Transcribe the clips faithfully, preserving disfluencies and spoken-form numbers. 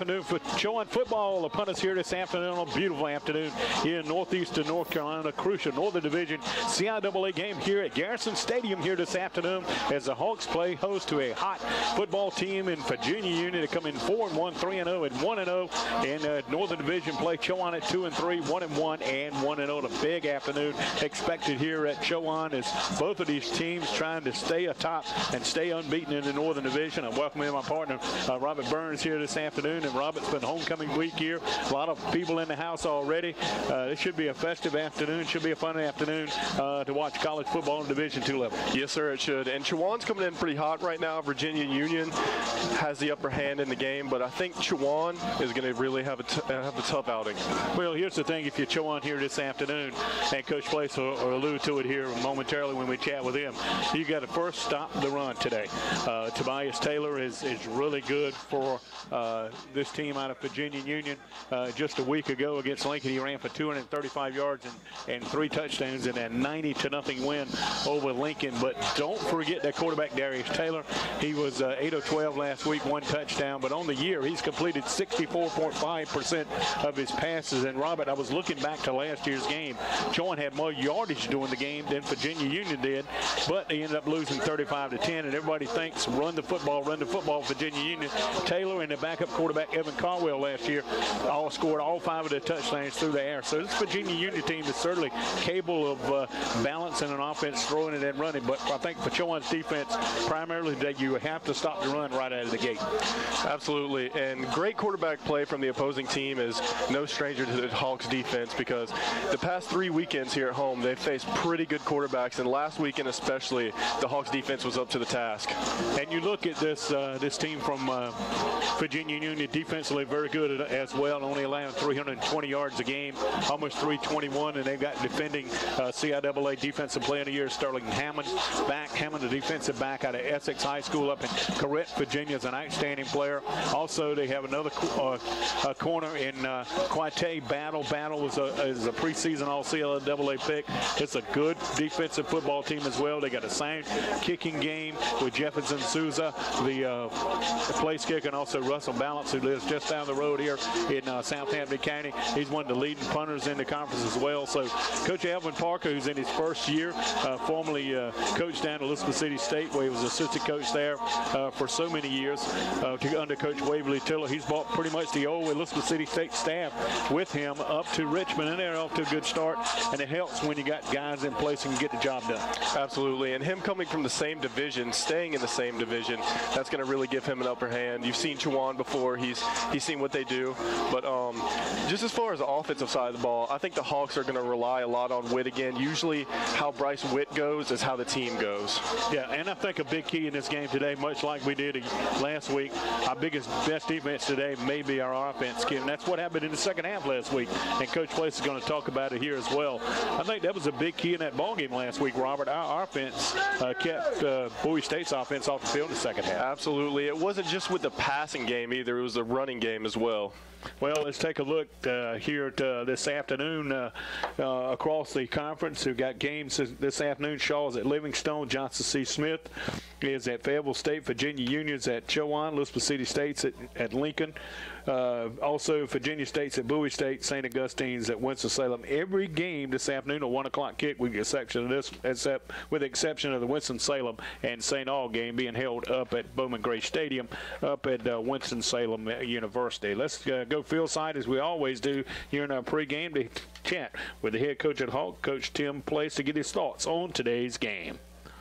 afternoon for Chowan football upon us here this afternoon on a beautiful afternoon here in northeastern North Carolina. Crucial Northern Division C I A A game here at Garrison Stadium here this afternoon as the Hawks play host to a hot football team in Virginia Union. They come in four and one, three and oh, and one and oh. And uh, Northern Division play Chowan at two and three, one and one, and one and oh. A big afternoon expected here at Chowan as both of these teams trying to stay atop and stay unbeaten in the Northern Division. I'm welcoming my partner uh, Robert Burns here this afternoon, and Robert's been homecoming week here. A lot of people in the house already. Uh, it should be a festive afternoon. Should be a fun afternoon uh, to watch college football in Division two level. Yes, sir, it should. And Chowan's coming in pretty hot right now. Virginia Union has the upper hand in the game, but I think Chowan is going to really have a t have a tough outing. Well, here's the thing: if you're Chowan here this afternoon, and Coach Place will, will allude to it here momentarily when we chat with him, you got to first stop the run today. Uh, Tobias Taylor is is really good for uh, this team out of Virginia Union. Uh, just a week ago against Lincoln, he ran for two hundred thirty-five yards and, and three touchdowns in that ninety to nothing win over Lincoln. But don't forget that quarterback Darius Taylor. He was uh, eight of twelve last week, one touchdown. But on the year, he's completed sixty-four point five percent of his passes. And Robert, I was looking back to last year's game. Chowan had more yardage during the game than Virginia Union did, but they ended up losing thirty-five to ten. And everybody thinks run the football, run the football. Virginia Union. Taylor and the backup quarterback Evan Carwell last year all scored all five of their touchdowns through the air. So this Virginia Union team is certainly capable of uh, balancing an offense, throwing it and running. But I think for Chowan's defense, primarily that you have to stop the run right out of the gate. Absolutely, and great quarterback play from the opposing team is no stranger to the Hawks defense, because the past three weekends here at home, they've faced pretty good quarterbacks, and last weekend especially, the Hawks defense was up to the task. And you look at this uh, this team from uh, Virginia Union defensively, very good as well, only allowing three hundred twenty yards a game, almost three twenty-one, and they've got defending uh, C I A A Defensive Player of the Year Sterling Hammond back. Hammond, the defensive back out of Essex High School up in Corrette, Virginia, is an outstanding player. Also, they have another uh, a corner in uh, Quate Battle. Battle is a, is a preseason all C I A A pick. It's a good defensive football team as well. They got a sound kicking game with Jefferson Souza, the uh, place kicker, and also Russell Balance, who lives just down the road here in uh, Southampton County. He's one of the leading punters in the conference as well. So Coach Alvin Parker, who's in his first year, uh, formerly uh, coached down at Elizabeth City State, where he was assistant coach there uh, for so many years uh, to, under Coach Waverly Tiller. He's brought pretty much the old Elizabeth City State staff with him up to Richmond, and they're off to a good start. And it helps when you got guys in place and can get the job done. Absolutely, and him coming from the same division, staying in the same division, that's going to really give him an upper hand. You've seen Chowan before. He's he's seen what they do. But um, just as far as the offensive side of the ball, I think the Hawks are going to rely a lot on Witt again. Usually how Bryce Witt goes is how the team goes. Yeah, and I think a big key in this game today, much like we did last week, our biggest, best defense today may be our offense. And that's what happened in the second half last week. And Coach Place is going to talk about it here as well. I think that was a big key in that ball game last week, Robert. Our offense uh, kept uh, Bowie State's offense off the field in the second half. Absolutely. It wasn't just with the passing game either. It was the running game as well. Well, let's take a look uh, here at, uh, this afternoon uh, uh, across the conference. We've got games this afternoon. Shaw's at Livingstone. Johnson C. Smith is at Fayetteville State. Virginia Union's at Chowan. Elizabeth City State's at, at Lincoln. Uh, also, Virginia State's at Bowie State. Saint Augustine's at Winston-Salem. Every game this afternoon, a one o'clock kick with the exception of this, except with the exception of the Winston-Salem and Saint Aug game being held up at Bowman Gray Stadium up at uh, Winston-Salem University. Let's uh, go field side as we always do here in our pregame to chat with the head coach at Hawk, Coach Tim Place, to get his thoughts on today's game.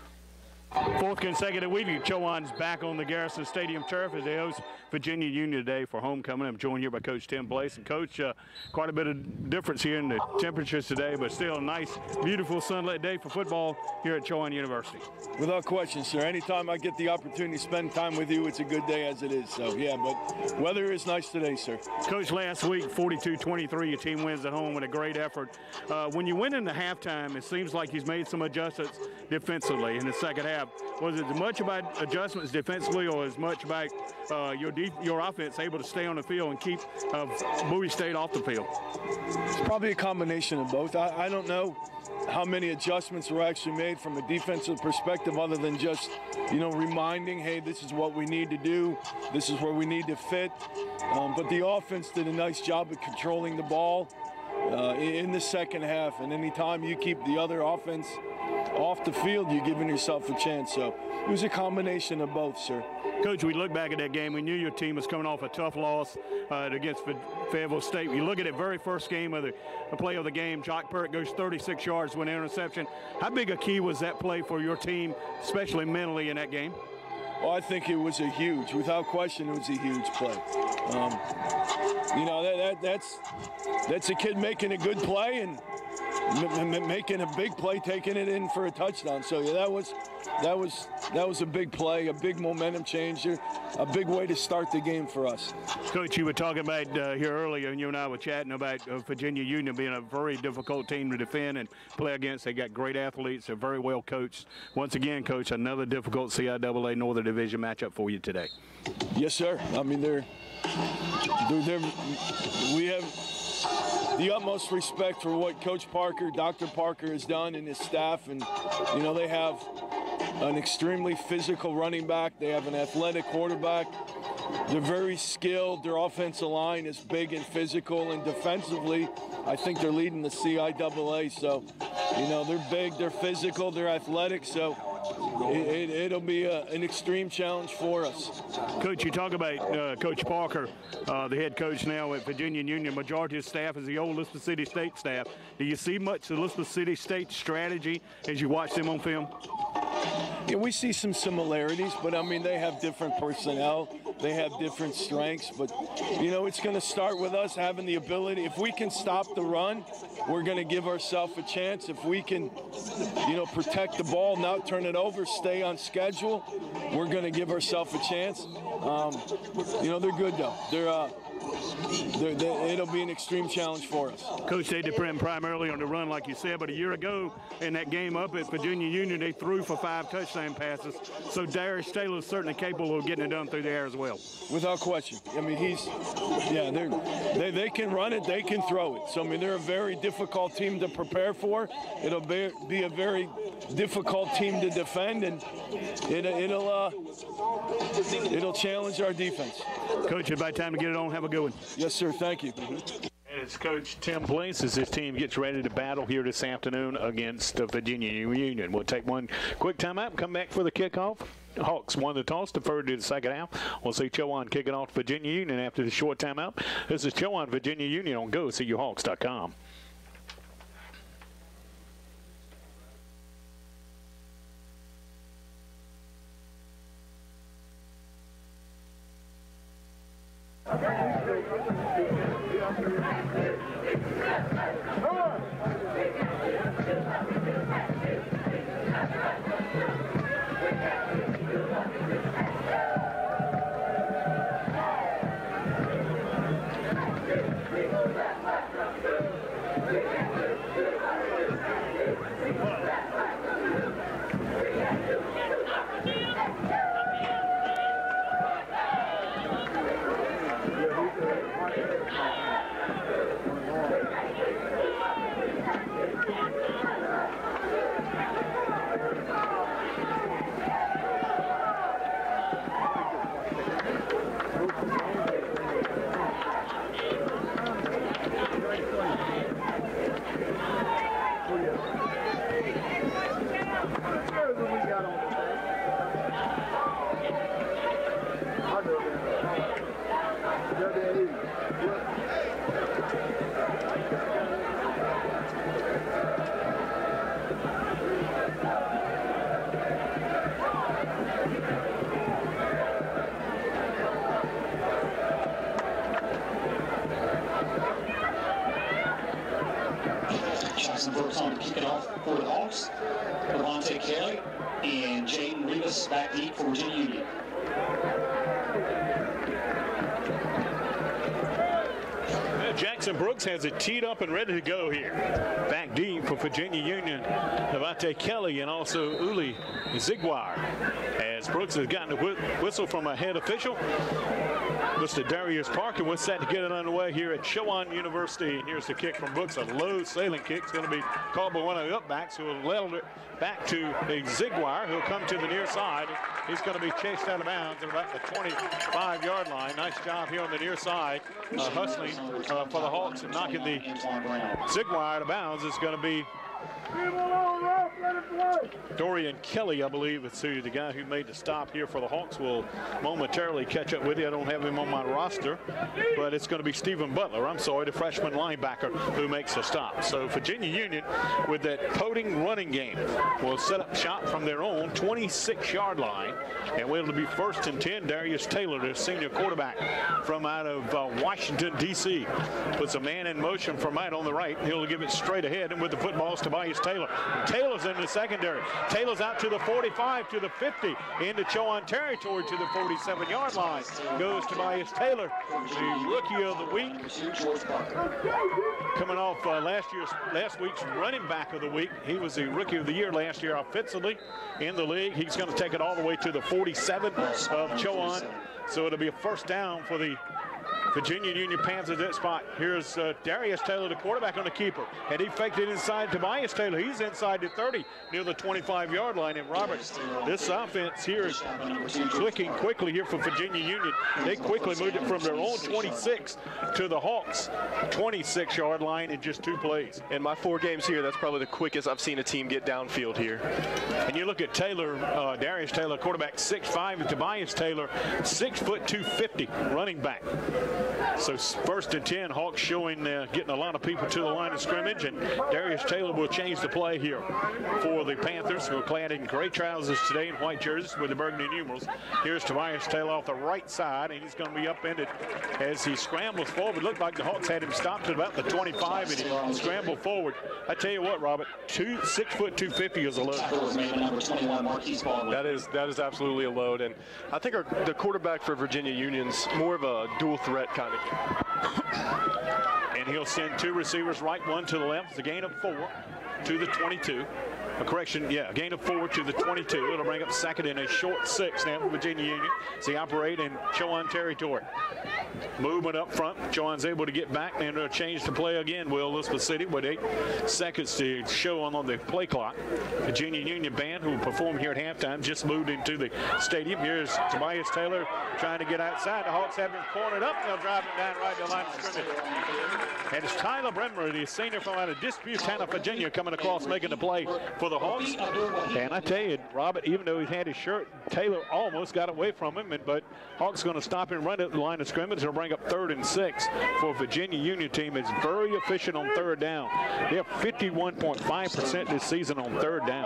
Fourth consecutive week, Chowan's back on the Garrison Stadium turf as they host Virginia Union today for homecoming. I'm joined here by Coach Tim Place. And Coach, uh, quite a bit of difference here in the temperatures today, but still a nice, beautiful sunlit day for football here at Chowan University. Without question, sir. Anytime I get the opportunity to spend time with you, it's a good day as it is. So, yeah, but weather is nice today, sir. Coach, last week, forty-two twenty-three, your team wins at home with a great effort. Uh, when you win in the halftime, it seems like he's made some adjustments defensively in the second half. half, was it as much about adjustments defensively or as much about uh, your def your offense able to stay on the field and keep uh, Bowie State off the field? It's probably a combination of both. I, I don't know how many adjustments were actually made from a defensive perspective other than just, you know, reminding, hey, this is what we need to do. This is where we need to fit. Um, but the offense did a nice job of controlling the ball uh, in the second half. And anytime you keep the other offense off the field, you're giving yourself a chance. So it was a combination of both, sir. Coach, we look back at that game. We knew your team was coming off a tough loss uh, against Fayetteville State. You look at it, very first game of the, the play of the game, Jock Pert goes thirty-six yards with an interception. How big a key was that play for your team, especially mentally in that game? Well, I think it was a huge, without question, it was a huge play. Um, you know, that, that, that's that's a kid making a good play and m m making a big play, taking it in for a touchdown. So yeah, that was that was that was a big play, a big momentum changer, a big way to start the game for us. Coach, you were talking about uh, here earlier, and you and I were chatting about uh, Virginia Union being a very difficult team to defend and play against. They got great athletes. They're very well coached. Once again, Coach, another difficult C I A A Northern Division matchup for you today. Yes, sir. I mean, they're, they're, they're we have the utmost respect for what Coach Parker, Doctor Parker has done and his staff. And, you know, they have an extremely physical running back. They have an athletic quarterback. They're very skilled. Their offensive line is big and physical. And defensively, I think they're leading the C I A A. So, you know, they're big, they're physical, they're athletic. So it, it, it'll be a, an extreme challenge for us. Coach, you talk about uh, Coach Parker, uh, the head coach now at Virginia Union. Majority of staff is the old Elizabeth City State staff. Do you see much of Elizabeth City State strategy as you watch them on film? Yeah, we see some similarities, but I mean, they have different personnel. They have different strengths, but you know, it's going to start with us having the ability. If we can stop the run, we're going to give ourselves a chance. If we can, you know, protect the ball, not turn it over, stay on schedule, we're going to give ourselves a chance. Um, you know, they're good though. They're, uh, they're, they're, it'll be an extreme challenge for us. Coach, they depend primarily on the run, like you said, but a year ago in that game up at Virginia Union, they threw for five touchdown passes. So Darius Taylor is certainly capable of getting it done through the air as well. Without question. I mean, he's, yeah, they're, they they can run it, they can throw it. So I mean, they're a very difficult team to prepare for. It'll be, be a very difficult team to defend, and it, it'll uh, it'll challenge our defense. Coach, it's about time to get it on. Have a good one. Yes, sir. Thank you. And it's Coach Tim Bliss as his team gets ready to battle here this afternoon against the Virginia Union. We'll take one quick timeout and come back for the kickoff. Hawks won the toss, deferred to the second half. We'll see Chowan kicking off Virginia Union after the short timeout. This is Chowan Virginia Union on go C U Hawks dot com. Jackson Brooks on to kick it off for the Hawks. Levante Kelly and Jaden Rivas back deep for Virginia Union. Jackson Jackson Brooks has it teed up and ready to go here. Back deep for Virginia Union, Devontae Kelly and also Uli Zigwire. As Brooks has gotten a whistle from a head official, Mister Darius Parker was set to get it underway here at Chowan University. And here's the kick from Brooks, a low sailing kick. It's going to be called by one of the upbacks who will level it back to a Zigwire, who'll come to the near side. He's going to be chased out of bounds at about the twenty-five yard line. Nice job here on the near side, uh, hustling uh, for the Hawks and knocking the Zigwire out of bounds. It's going to be Dorian Kelly, I believe, is who the guy who made the stop here for the Hawks. Will momentarily catch up with you. I don't have him on my roster, but it's going to be Stephen Butler, I'm sorry, the freshman linebacker who makes the stop. So Virginia Union, with that potent running game, will set up shop from their own twenty-six yard line, and will be first and ten. Darius Taylor, the senior quarterback from out of uh, Washington, D C, puts a man in motion from right on the right. He'll give it straight ahead, and with the football, Tobias Taylor. Taylor's in the secondary. Taylor's out to the forty-five, to the fifty, into Chowan territory to the forty-seven yard line. Goes Tobias Taylor, the rookie of the week. Coming off uh, last year's last week's running back of the week. He was the rookie of the year last year offensively in the league. He's going to take it all the way to the forty-seven of Chowan. So it'll be a first down for the Virginia Union Panthers at that spot. Here's uh, Darius Taylor, the quarterback, on the keeper. And he faked it inside Tobias Taylor. He's inside the thirty, near the twenty-five yard line. And Robert, this offense here is clicking quickly here for Virginia Union. They quickly moved it from their own twenty-six to the Hawks' twenty-six yard line in just two plays. In my four games here, that's probably the quickest I've seen a team get downfield here. And you look at Taylor, uh, Darius Taylor, quarterback, six five, and Tobias Taylor, six foot two fifty, running back. So first and ten, Hawks showing uh, getting a lot of people to the line of scrimmage, and Darius Taylor will change the play here for the Panthers, who are clad in gray trousers today and white jerseys with the burgundy numerals. Here's Tobias Taylor off the right side, and he's going to be upended as he scrambles forward. It looked like the Hawks had him stopped at about the twenty-five, and he scrambled forward. I tell you what, Robert, two six foot two fifty is a load. That is that is absolutely a load, and I think our, the quarterback for Virginia Union's more of a dual threat kind of. And he'll send two receivers right, one to the left. It's a gain of four to the twenty-two. A correction, yeah, a gain of four to the twenty-two. It'll bring up second in a short six now for Virginia Union. So they operate in Chowan territory. Movement up front. Chowan's able to get back, and they'll change the play again. Will Elizabeth City with eight seconds to show on, on the play clock. Virginia Union band, who will perform here at halftime, just moved into the stadium. Here's Tobias Taylor trying to get outside. The Hawks have him cornered up. They'll drive him down right to the line of scrimmage. And it's Tyler Bremmer, the senior from out of Disputanta, Virginia, coming across making the play for the Hawks. And I tell you, Robert, even though he's had his shirt, Taylor almost got away from him, and, but Hawks going to stop him right at the line of scrimmage. It'll bring up third and six for Virginia Union team. Is very efficient on third down. They have fifty-one point five percent this season on third down.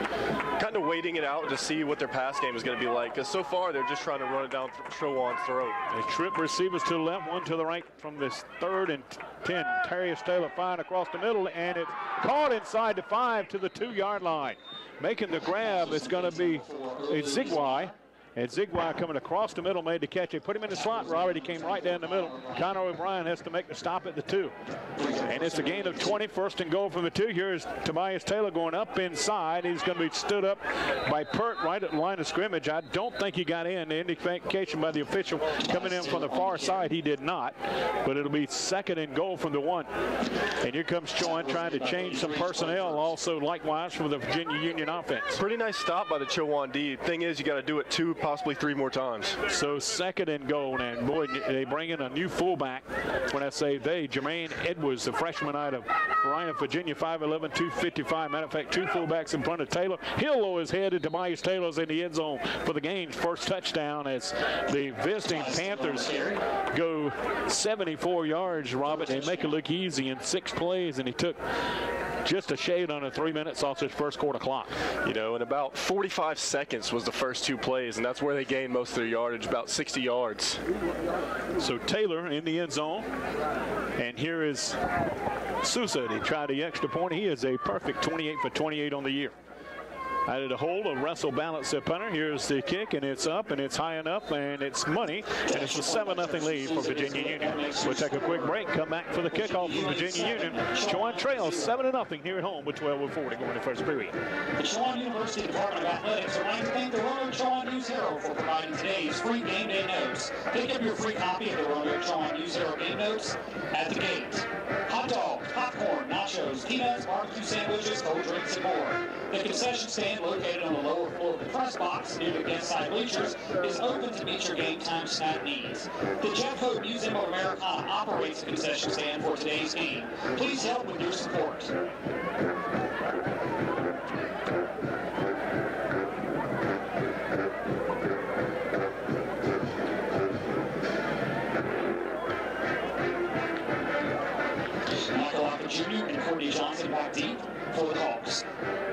Kind of waiting it out to see what their pass game is going to be like, because so far they're just trying to run it down Chowan's throat. They trip receivers to the left, one to the right from this third and ten. Darius Taylor firing across the middle, and it's caught inside the five to the two yard line. Making the grab, it's going to be Zigwire. And Zigwire coming across the middle made the catch. They put him in the slot, Robert. He came right down the middle. Connor O'Brien has to make the stop at the two. And it's a gain of twenty, first and goal from the two. Here's Tobias Taylor going up inside. He's going to be stood up by Pert right at the line of scrimmage. I don't think he got in. The indication by the official coming in from the far side, he did not. But it'll be second and goal from the one. And here comes Chowan trying to change some personnel also likewise for the Virginia Union offense. Pretty nice stop by the Chowan D. Thing is, you got to do it two, possibly three more times. So second and goal, and boy, they bring in a new fullback. When I say they, Jermaine Edwards, the freshman out of Ryan, Virginia, five eleven, two fifty-five. Matter of fact, two fullbacks in front of Taylor. He'll lower his head, and Tobias Taylor's in the end zone for the game's first touchdown as the visiting Panthers go seventy-four yards, Robert. They make it look easy in six plays, and he took just a shade under three minutes off his first quarter clock. You know, in about forty-five seconds was the first two plays, and that's where they gained most of their yardage, about sixty yards. So Taylor in the end zone, and here is Sousa. He tried the extra point. He is a perfect twenty-eight for twenty-eight on the year. Out of the hole, a wrestle balance the punter. Here's the kick, and it's up, and it's high enough, and it's money, and it's a seven nothing lead for Virginia Union. We'll take a quick break, come back for the kickoff from Virginia Union. Chowan trails seven to nothing here at home with twelve forty going to first period. The Chowan University Department of Athletics would like to thank the Roanoke Chowan News Herald for providing today's free game day notes. Pick up your free copy of the Roanoke Chowan News Herald game notes at the gate. Hot dogs, popcorn, nachos, peanuts, barbecue sandwiches, cold drinks, and more. The concession stand located on the lower floor of the press box near the guest side bleachers is open to meet your game time snack needs. The Jeff Hope Museum of Americana operates the concession stand for today's game. Please help with your support. Michael Lockett Junior and Courtney Johnson back deep for the Hawks.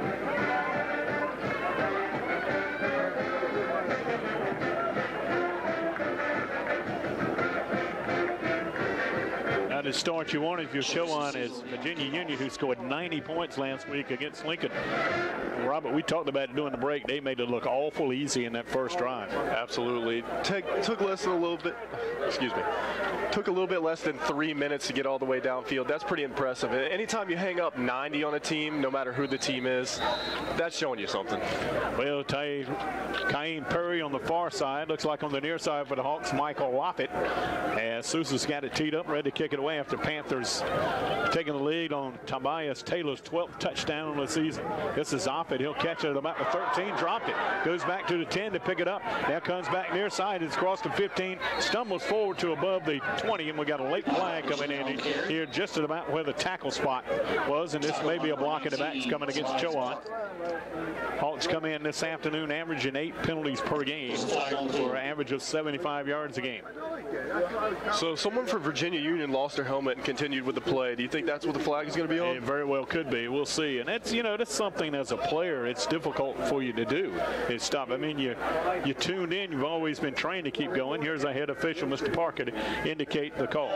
Now the start you want if you're Chowan is Virginia Union, who scored ninety points last week against Lincoln. Robert, we talked about it during the break. They made it look awful easy in that first drive. Absolutely. Take, took less than a little bit, excuse me, took a little bit less than three minutes to get all the way downfield. That's pretty impressive. Anytime you hang up ninety on a team, no matter who the team is, that's showing you something. Well, Ty, Kaim Perry on the far side. Looks like on the near side for the Hawks, Michael Loffett. As Sousa's got it teed up, ready to kick it away after Panthers taking the lead on Tobias Taylor's twelfth touchdown on the season. This is Offit. He'll catch it at about the thirteen, dropped it. Goes back to the ten to pick it up. Now comes back near side. It's crossed the fifteen, stumbles forward to above the twenty, and we got a late flag coming in here just at about where the tackle spot was, and this may be a block in the backs coming against Chowan. Hawks come in this afternoon averaging eight penalties per game for an average of seventy-five yards a game. So someone from Virginia Union lost their helmet and continued with the play. Do you think that's what the flag is going to be on? It very well could be. We'll see. And that's, you know, that's something as a player it's difficult for you to do is stop. I mean, you you tuned in. You've always been trained to keep going. Here's our head official, Mister Parker, to indicate the call.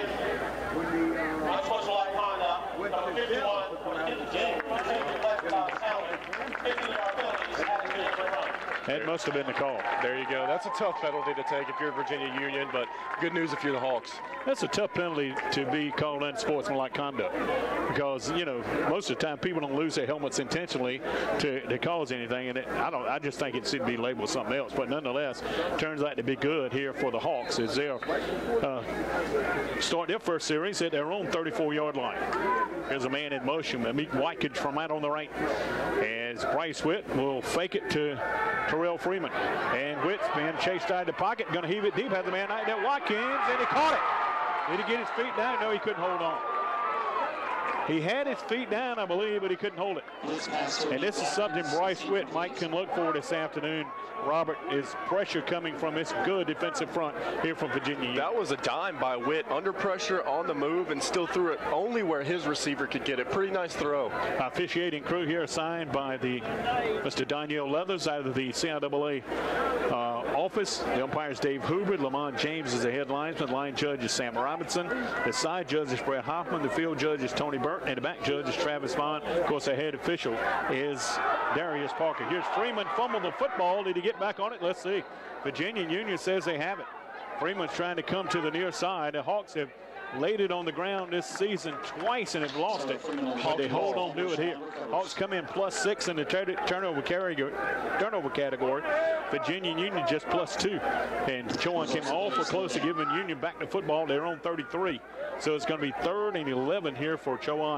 That must have been the call. There you go. That's a tough penalty to take if you're Virginia Union, but good news if you're the Hawks. That's a tough penalty to be called unsportsmanlike conduct because, you know, most of the time people don't lose their helmets intentionally to, to cause anything, and it, I don't. I just think it should be labeled something else. But nonetheless, turns out to be good here for the Hawks as they'll uh, start their first series at their own thirty-four yard line. There's a man in motion. Meet Wyckage from out on the right. As Bryce Witt will fake it to Terrell Freeman. And Witt's being chased out of the pocket, going to heave it deep. Has the man right there, Watkins, and he caught it. Did he get his feet down? No, he couldn't hold on. He had his feet down, I believe, but he couldn't hold it. And this is something Bryce Witt might can look for this afternoon. Robert, is pressure coming from this good defensive front here from Virginia. That was a dime by Witt, under pressure, on the move, and still threw it only where his receiver could get it. Pretty nice throw. Officiating crew here assigned by the Mister Daniel Leathers out of the C I A A uh, office. The umpire is Dave Hoover. Lamont James is the head linesman. Line judge is Sam Robinson. The side judge is Brett Hoffman. The field judge is Tony Burton. And the back judge is Travis Vaughn. Of course, the head official is Darius Parker. Here's Freeman, fumbled the football. Did he get back on it? Let's see. Virginia Union says they have it. Freeman's trying to come to the near side. The Hawks have laid it on the ground this season twice and have lost it. But they hold on to it here. Hawks come in plus six in the turnover turnover category. Virginia Union just plus two. And Chowan came awful close to giving Union back the football. They're on thirty-three. So it's going to be third and eleven here for Chowan.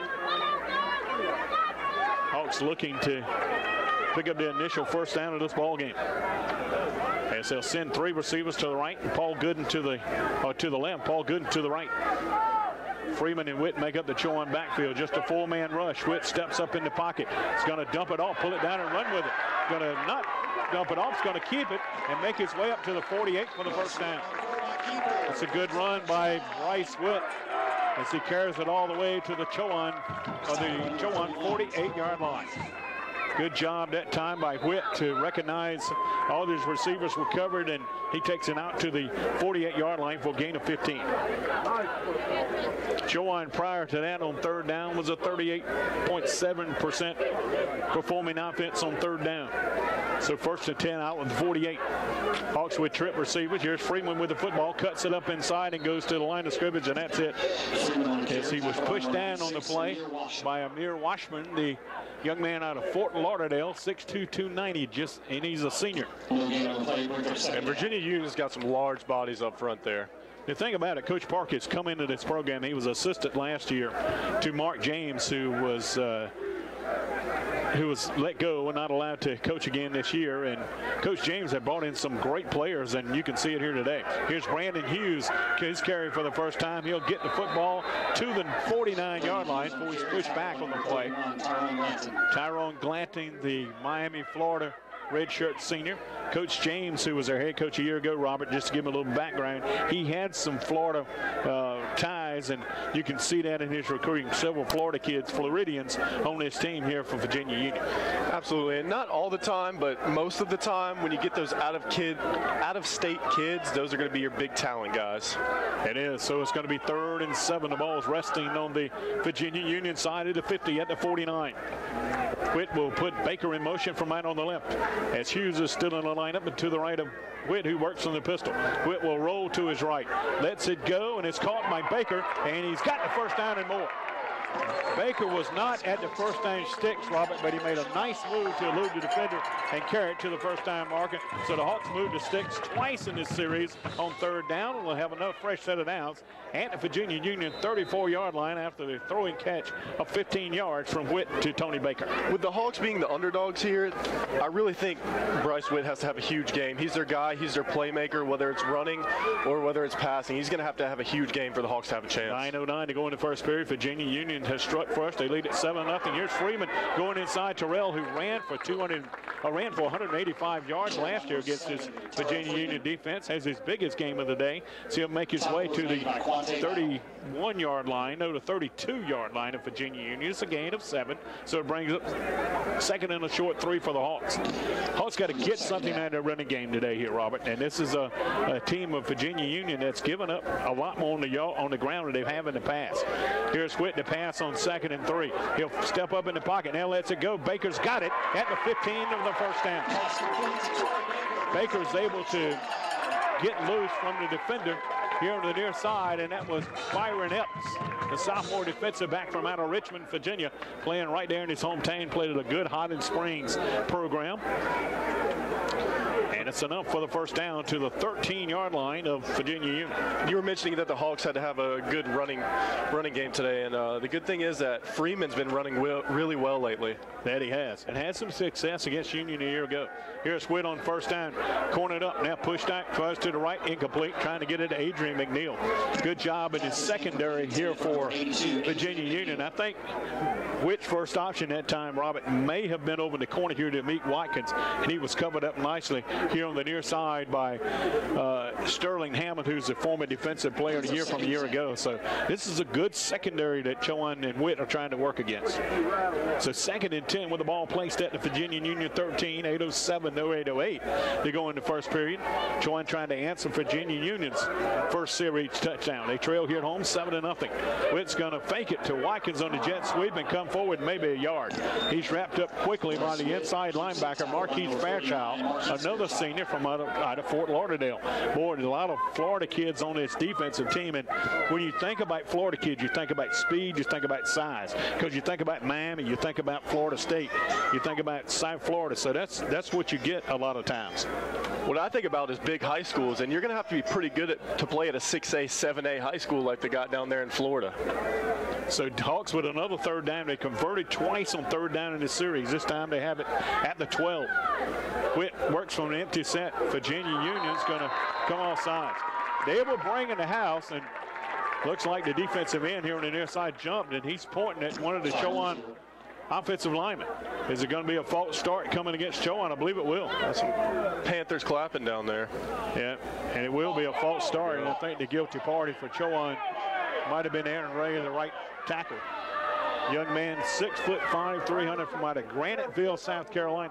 Hawks looking to pick up the initial first down of this ball game. As they'll send three receivers to the right, and Paul Gooden to the or to the left. Paul Gooden to the right. Freeman and Witt make up the Chowan backfield. Just a four-man rush. Witt steps up in the pocket. He's going to dump it off, pull it down, and run with it. Going to not dump it off. He's going to keep it and make his way up to the forty-eight for the first down. It's a good run by Bryce Witt as he carries it all the way to the Chowan, or the Chowan forty-eight yard line. Good job that time by Witt to recognize all these receivers were covered and He takes it out to the forty-eight yard line for a gain of fifteen. Chowan prior to that on third down was a thirty-eight point seven percent performing offense on third down. So first and ten out with the forty-eight. Hawks with trip receivers. Here's Freeman with the football, cuts it up inside and goes to the line of scrimmage, and that's it. As he was pushed down on the play by Amir Washman, the young man out of Fort Lauderdale, six two, two ninety, just, and he's a senior. And Virginia Union's got some large bodies up front there. The thing about it, Coach Park has come into this program. He was assistant last year to Mark James, who was uh, who was let go and not allowed to coach again this year. And Coach James had brought in some great players, and you can see it here today. Here's Brandon Hughes. He's carried for the first time. He'll get the football to the forty-nine yard line before he's pushed back on the play. Tyrone Glanting, the Miami, Florida redshirt senior. Coach James, who was our head coach a year ago, Robert, just to give him a little background, he had some Florida uh, ties, and you can see that in his recruiting. Several Florida kids, Floridians, on this team here for Virginia Union. Absolutely, and not all the time, but most of the time when you get those out of kid, out of state kids, those are going to be your big talent guys. It is, so it's going to be third and seven. The ball's resting on the Virginia Union side of the fifty at the forty-nine. Witt will put Baker in motion from right on the left, as Hughes is still in the lineup, and to the right of Witt, who works on the pistol. Witt will roll to his right, lets it go, and it's caught by Baker, and he's got the first down and more. Baker was not at the first down sticks, Robert, but he made a nice move to elude the defender and carry it to the first down marker. So the Hawks moved the sticks twice in this series on third down, and will have another fresh set of downs at the Virginia Union thirty-four yard line after the throwing catch of fifteen yards from Witt to Tony Baker. With the Hawks being the underdogs here, I really think Bryce Witt has to have a huge game. He's their guy, he's their playmaker, whether it's running or whether it's passing. He's going to have to have a huge game for the Hawks to have a chance. nine oh nine to go in the first period. Virginia Union has struck first. They lead at seven nothing. Here's Freeman going inside Terrell, who ran for two hundred, uh, ran for one hundred eighty-five yards last year against this Virginia Union defense. Has his biggest game of the day. So he'll make his way to the thirty-one yard line, no, the thirty-two yard line of Virginia Union. It's a gain of seven, so it brings up second and a short three for the Hawks. Hawks got to get something out of their running game today here, Robert. And this is a, a team of Virginia Union that's given up a lot more on the on the ground than they have in the past. Here's Witt to pass on second and three. He'll step up in the pocket. Now lets it go. Baker's got it at the fifteen of the first down. Baker's able to get loose from the defender here on the near side, and that was Byron Epps, the sophomore defensive back from out of Richmond, Virginia, playing right there in his hometown. Played at a good Highland Springs program. And it's enough for the first down to the thirteen yard line of Virginia Union. You were mentioning that the Hawks had to have a good running running game today, and uh, the good thing is that Freeman's been running well, really well lately. That he has, and had some success against Union a year ago. Here's Witt on first down, cornered up, now pushed back, tries to the right, incomplete, trying to get it to Adrian McNeil. Good job in his secondary here for Virginia Union. I think Witt's first option that time, Robert, may have been over the corner here to meet Watkins, and he was covered up nicely here on the near side by uh, Sterling Hammond, who's a former defensive player of the year from a year ago. So this is a good secondary that Chowan and Witt are trying to work against. So second and ten with the ball placed at the Virginia Union thirteen, eight oh seven, no eight oh eight. They go into first period. Chowan trying to answer Virginia Union's first series touchdown. They trail here at home seven to nothing. Witt's going to fake it to Watkins on the jet sweep and come forward maybe a yard. He's wrapped up quickly by the inside linebacker, Marquise Fairchild, another senior from out of, out of Fort Lauderdale. Boy, there's a lot of Florida kids on this defensive team, and when you think about Florida kids, you think about speed, you think about size, because you think about Miami, you think about Florida State, you think about South Florida, so that's that's what you get a lot of times. What I think about is big high schools, and you're going to have to be pretty good at, to play at a six A, seven A high school like they got down there in Florida. So Hawks with another third down. They converted twice on third down in this series. This time they have it at the twelve. Witt works from an empty set. Virginia Union's going to come off sides. They will bring in the house, and looks like the defensive end here on the near side jumped, and he's pointing at one of the Chowan offensive linemen. Is it going to be a false start coming against Chowan? I believe it will. That's some Panthers clapping down there. Yeah, and it will be a false start, and I think the guilty party for Chowan might have been Aaron Ray, the right tackle. Young man, six foot five, three hundred, from out of Graniteville, South Carolina.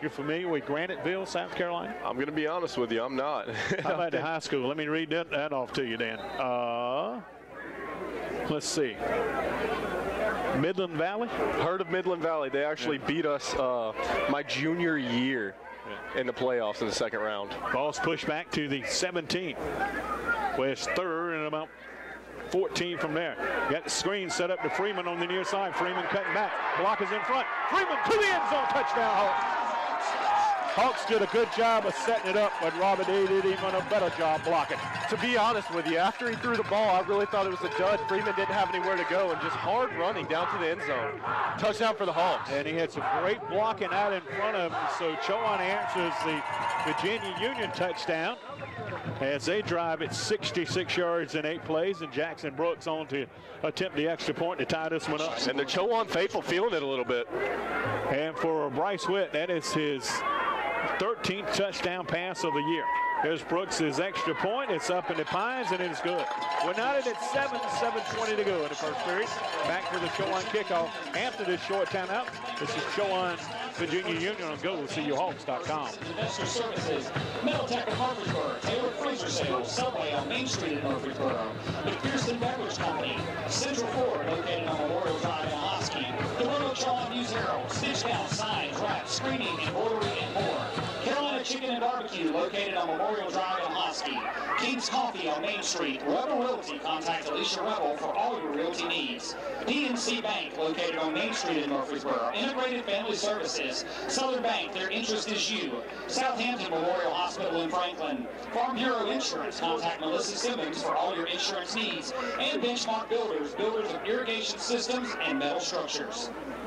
You're familiar with Graniteville, South Carolina? I'm going to be honest with you, I'm not. How about the high school? Let me read that, that off to you, Dan. Uh, let's see. Midland Valley? Heard of Midland Valley. They actually yeah. beat us uh, my junior year yeah. in the playoffs in the second round. Ball's pushed back to the seventeen. West third and about fourteen from there. Got the screen set up to Freeman on the near side. Freeman cutting back. Block is in front. Freeman to the end zone. Touchdown, Hawks. Hawks did a good job of setting it up, but Robert A. did even a better job blocking. To be honest with you, after he threw the ball, I really thought it was a dud. Freeman didn't have anywhere to go and just hard running down to the end zone. Touchdown for the Hawks. And he had some great blocking out in front of him. So Chowan answers the Virginia Union touchdown as they drive at sixty-six yards in eight plays, and Jackson Brooks on to attempt the extra point to tie this one up. And the Chowan faithful feeling it a little bit. And for Bryce Witt, that is his thirteenth touchdown pass of the year. There's Brooks' extra point. It's up in the Pines, and it is good. We're knotted at seven, seven twenty to go in the first period. Back for the Chowan kickoff after this short timeout. This is Chowan Virginia Union on go C U Hawks dot com. Investor Services, Metal Tech of Murfreesboro, Taylor Freezer Sales, Subway on Main Street in Murfreesboro, McPherson Beverage Company, Central Ford located on Memorial Drive in Hosky, the Roanoke Chowan News Herald, Stitch Down, Signs, Wrap, Screening, Embroidery, and more. Carolina Chicken and Barbecue located on Memorial Drive in Hosky, King's Coffee on Main Street, Rebel Realty, contact Alicia Rebel for all your realty needs. P N C Bank located on Main Street in Murfreesboro, Integrated Family Services, Southern Bank, their interest is you. Southampton Memorial Hospital in Franklin, Farm Bureau Insurance, contact Melissa Simmons for all your insurance needs, and Benchmark Builders, builders of irrigation systems and metal structures.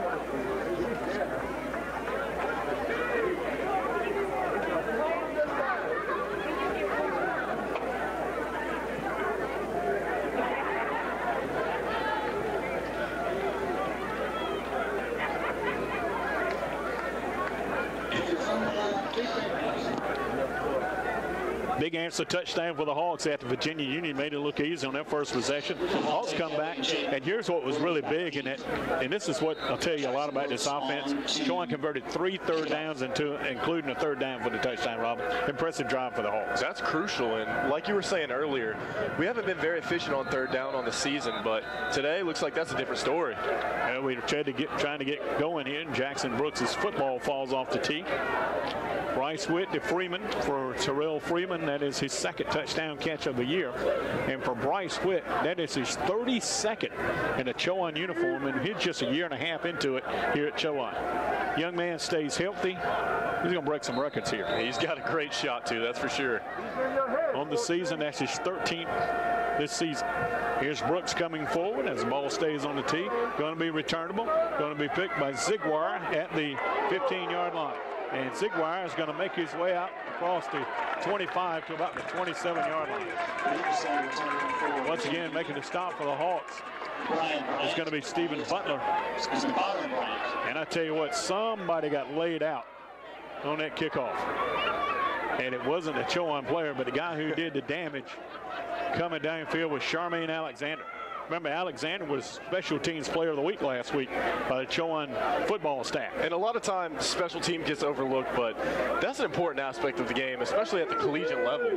Big answer touchdown for the Hawks after Virginia Union made it look easy on their first possession. Hawks come back, and here's what was really big in it, and this is what I'll tell you a lot about this offense. Chowan converted three third downs into, including a third down for the touchdown, Robert. Impressive drive for the Hawks. That's crucial, and like you were saying earlier, we haven't been very efficient on third down on the season, but today looks like that's a different story. Well, we tried to get, trying to get going here, and Jackson Brooks' football falls off the tee. Bryce Witt to Freeman for Terrell Freeman. That is his second touchdown catch of the year. And for Bryce Witt, that is his thirty-second in a Chowan uniform, and he's just a year and a half into it here at Chowan. Young man stays healthy. He's going to break some records here. He's got a great shot, too, that's for sure. On the season, that's his thirteenth this season. Here's Brooks coming forward as the ball stays on the tee. Going to be returnable. Going to be picked by Zigwire at the fifteen-yard line. And Zigwire is going to make his way out across the twenty-five to about the twenty-seven-yard line. Once again, making a stop for the Hawks. It's going to be Stephen Butler. And I tell you what, somebody got laid out on that kickoff. And it wasn't a Chowan player, but the guy who did the damage coming downfield was Charmaine Alexander. Remember, Alexander was Special Teams Player of the Week last week by the Chowan football staff. And a lot of times, special team gets overlooked, but that's an important aspect of the game, especially at the collegiate level.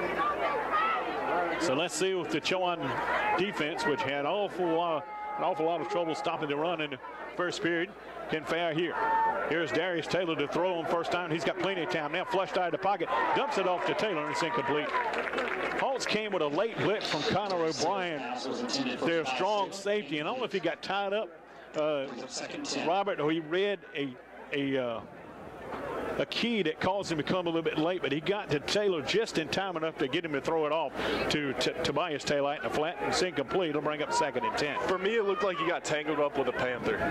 So let's see with the Chowan defense, which had an awful lot, an awful lot of trouble stopping the run in the first period, can fare here. Here's Darius Taylor to throw on first down. He's got plenty of time now. Flushed out of the pocket, dumps it off to Taylor, and it's incomplete. Hawks came with a late blitz from Connor O'Brien, their strong safety. And I don't know if he got tied up, uh, Robert, or he read a a uh, a key that caused him to come a little bit late, but he got to Taylor just in time enough to get him to throw it off to Tobias Taylor in the flat, and it's incomplete. It'll bring up second and ten. For me, it looked like he got tangled up with a Panther.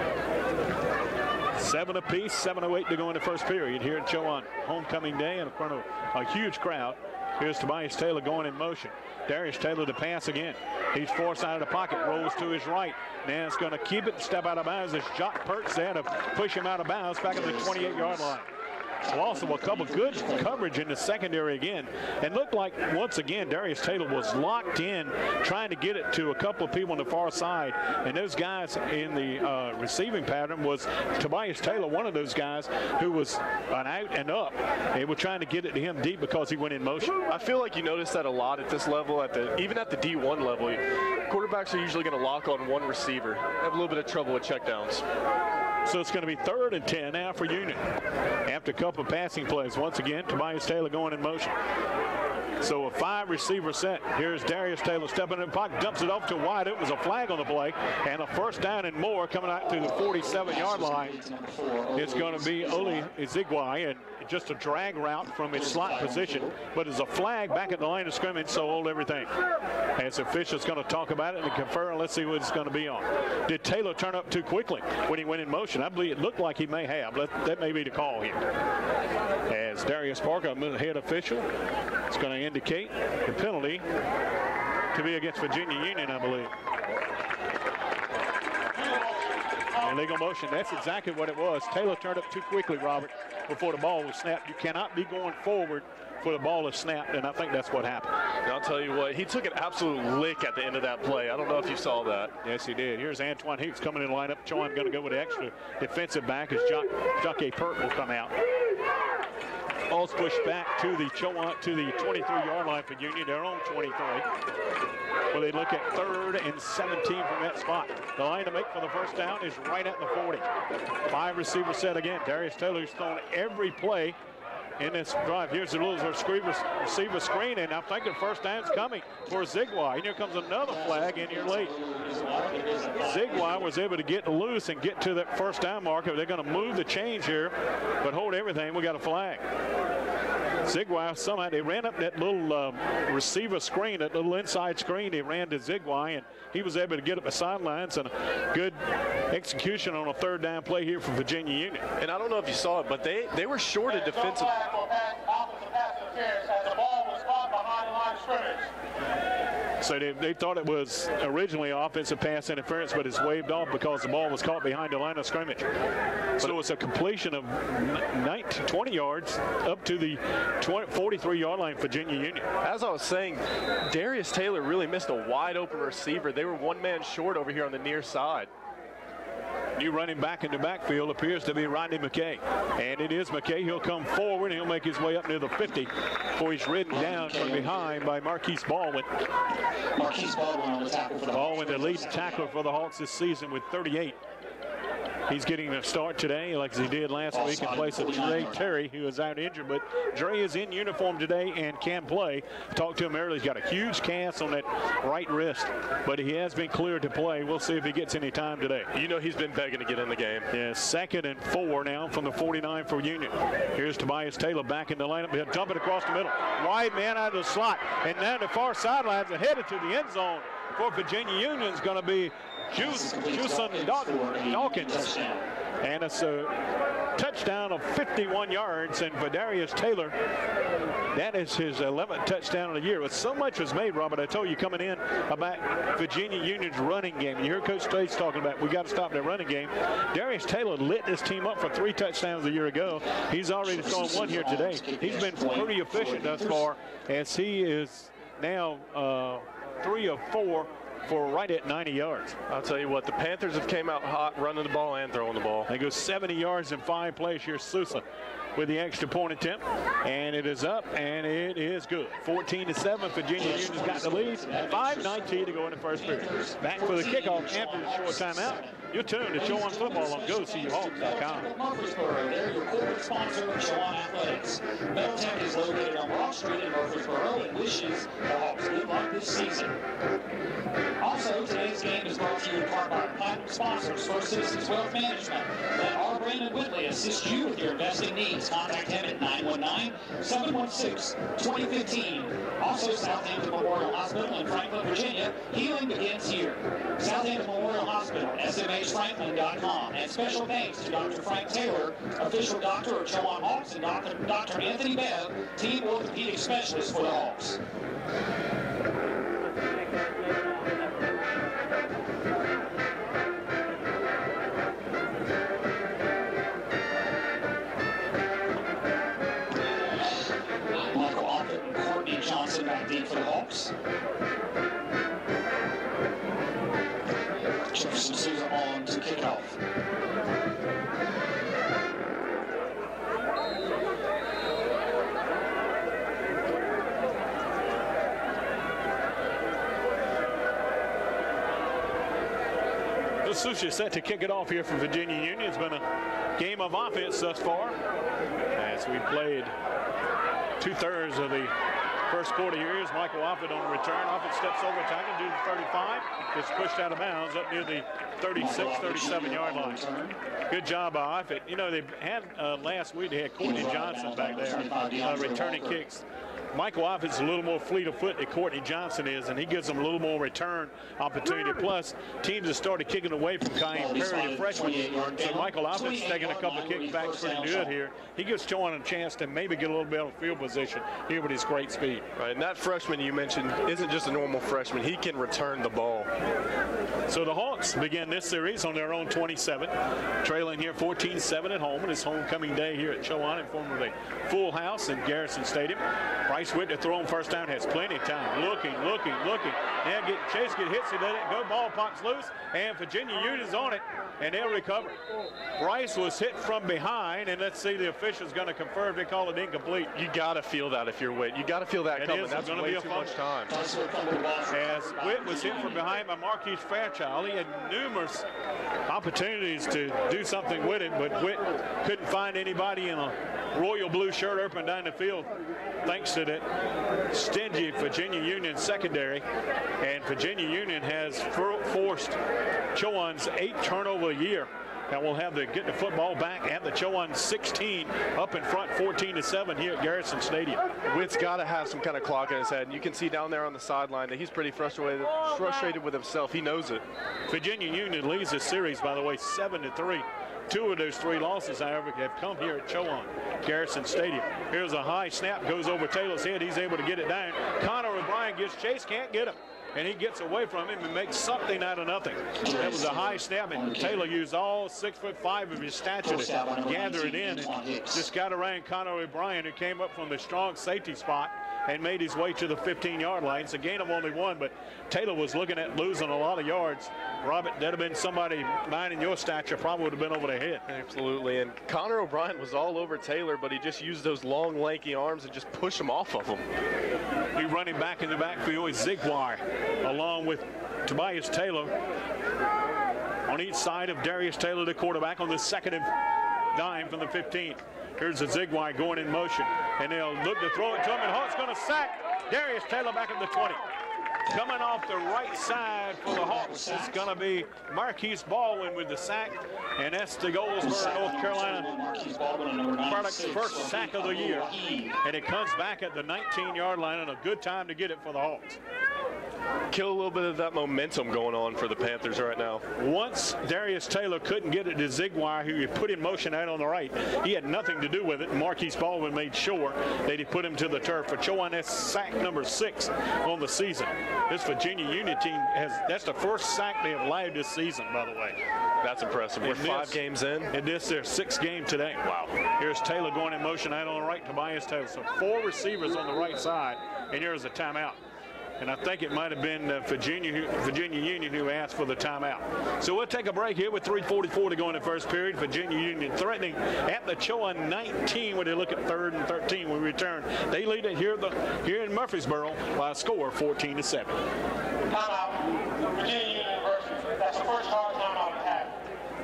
Seven apiece, seven oh eight to go in the first period here at Chowan homecoming day in front of a huge crowd. Here's Tobias Taylor going in motion. Darius Taylor to pass again. He's forced out of the pocket, rolls to his right. Now it's going to keep it, step out of bounds. There's Jock Perks there to push him out of bounds back at the twenty-eight-yard line. loss of a couple good coverage in the secondary again. And looked like, once again, Darius Taylor was locked in, trying to get it to a couple of people on the far side. And those guys in the uh, receiving pattern was Tobias Taylor, one of those guys who was an out and up. They were trying to get it to him deep because he went in motion. I feel like you notice that a lot at this level, at the even at the D one level. Quarterbacks are usually going to lock on one receiver. Have a little bit of trouble with checkdowns. So it's going to be third and ten now for Union. After a couple of passing plays, once again, Tobias Taylor going in motion. So a five receiver set. Here's Darius Taylor stepping in the pocket, dumps it off to wide. It was a flag on the play, and a first down and more coming out to the forty-seven yard line. It's going to be Oli Izigwai, and just a drag route from his slot position, but it's a flag back at the line of scrimmage, so hold everything. As officials going to talk about it and confer, and let's see what it's going to be on. Did Taylor turn up too quickly when he went in motion? I believe it looked like he may have. That may be the call here. As Darius Parker, head official, it's going to indicate the penalty to be against Virginia Union, I believe. Illegal motion. That's exactly what it was. Taylor turned up too quickly, Robert, before the ball was snapped. You cannot be going forward before the ball is snapped, and I think that's what happened. And I'll tell you what, he took an absolute lick at the end of that play. I don't know if you saw that. Yes, he did. Here's Antoine Hicks coming in lineup. Chowan going to go with the extra defensive back as Jacques Pert will come out. Ball's pushed back to the Chowan, to the twenty-three yard line for Union. Their own twenty-three. Well, they look at third and seventeen from that spot. The line to make for the first down is right at the forty. Five receiver set again. Darius Taylor's thrown every play in this drive. Here's the little receiver screen, and I think the first down's coming for Zigwai. And here comes another flag, and you're late. Zigwai was able to get loose and get to that first down marker. They're going to move the change here, but hold everything. We got a flag. Zigwai, somehow they ran up that little uh, receiver screen, that little inside screen. They ran to Zigwai, and he was able to get up the sidelines, and a good execution on a third down play here for Virginia Union. And I don't know if you saw it, but they, they were short of defensive. So they, they thought it was originally offensive pass interference, but it's waved off because the ball was caught behind the line of scrimmage. So it's a completion of nineteen, twenty yards up to the forty-three yard line, Virginia Union. As I was saying, Darius Taylor really missed a wide open receiver. They were one man short over here on the near side. New running back in the backfield appears to be Rodney McKay. And it is McKay. He'll come forward. He'll make his way up near the fifty before he's ridden down from behind by Marquise Baldwin. Marquise Baldwin on the tackle for the Hawks. Baldwin, the lead tackler for the Hawks this season with thirty-eight. He's getting a start today like he did last week in place of Dre Terry, who is out injured. But Dre is in uniform today and can play. Talked to him earlier. He's got a huge cast on that right wrist, but he has been cleared to play. We'll see if he gets any time today. You know he's been begging to get in the game. Yeah, second and four now from the forty-nine for Union. Here's Tobias Taylor back in the lineup. He'll dump it across the middle. Wide man out of the slot. And now the far sidelines are headed to the end zone for Virginia Union is going to be Juson Dawkins. And it's a touchdown of fifty-one yards. And for Darius Taylor, that is his eleventh touchdown of the year. But so much was made, Robert. I told you coming in about Virginia Union's running game. You hear Coach States talking about we got to stop their running game. Darius Taylor lit this team up for three touchdowns a year ago. He's already thrown one here today. He's been pretty efficient thus far as he is now uh, three of four for right at ninety yards. I'll tell you what, the Panthers have came out hot running the ball and throwing the ball. They go seventy yards in five plays. Here's Sousa with the extra point attempt, and it is up, and it is good. fourteen to seven, Virginia Union's got the lead. five nineteen to go in the first period. Back for the kickoff after the short timeout. You're tuned to Chowan Football on go see hawks dot com. Murfreesboro, they're your corporate sponsor of Chowan Athletics. Metal Tech is located on Broad Street in Murfreesboro and wishes the Hawks good luck this season. Also, today's game is brought to you in part by platinum sponsors First Citizens Wealth Management. Let R. Brandon Whitley assist you with your investing needs. Contact him at nine one nine, seven one six, two zero one five. Also, Southampton Memorial Hospital in Franklin, Virginia. Healing begins here. Southampton Memorial Hospital, S M H Franklin dot com. And special thanks to Doctor Frank Taylor, official doctor of Chowan Hawks, and Doctor Doctor Anthony Bev, team orthopedic specialist for the Hawks. Sucia set to kick it off here for Virginia Union. It's been a game of offense thus far as we played two-thirds of the first quarter. Here is Michael Offit on the return. Offit steps over, tackle, do the thirty-five. Gets pushed out of bounds up near the thirty-six, thirty-seven yard line. Good job by Offit. You know, they had uh, last week, they had Courtney Johnson back there uh, returning kicks. Michael Offit's a little more fleet of foot than Courtney Johnson is, and he gives them a little more return opportunity. Plus, teams have started kicking away from Kyan Perry, the freshman. So Michael Offit's taking a couple of kickbacks pretty good here. He gives Chowan a chance to maybe get a little bit of field position here with his great speed. Right, and that freshman you mentioned isn't just a normal freshman. He can return the ball. So the Hawks begin this series on their own twenty-seven, trailing here fourteen seven at home. And it's homecoming day here at Chowan in form of a full house in Garrison Stadium. Bryce Witt to throw him first down, has plenty of time. Looking, looking, looking. Now get Chase get hits, he let it go. Ball pops loose, and Virginia Union's on it, and they'll recover. Bryce was hit from behind, and let's see the official's going to confirm. They call it incomplete. You got to feel that if you're Witt. You got to feel that It coming. is. That's It's way be a too fumble. much time. As Witt was hit from behind by Marquise Fairchild, he had numerous opportunities to do something with it, but Witt couldn't find anybody in a royal blue shirt up and down the field, thanks to that stingy Virginia Union secondary. And Virginia Union has for forced Chowan's eight turnover a year. And we'll have to get the football back at the Chowan sixteen, up in front fourteen to seven here at Garrison Stadium. Witt's got to have some kind of clock in his head. And you can see down there on the sideline that he's pretty frustrated, frustrated with himself. He knows it. Virginia Union leads this series, by the way, seven to three. Two of those three losses, however, have come here at Chowan, Garrison Stadium. Here's a high snap, goes over Taylor's head. He's able to get it down. Connor O'Brien gets Chase, can't get him. And he gets away from him and makes something out of nothing. That was a high snap, and Taylor used all six foot five of his stature to gather it in and just got around Connor O'Brien, who came up from the strong safety spot and made his way to the fifteen yard line. It's a gain of only one, but Taylor was looking at losing a lot of yards. Robert, that'd have been somebody minding your stature, probably would have been over their head. Absolutely, and Connor O'Brien was all over Taylor, but he just used those long, lanky arms and just pushed him off of him. He running back in the backfield is Zigwire, along with Tobias Taylor. On each side of Darius Taylor, the quarterback, on the second and dime from the fifteen. Here's the Zigwire going in motion, and they'll look to throw it to him, and Hawk's going to sack Darius Taylor back at the twenty. Coming off the right side for the Hawks is going to be Marquise Baldwin with the sack, and that's the Goldsboro, North Carolina product's first sack of the year. And it comes back at the nineteen yard line, and a good time to get it for the Hawks. Kill a little bit of that momentum going on for the Panthers right now. Once Darius Taylor couldn't get it to Zigwire, who he put in motion out on the right, he had nothing to do with it. Marquise Baldwin made sure that he put him to the turf. For Chowan, that's sack number six on the season. This Virginia Union team has, that's the first sack they have allowed this season, by the way. That's impressive. We're And five this- games in. And this their sixth game today. Wow. Here's Taylor going in motion out on the right, Tobias Taylor. So four receivers on the right side, and here's a timeout. And I think it might have been uh, Virginia, who, Virginia Union who asked for the timeout. So we'll take a break here with three forty-four to go in the first period. Virginia Union threatening at the Chowan nineteen when they look at third and thirteen when we return. They lead it here, the, here in Murfreesboro by a score of fourteen to seven. Timeout. Virginia Union University. That's the first hard timeout we have.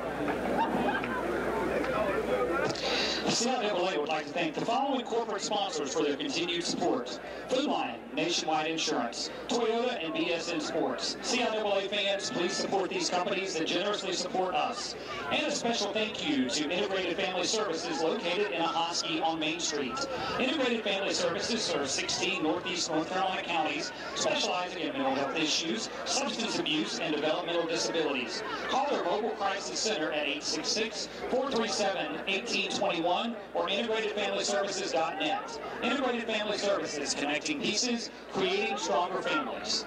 The C I A A would like to thank the following corporate sponsors for their continued support: Food Lion, Nationwide Insurance, Toyota, and B S N Sports. C I A A fans, please support these companies that generously support us. And a special thank you to Integrated Family Services, located in Ahoskie on Main Street. Integrated Family Services serves sixteen Northeast North Carolina counties, specializing in mental health issues, substance abuse, and developmental disabilities. Call their mobile crisis center at eight six six, four three seven, one eight two one or integrated family services dot net. Integrated Family Services, connecting pieces, creating stronger families.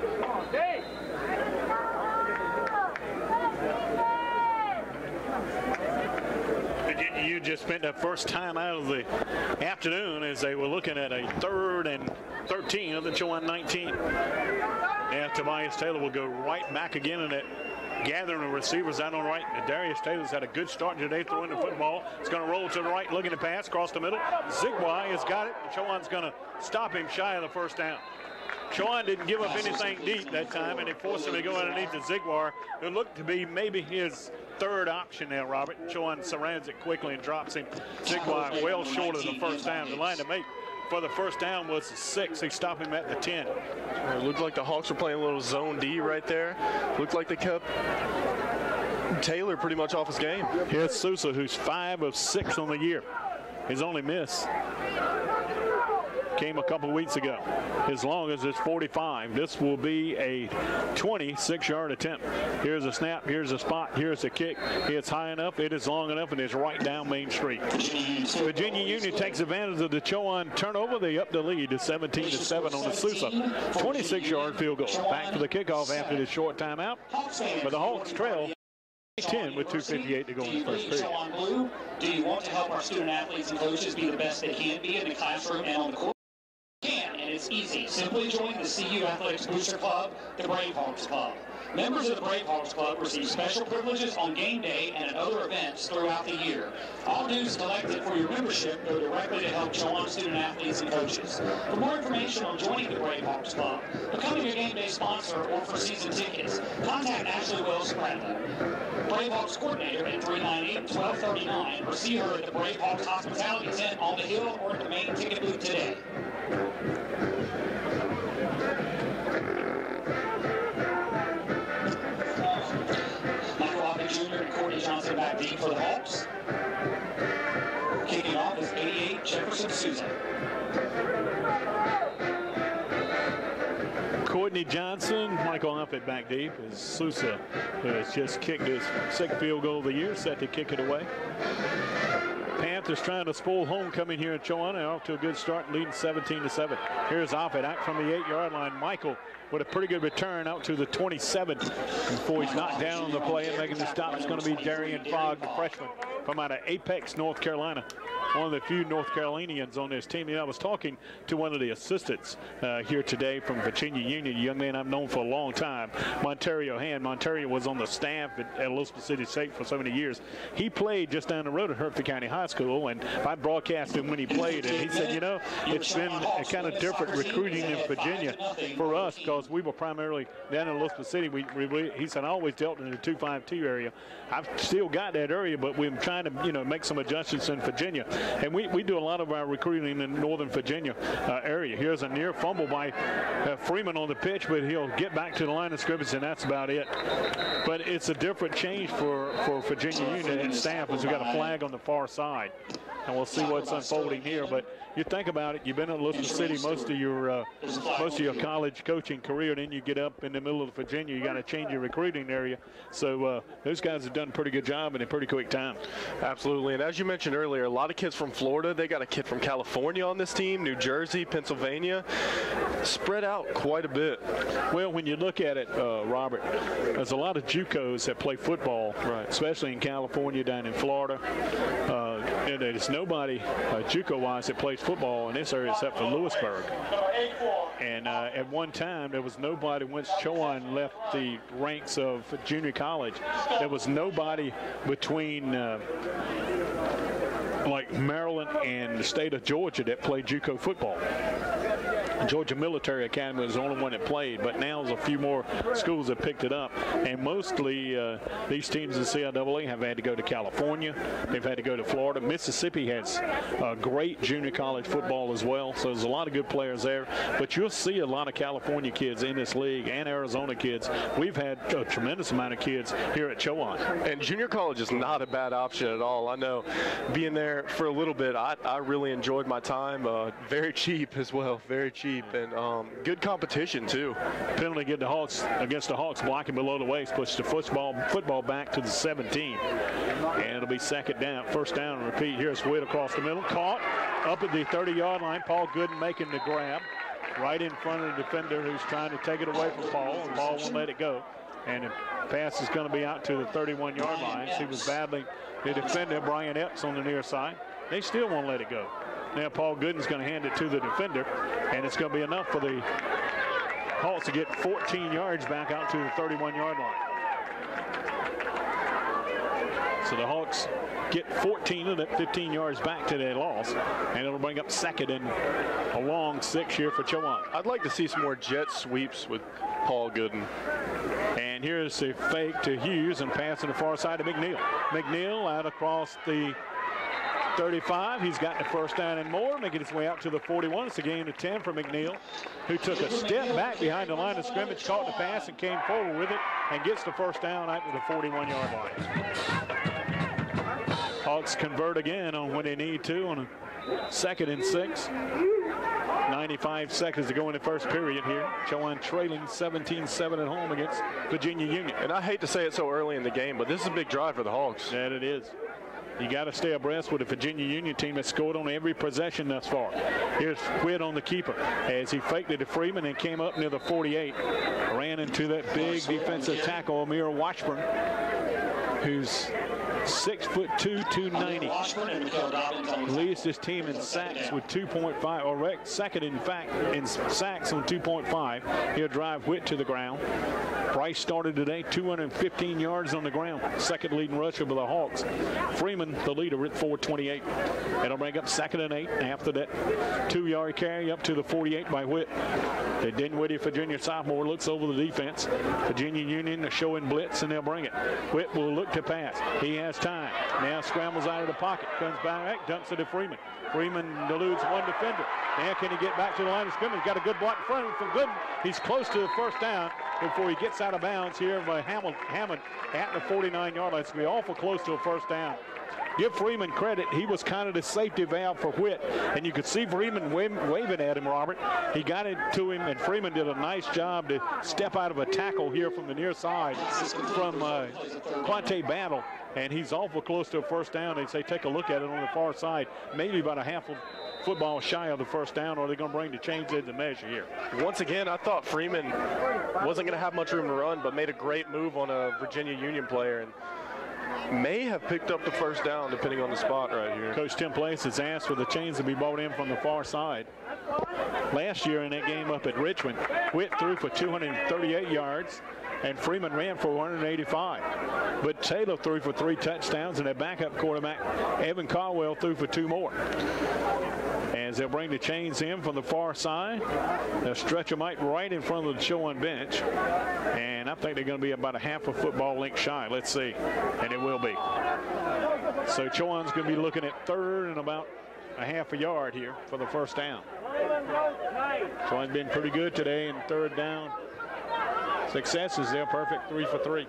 Virginia U just spent the first time out of the afternoon as they were looking at a third and thirteen of the Chowan nineteen. Now Tobias Taylor will go right back again in it, gathering the receivers out on the right. And Darius Taylor's had a good start today throwing the football. It's going to roll to the right, looking to pass, across the middle. Zigwai has got it. Chowan's going to stop him shy of the first down. Chowan didn't give up anything deep that time, and it forced him to go underneath the Zigwar. It looked to be maybe his third option there, Robert. Chowan surrounds it quickly and drops him. Zigwar well short of the first down. The line to make for the first down was six. They stopped him at the ten. It looked like the Hawks were playing a little zone D right there. Looked like they kept Taylor pretty much off his game. Here's Sousa, who's five of six on the year. His only miss came a couple weeks ago. His longest is forty-five. This will be a twenty-six-yard attempt. Here's a snap. Here's a spot. Here's a kick. It's high enough. It is long enough, and it's right down Main Street. Virginia Union takes advantage of the Chowan turnover. They up the lead to seventeen to seven on the Sousa. twenty-six-yard field goal. Back for the kickoff after this short timeout. But the Hawks trail ten with two fifty-eight to go in the first period. Do you want to help our student athletes and coaches be the best they can be in the classroom and on the court? You can, and it's easy. Simply join the C U Athletics Booster Club, the Bravehearts Club. Members of the Bravehearts Club receive special privileges on game day and at other events throughout the year. All dues collected for your membership go directly to help Chowan student athletes and coaches. For more information on joining the Bravehearts Club, becoming a game day sponsor, or for season tickets, contact Ashley Wells Bradley, Bravehearts coordinator at three nine eight, one two three nine, or see her at the Bravehearts Hospitality Tent on the Hill or at the main ticket booth today. Junior and Courtney Johnson back deep for the Hawks. Kicking off is eighty-eight, Jefferson Sousa. Courtney Johnson, Michael Huffett back deep as Sousa has just kicked his second field goal of the year, set to kick it away. Panthers trying to spoil homecoming here in Chowan. They're off to a good start, leading seventeen to seven. Here's Huffett out from the eight-yard line. Michael with a pretty good return out to the twenty-seven before he's knocked down on the play, and making the stop is going to be Darian Fogg, the freshman from out of Apex, North Carolina. One of the few North Carolinians on this team. And I was talking to one of the assistants uh, here today from Virginia Union, a young man I've known for a long time, Montario Hand. Montario was on the staff at, at Elizabeth City State for so many years. He played just down the road at Hertford County High School, and I broadcast him when he played, and he said, you know, it's been a kind of different recruiting in Virginia for us because we were primarily down in Elizabeth City. We, we, he said, I always dealt in the two five two area. I've still got that area, but we're trying to, you know, make some adjustments in Virginia. And we, we do a lot of our recruiting in the Northern Virginia uh, area. Here's a near fumble by uh, Freeman on the pitch, but he'll get back to the line of scrimmage, and that's about it. But it's a different change for, for Virginia Union and staff as we got a flag on the far side. And we'll see what's unfolding here. But you think about it, you've been in Elizabeth City most of your uh, most of your college coaching career, and then you get up in the middle of Virginia, you got to change your recruiting area. So uh, those guys have done a pretty good job in a pretty quick time. Absolutely. And as you mentioned earlier, a lot of kids from Florida. They got a kid from California on this team, New Jersey, Pennsylvania, spread out quite a bit. Well, when you look at it, uh, Robert, there's a lot of JUCOs that play football, right, especially in California, down in Florida. Uh, and there's nobody uh, JUCO-wise that plays football in this area except for Lewisburg. And uh, at one time, there was nobody, once Chowan left the ranks of junior college, there was nobody between uh, like Maryland and the state of Georgia that played JUCO football. Georgia Military Academy was the only one that played, but now there's a few more schools that picked it up. And mostly uh, these teams in C I A A have had to go to California. They've had to go to Florida. Mississippi has uh, great junior college football as well, so there's a lot of good players there. But you'll see a lot of California kids in this league and Arizona kids. We've had a tremendous amount of kids here at Chowan. And junior college is not a bad option at all. I know being there for a little bit, I, I really enjoyed my time. Uh, very cheap as well, very cheap. And um, good competition too. Penalty get the Hawks against the Hawks, blocking below the waist, puts the football football back to the seventeen, and it'll be second down, first down and repeat. Here's Witt across the middle, caught up at the thirty-yard line. Paul Gooden making the grab right in front of the defender who's trying to take it away from Paul, and Paul won't let it go. And the pass is going to be out to the thirty-one-yard line. He was battling the defender, Brian Epps, on the near side. They still won't let it go. Now Paul Gooden's going to hand it to the defender, and it's going to be enough for the Hawks to get fourteen yards back out to the thirty-one-yard line. So the Hawks get fourteen of that fifteen yards back to their loss, and it'll bring up second and a long six here for Chowan. I'd like to see some more jet sweeps with Paul Gooden. And here's the fake to Hughes and pass on the far side to McNeil. McNeil out across the thirty-five. He's gotten the first down and more, making his way out to the forty-one. It's a gain of ten for McNeil, who took a step back behind the line of scrimmage, caught the pass, and came forward with it, and gets the first down out to the forty-one-yard line. Hawks convert again on when they need to on a second and six. ninety-five seconds to go in the first period here. Chowan trailing seventeen seven at home against Virginia Union. And I hate to say it so early in the game, but this is a big drive for the Hawks. That it is. You got to stay abreast with the Virginia Union team that's scored on every possession thus far. Here's Whitt on the keeper as he faked it to Freeman and came up near the forty-eight. Ran into that big defensive tackle, Amir Washburn, who's six foot two, two ninety. Leads this team in sacks with two point five, or second in fact in sacks on two point five. He'll drive Whitt to the ground. Price started today two hundred fifteen yards on the ground. Second leading rusher for the Hawks. Freeman, the leader, at four twenty-eight. It'll bring up second and eight after that two-yard carry up to the forty-eight by Whitt. The Dinwiddie, Virginia sophomore, looks over the defense. Virginia Union is showing blitz, and they'll bring it. Whitt will look to pass. He has time. Now scrambles out of the pocket. Comes back, dumps it to Freeman. Freeman eludes one defender. Now can he get back to the line of scrimmage? Got a good block in front of him from Gooden. He's close to the first down before he gets out of bounds here by Hammond, Hammond at the forty-nine-yard line. It's going to be awful close to a first down. Give Freeman credit. He was kind of the safety valve for Whitt, and you could see Freeman waving at him, Robert. He got it to him, and Freeman did a nice job to step out of a tackle here from the near side from uh, Quante Battle, and he's awful close to a first down. They say take a look at it on the far side, maybe about a half of football shy of the first down, or they're going to bring the chains in the measure here. Once again, I thought Freeman wasn't going to have much room to run, but made a great move on a Virginia Union player, and may have picked up the first down depending on the spot right here. Coach Tim Place has asked for the chains to be brought in from the far side. Last year in that game up at Richmond, Whitt threw for two hundred thirty-eight yards, and Freeman ran for one hundred eighty-five. But Taylor threw for three touchdowns, and their backup quarterback, Evan Caldwell, threw for two more. As they'll bring the chains in from the far side, they'll stretch them out right in front of the Chowan bench, and I think they're going to be about a half a football length shy. Let's see, and it will be. So Chowan's going to be looking at third and about a half a yard here for the first down. Chowan's been pretty good today in third down successes. They're perfect, three for three.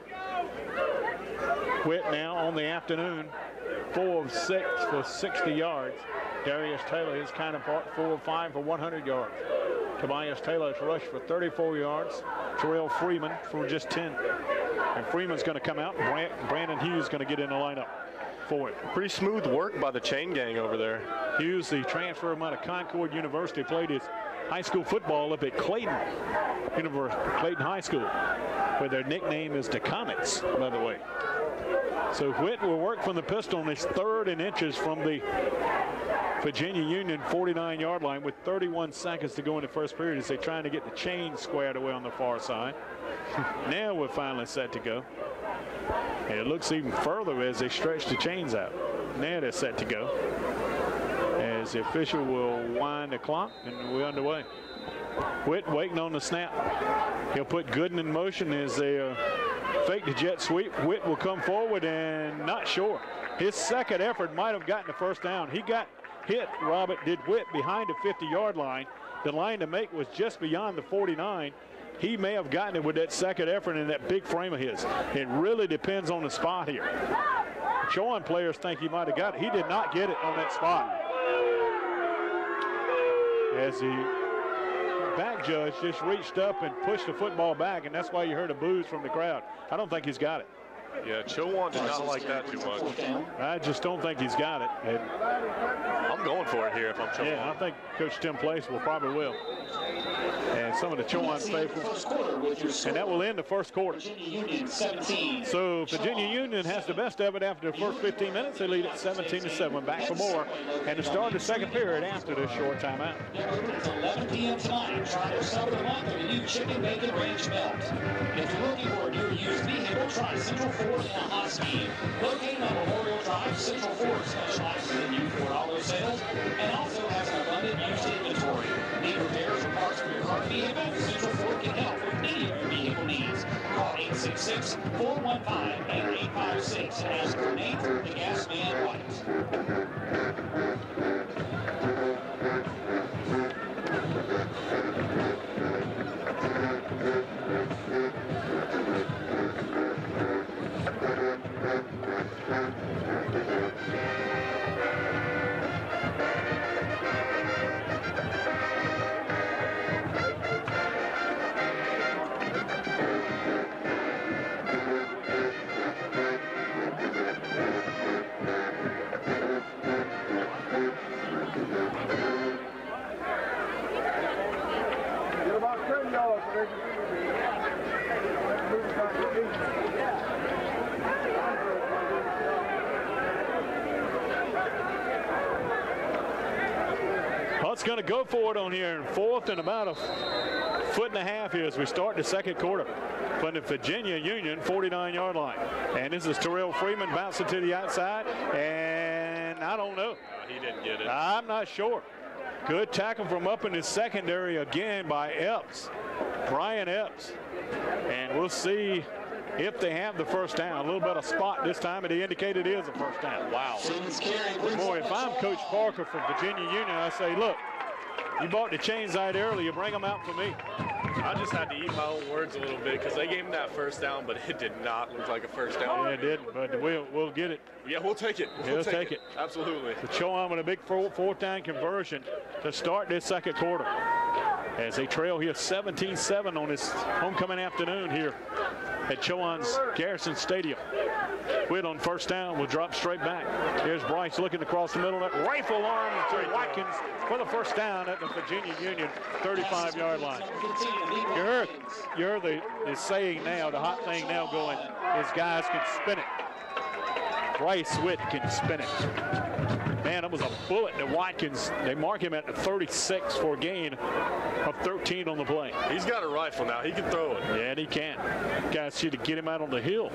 Whitt now on the afternoon, four of six for sixty yards. Darius Taylor, his counterpart, four of five for one hundred yards. Tobias Taylor has rushed for thirty-four yards. Terrell Freeman for just ten. And Freeman's going to come out. Brandon Hughes is going to get in the lineup for it. Pretty smooth work by the chain gang over there. Hughes, the transfer out of Concord University, played his high school football up at Clayton University, Clayton High School, where their nickname is the Comets, by the way. So Whitt will work from the pistol on his third and inches from the Virginia Union forty-nine-yard line with thirty-one seconds to go in the first period as they're trying to get the chain squared away on the far side. Now we're finally set to go. And it looks even further as they stretch the chains out. Now they're set to go. As the official will wind the clock, and we're underway. Whitt waiting on the snap. He'll put Gooden in motion as they uh, fake the jet sweep. Whitt will come forward and not sure. His second effort might have gotten the first down. He got hit, Robert, did Whitt behind the fifty-yard line. The line to make was just beyond the forty-nine. He may have gotten it with that second effort in that big frame of his. It really depends on the spot here. Chowan players think he might have got it. He did not get it on that spot. As the back judge just reached up and pushed the football back, and that's why you heard a boos from the crowd. I don't think he's got it. Yeah, Chowan did not like that too much. I just don't think he's got it. And I'm going for it here if I'm Chowan. yeah, I think Coach Tim Place will probably will. And some of the Chowan faithful. And that will end the first quarter. So Virginia Union has the best of it after the first fifteen minutes. They lead at seventeen to seven. Back for more. And to start the second period after this short timeout. It's eleven p m tonight. Try to summer the month with a new chicken bacon ranch melt. If you're looking for a new used vehicle, try Central Ford and a Husky. Located on Memorial Drive, Central Ford specializes in new Ford auto sales and also has an abundant used inventory. Need repairs or parts for your car or vehicle? Central Ford can help with any of your vehicle needs. Call eight six six, four one five, eight eight five six and ask for Nathan, the gas man White. Hunt's going to go for it on here in fourth and about a foot and a half here as we start the second quarter. From the Virginia Union forty-nine yard line. And this is Terrell Freeman bouncing to the outside. And I don't know. Uh, he didn't get it. I'm not sure. Good tackle from up in the secondary again by Epps. Brian Epps. And we'll see if they have the first down. A little bit of spot this time, and he indicated it is a first down. Wow. Boy, if I'm Coach Parker from Virginia Union, I say, look, you bought the chains out early, you bring them out for me. I just had to eat my own words a little bit because they gave him that first down, but it did not look like a first down. Yeah, it didn't, but we'll, we'll get it. Yeah, we'll take it. We'll We'll take, take it. it. Absolutely. The Chowan with a big fourth down conversion to start this second quarter. As they trail here seventeen seven on this homecoming afternoon here at Chowan's Garrison Stadium. Witt on first down will drop straight back. Here's Bryce looking across the middle. That rifle arm to Watkins for the first down at the Virginia Union thirty-five yard line. You heard, you heard the, the saying now, the hot thing now going is guys can spin it. Bryce Witt can spin it. Man, it was a bullet to Watkins. They mark him at the thirty-six for a gain of thirteen on the play. He's got a rifle now. He can throw it. Yeah, and he can. Guys see to get him out on the hill.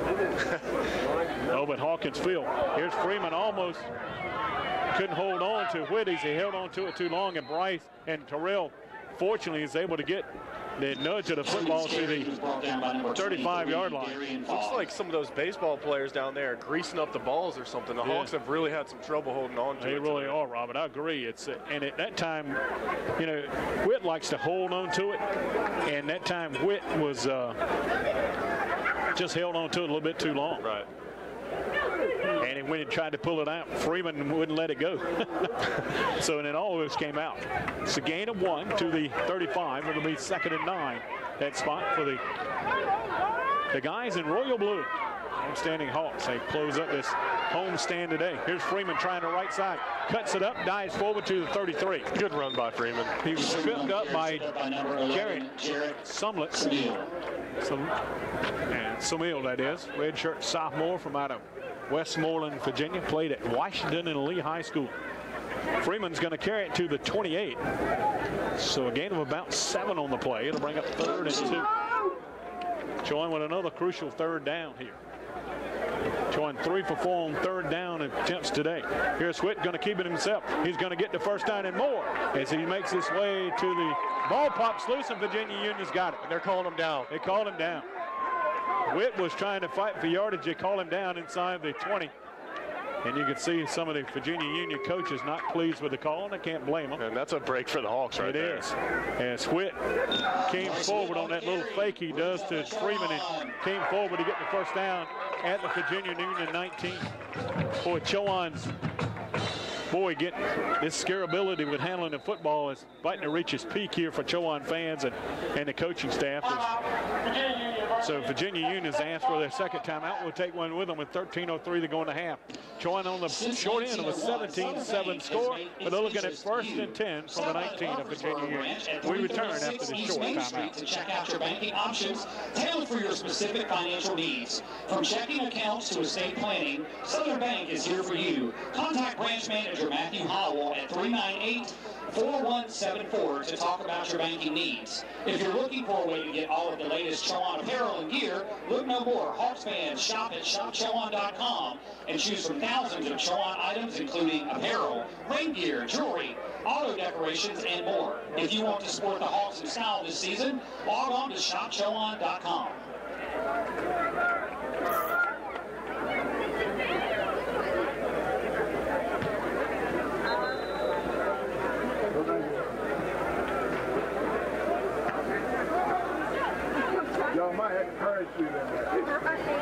Over at Hawkins Field. Here's Freeman almost couldn't hold on to Whitties. He held on to it too long, and Bryce and Terrell fortunately is able to get the nudge of the football to the thirty-five yard line. Looks like some of those baseball players down there are greasing up the balls or something. The Yeah. Hawks have really had some trouble holding on to They it. really today. are, Robert. I agree. It's uh, and at that time, you know, Witt likes to hold on to it, and that time Witt was uh, just held on to it a little bit too long. Right. And when he tried to pull it out, Freeman wouldn't let it go. So then all of this came out. It's a gain of one to the thirty-five. It'll be second and nine. That spot for the the guys in royal blue. Homestanding Hawks. They close up this homestand today. Here's Freeman trying to right side. Cuts it up, dives forward to the thirty-three. Good run by Freeman. He was tripped up by Jared Sumlett. Some, and Sumil, that is. Redshirt sophomore from out of Westmoreland, Virginia. Played at Washington and Lee High School. Freeman's going to carry it to the twenty-eight. So a gain of about seven on the play. It'll bring up third and two. Chowan with another crucial third down here. Chowan three for four on third down attempts today. Here's Witt going to keep it himself. He's going to get the first down and more as he makes his way to the ball. Pops loose and Virginia Union's got it. And they're calling him down. They called him down. Witt was trying to fight for yardage. They call him down inside the twenty. And you can see some of the Virginia Union coaches not pleased with the call, and I can't blame them. And that's a break for the Hawks right It there. is. As Witt came forward on that little fake he does to Freeman and came forward to get the first down at the Virginia Union nineteen. Boy, Chowan's boy getting this scarability with handling the football is fighting to reach his peak here for Chowan fans and, and the coaching staff. So Virginia Union's asked for their second timeout. We'll take one with them with thirteen oh three to go in the half. Chowan on the short end of a seventeen seven score, but they're looking at first and ten from the nineteen of Virginia Union. We return after the short timeout. To check out your banking options tailored for your specific financial needs. From checking accounts to estate planning, Southern Bank is here for you. Contact branch manager Manager Matthew Howell at three nine eight, four one seven four to talk about your banking needs. If you're looking for a way to get all of the latest Chowan apparel and gear, look no more. Hawks fans, shop at shop chowan dot com and choose from thousands of Chowan items, including apparel, rain gear, jewelry, auto decorations, and more. If you want to support the Hawks in style this season, log on to shop chowan dot com. Y'all might have to parachute in there.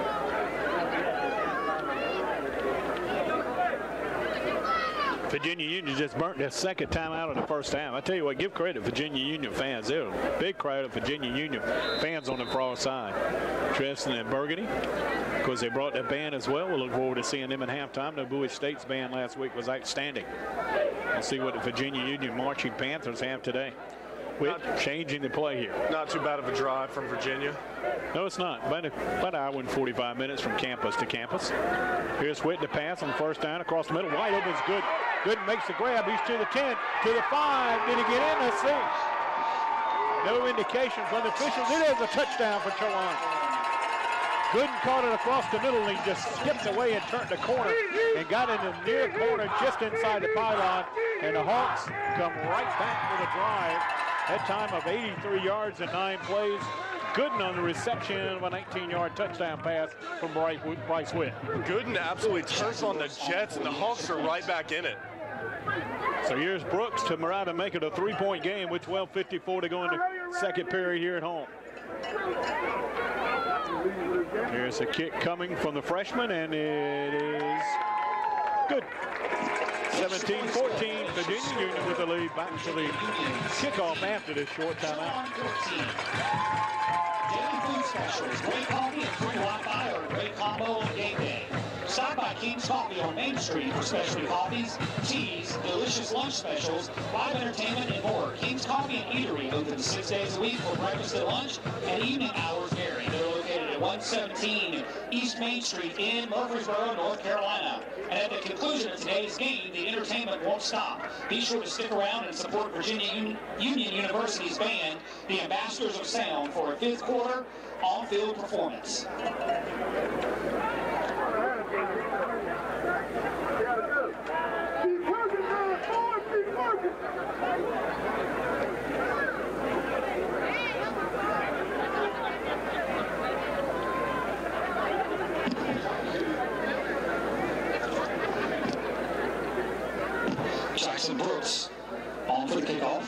Virginia Union just burnt their second time out of the first half. I tell you what, give credit to Virginia Union fans. They're a big crowd of Virginia Union fans on the far side. Dressed in burgundy. Of course, they brought their band as well. We'll look forward to seeing them in halftime. The Bowie State's band last week was outstanding. We'll see what the Virginia Union Marching Panthers have today. With changing the play here. Not too bad of a drive from Virginia. No, it's not. About, a, about an hour and forty-five minutes from campus to campus. Here's Whit to pass on first down across the middle. Wide open's good. Gooden makes the grab. He's to the ten, to the five. Did he get in? Let's see. No indication from the officials. It is a touchdown for Chowan. Gooden caught it across the middle, and he just skipped away and turned the corner and got in the near corner just inside the pylon. And the Hawks come right back with a drive. That time of eighty-three yards and nine plays. Gooden on the reception of a nineteen-yard touchdown pass from Bryce Whit. Gooden absolutely turfs on the Jets, and the Hawks are right back in it. So here's Brooks to Murata make it a three-point game with twelve fifty-four to go into second period here at home. Here's a kick coming from the freshman, and it is good. seventeen fourteen, Virginia Union with the lead back to the kickoff after this short timeout. Daily food specials, great coffee and free Wi-Fi are a great combo on game day. Stop by King's Coffee on Main Street for specialty coffees, teas, delicious lunch specials, live entertainment, and more. King's Coffee and Eatery open six days a week for breakfast and lunch, and evening hours vary. They're located at one seventeen East Main Street in Murfreesboro, North Carolina. And at the conclusion of today's game, the entertainment won't stop. Be sure to stick around and support Virginia Un- Union University's band, the Ambassadors of Sound, for a fifth quarter on-field performance. Keep working, man. Forward, keep working. Jackson Brooks on for the kickoff.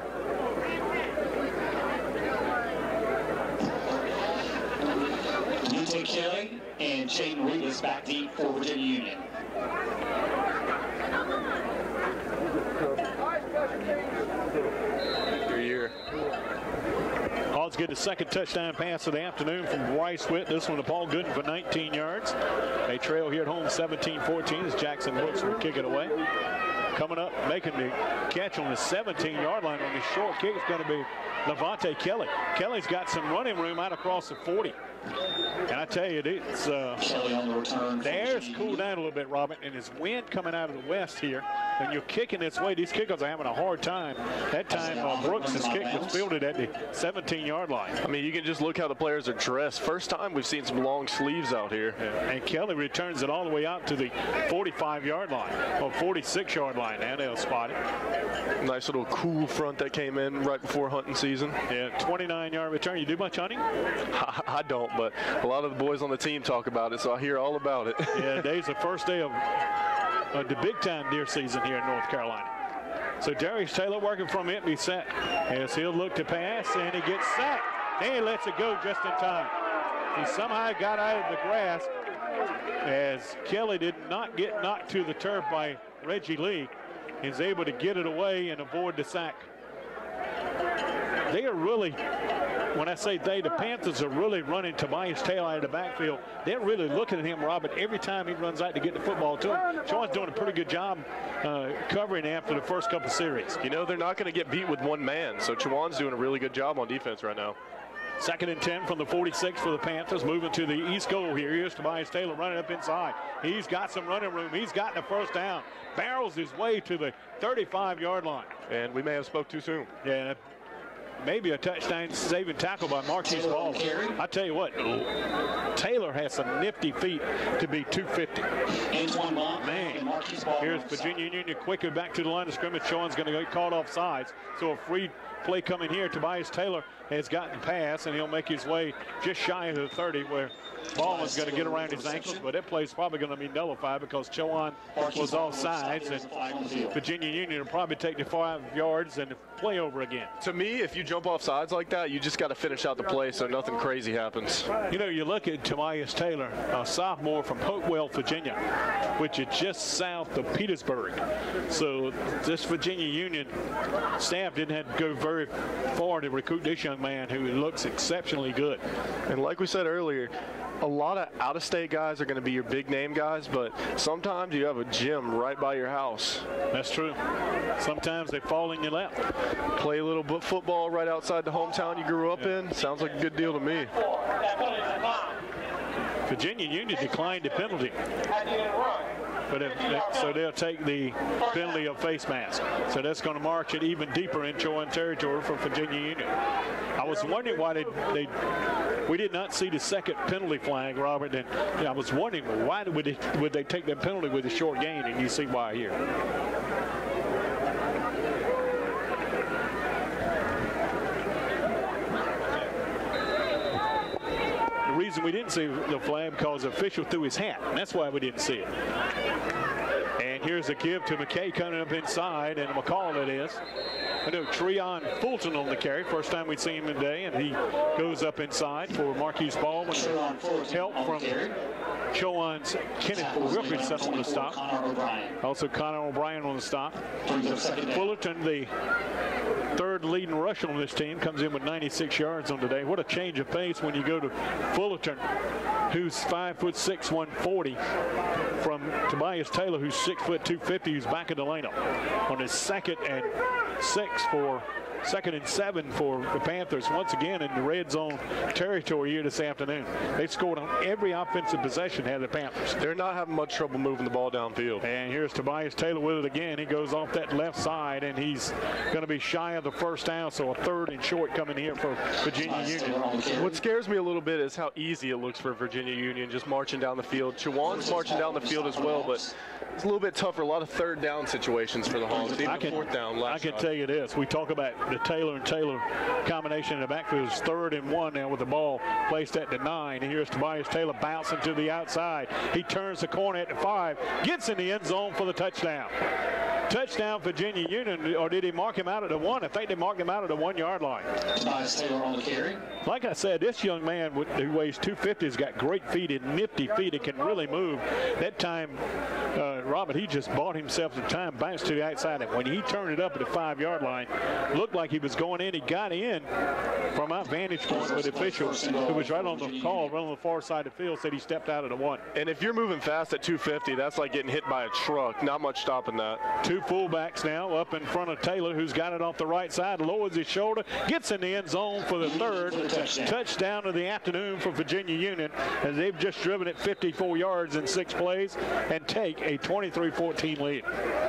Dante Kelly and Jaden Reeves back deep for Virginia Union. Your year. Hawks get the second touchdown pass of the afternoon from Bryce Whit. This one to Paul Gooden for nineteen yards. They trail here at home seventeen fourteen as Jackson Brooks will kick it away. Coming up, making the catch on the seventeen-yard line on the short kick is going to be Levante Kelly. Kelly's got some running room out across the forty. And I tell you, it's uh, Kelly on the return. the air's cooled down a little bit, Robin, and there's wind coming out of the west here. And you're kicking this way. These kickers are having a hard time. That time, uh, Brooks' kick was fielded at the seventeen-yard line. I mean, you can just look how the players are dressed. First time we've seen some long sleeves out here. Yeah. And Kelly returns it all the way out to the forty-five-yard line, or forty-six-yard line. Now they'll spot it. Nice little cool front that came in right before hunting season. Yeah, twenty-nine-yard return. You do much hunting? I, I don't, but a lot of the boys on the team talk about it, so I hear all about it. Yeah, today's the first day of uh, the big-time deer season here in North Carolina. So Darius Taylor working from empty set as he'll look to pass, and he gets sacked. Then he lets it go just in time. He somehow got out of the grass as Kelly did not get knocked to the turf by Reggie Lee. He's able to get it away and avoid the sack. They are really, when I say they, the Panthers are really running Tobias Taylor out of the backfield. They're really looking at him, Robert, every time he runs out to get the football to him. Sean's doing a pretty good job uh, covering after the first couple series. You know, they're not going to get beat with one man, so Chowan's doing a really good job on defense right now. Second and ten from the forty-six for the Panthers. Moving to the east goal here. Here's Tobias Taylor running up inside. He's got some running room. He's gotten the first down. Barrels his way to the thirty-five yard line. And we may have spoke too soon. Yeah, maybe a touchdown saving tackle by Marquise Ball. I tell you what, Taylor has some nifty feet to be two fifty. Man, here's Virginia Union quickly back to the line of scrimmage. Sean's going to get caught off sides. So a free play coming here. Tobias Taylor has gotten pass, and he'll make his way just shy of the thirty, where Baldwin's going to get around his ankles, but that play is probably going to be nullified because Chowan was off sides, and Virginia Union will probably take the five yards and play over again. To me, if you jump off sides like that, you just got to finish out the play so nothing crazy happens. You know, you look at Tobias Taylor, a sophomore from Hopewell, Virginia, which is just south of Petersburg. So this Virginia Union staff didn't have to go very far to recruit this young man who looks exceptionally good. And like we said earlier, a lot of out-of-state guys are going to be your big-name guys, but sometimes you have a gym right by your house. That's true. Sometimes they fall in your lap. Play a little bit football right outside the hometown you grew up yeah. in. Sounds like a good deal to me. Virginia Union declined the penalty. But if, so they'll take the penalty of face mask. So that's going to march it even deeper in Chowan territory for Virginia Union. I was wondering why they, they we did not see the second penalty flag, Robert. And yeah, I was wondering why would they, would they take that penalty with a short gain, and you see why here. The reason we didn't see the flag because the official threw his hat, and that's why we didn't see it. And here's a give to McKay coming up inside, and McCall it is. I know Treon Fulton on the carry. First time we've seen him today, and he goes up inside for Marquise Baldwin. Help from Chowan's Kenneth Wilkinson on the stop. Also Connor O'Brien on the stop. Fullerton, the third leading rusher on this team, comes in with ninety-six yards on today. What a change of pace when you go to Fullerton, who's five foot six, one forty, from Tobias Taylor, who's six foot two fifty, who's back in the lineup on his second and six for second and seven for the Panthers. Once again in the red zone territory here this afternoon. They scored on every offensive possession, had the Panthers. They're not having much trouble moving the ball downfield. And here's Tobias Taylor with it again. He goes off that left side, and he's going to be shy of the first down, so a third and short coming here for Virginia Union. What scares me a little bit is how easy it looks for Virginia Union just marching down the field. Chowan's marching down the field as well, but it's a little bit tougher. A lot of third down situations for the Hawks. Even I can, fourth down last I can time. tell you this. We talk about the Taylor and Taylor combination in the backfield. Is third and one now with the ball placed at the nine. And here's Tobias Taylor bouncing to the outside. He turns the corner at the five, gets in the end zone for the touchdown. Touchdown Virginia Union, or did he mark him out at the one? I think they marked him out at the one-yard line. Tobias Taylor on the carry. Like I said, this young man who weighs two fifty has got great feet and nifty feet. He can really move. That time, uh, Robert, he just bought himself some time, bounced to the outside. And when he turned it up at the five-yard line, looked like he was going in. He got in from our vantage point, but the official, who was right on the call, right on the far side of the field, said he stepped out of the one. And if you're moving fast at two fifty, that's like getting hit by a truck. Not much stopping that. Two fullbacks now up in front of Taylor, who's got it off the right side, lowers his shoulder, gets in the end zone for the third touchdown of the afternoon for Virginia Union, as they've just driven it fifty-four yards in six plays and take a twenty-three fourteen lead.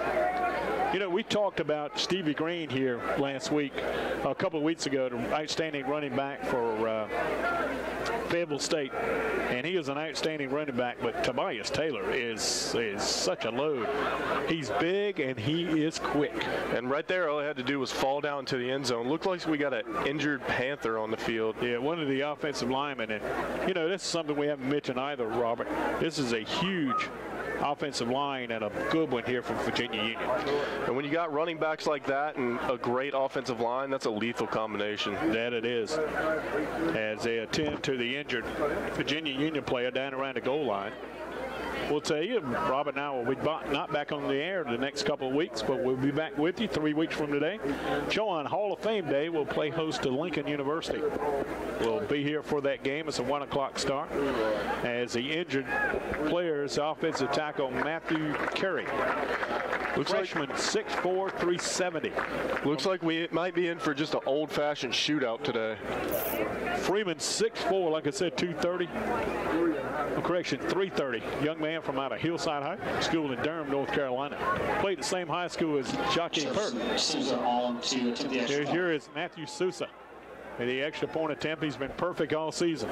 You know, we talked about Stevie Green here last week, a couple of weeks ago, the outstanding running back for uh, Fayetteville State, and he is an outstanding running back, but Tobias Taylor is is such a load. He's big and he is quick. And right there, all I had to do was fall down to the end zone. Looked like we got an injured Panther on the field. Yeah, one of the offensive linemen, and you know, this is something we haven't mentioned either, Robert. This is a huge offensive line and a good one here from Virginia Union. And when you got running backs like that and a great offensive line, that's a lethal combination. That it is. As they attend to the injured Virginia Union player down around the goal line. We'll tell you, Robert and I will be not back on the air the next couple of weeks, but we'll be back with you three weeks from today. Chowan Hall of Fame Day will play host to Lincoln University. We'll be here for that game. It's a one o'clock start. As the injured players, offensive tackle Matthew Carey Looks Freshman, like six four, three seventy. Looks like we might be in for just an old-fashioned shootout today. Freeman, six four, like I said, two thirty. Oh, correction, three thirty. Young man from out of Hillside High School in Durham, North Carolina. Played at the same high school as Jockey Pert. Sousa on to, to the extra Here's point. here is Matthew Sousa. And the extra point attempt, he's been perfect all season.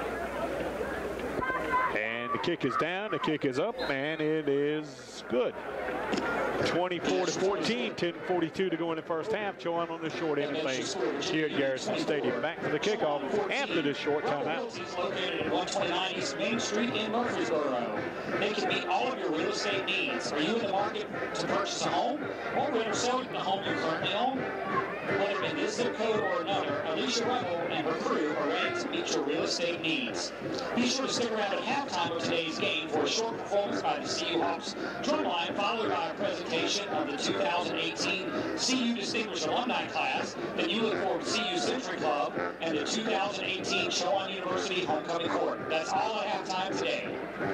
And the kick is down, the kick is up, and it is good. twenty-four to fourteen, ten forty-two to go in the first half. Chowan on the short end of things here at Garrison Stadium. Back to the kickoff after this short timeout. He's located at one twenty-nine East Main Street in Murfreesboro. They can meet all of your real estate needs. Are you in the market to purchase a home or rent or sell the home you currently own? Whether in this zip code or another, Alicia Rebel and her crew are ready to meet your real estate needs. Be sure to stick around at halftime of today's game for a short performance by the C U Hawks drumline, followed by a presentation of the two thousand eighteen C U Distinguished Alumni Class. Then you look forward to C U Century Club and the two thousand eighteen Chowan University Homecoming Court. That's all at halftime today.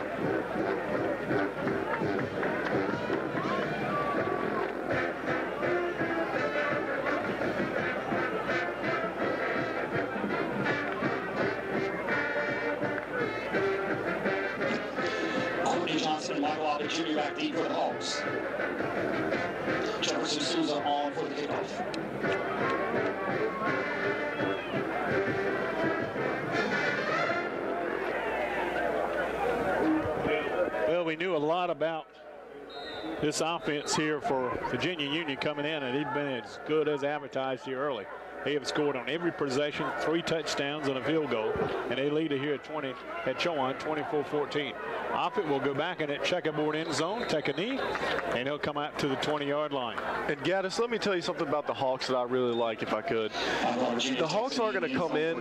Johnson and Michael Abbott Junior back deep for the Hawks. Jefferson Sousa on for the kickoff. Well, we knew a lot about this offense here for Virginia Union coming in, and he'd been as good as advertised here early. They have scored on every possession, three touchdowns and a field goal, and they lead it here at twenty at Chowan, twenty-four fourteen. Offutt will go back in that checkerboard end zone, take a knee, and he'll come out to the twenty-yard line. And Gaddis, let me tell you something about the Hawks that I really like, if I could. The Hawks aren't going to come in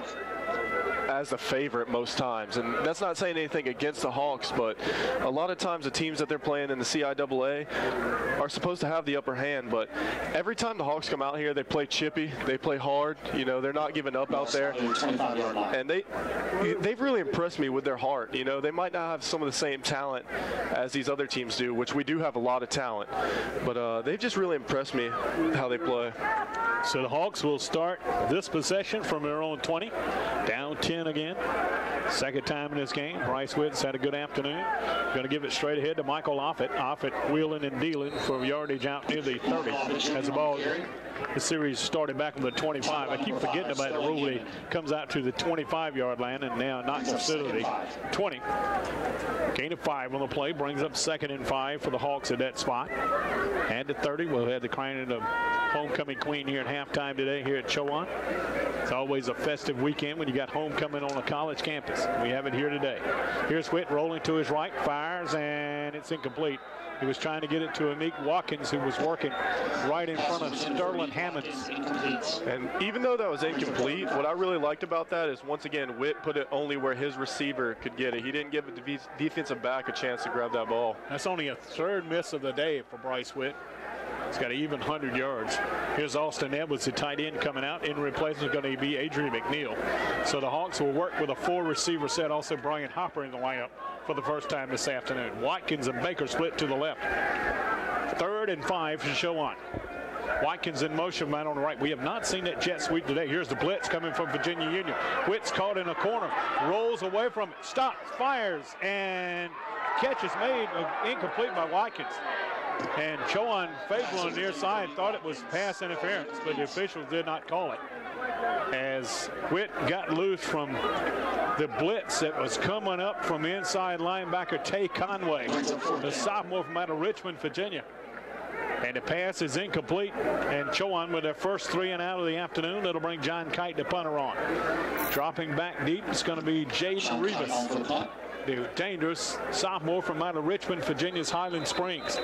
as the favorite most times, and that's not saying anything against the Hawks, but a lot of times the teams that they're playing in the C I A A are supposed to have the upper hand, but every time the Hawks come out here, they play chippy, they play hard, you know, they're not giving up out there, and they, they've really impressed me with their heart. You know, they might not have some of the same talent as these other teams do, which we do have a lot of talent, but uh, they've just really impressed me how they play. So the Hawks will start this possession from their own twenty, down ten again. Second time in this game. Bryce Witt's had a good afternoon. Going to give it straight ahead to Michael Offutt. Offutt wheeling and dealing for yardage out near the thirty as the ball. The series started back on the twenty-five. I keep forgetting about the rule. He comes out to the twenty-five-yard line and now knocks us to the twenty. Gain of five on the play. Brings up second and five for the Hawks at that spot. And to thirty. We'll have the crowning of homecoming queen here at halftime today here at Chowan. It's always a festive weekend when you got homecoming on a college campus. We have it here today. Here's Witt rolling to his right, fires, and it's incomplete. He was trying to get it to Amik Watkins, who was working right in front of Sterling Hammonds. And even though that was incomplete, what I really liked about that is, once again, Witt put it only where his receiver could get it. He didn't give the defensive back a chance to grab that ball. That's only a third miss of the day for Bryce Witt. He's got an even one hundred yards. Here's Austin Edwards, the tight end, coming out. In replacement is going to be Adrian McNeil. So the Hawks will work with a four receiver set. Also Brian Hopper in the lineup for the first time this afternoon. Watkins and Baker split to the left. Third and five to Chowan. Watkins in motion, man on the right. We have not seen that jet sweep today. Here's the blitz coming from Virginia Union. Witt's caught in a corner, rolls away from it, stops, fires, and catch is made incomplete by Watkins. And Chowan faithful on the near side thought it was pass interference, but the officials did not call it. As Witt got loose from the blitz that was coming up from inside linebacker Tay Conway, the sophomore from out of Richmond, Virginia. And the pass is incomplete, and Chowan with their first three and out of the afternoon. That'll bring John Kite, the punter, on. Dropping back deep, it's going to be Jaden Rivas, the dangerous sophomore from out of Richmond, Virginia's Highland Springs.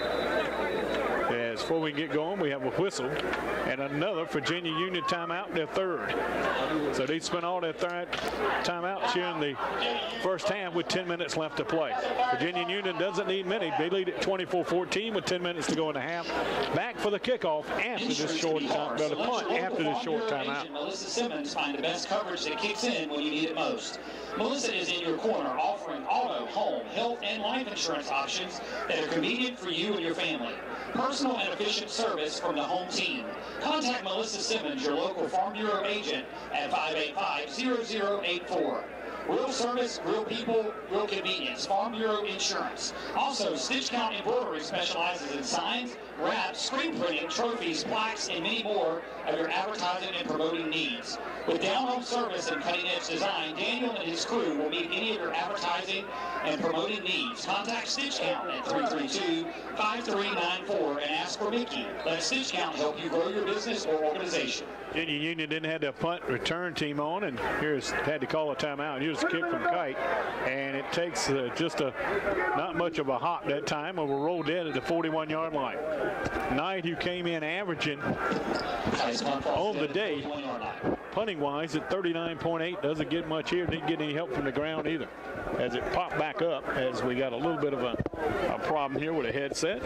As before we get going, we have a whistle and another Virginia Union timeout, their third. So they spent all their third timeouts here in the first half with ten minutes left to play. Virginia Union doesn't need many. They lead at twenty-four fourteen with ten minutes to go in the half. Back for the kickoff after this short time, the punt after this short timeout. Melissa Simmons find the best coverage that kicks in when you need it most. Melissa is in your corner, offering auto, home, health, and life insurance options that are convenient for you and your family. Personal and efficient service from the home team. Contact Melissa Simmons, your local Farm Bureau agent, at five eight five, zero zero eight four. Real service, real people, real convenience. Farm Bureau Insurance. Also, Stitch Count Embroidery specializes in signs, wraps, screen printing, trophies, plaques, and many more of your advertising and promoting needs. With down-home service and cutting-edge design, Daniel and his crew will meet any of your advertising and promoting needs. Contact Stitch Count at three three two, five three nine four and ask for Mickey. Let Stitch Count help you grow your business or organization. Virginia Union didn't have the punt return team on, and here's had to call a timeout. Here's a kick from Kite, and it takes uh, just a not much of a hop that time, and we're rolled in at the forty-one yard line. Knight, who came in averaging on the day, punting wise at thirty-nine point eight, doesn't get much here. Didn't get any help from the ground either, as it popped back up as we got a little bit of a, a problem here with a headset.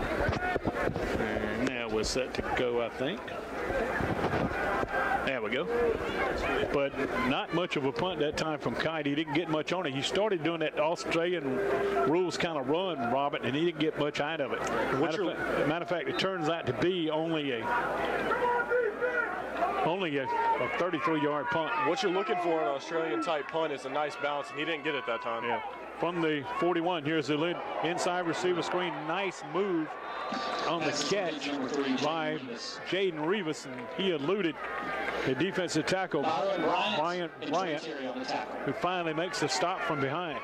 And now we're set to go, I think. There we go. But not much of a punt that time from Kite. He didn't get much on it. He started doing that Australian rules kind of run, Robert, and he didn't get much out of it. Matter of, fact, matter of fact, it turns out to be only a only a, a thirty-three yard punt. What you're looking for in an Australian-type punt is a nice bounce, and he didn't get it that time. Yeah. From the forty-one, here's the lid inside receiver screen. Nice move on the catch by Jaden Rivas, and he eluded the defensive tackle, Bryant Bryant, who finally makes the stop from behind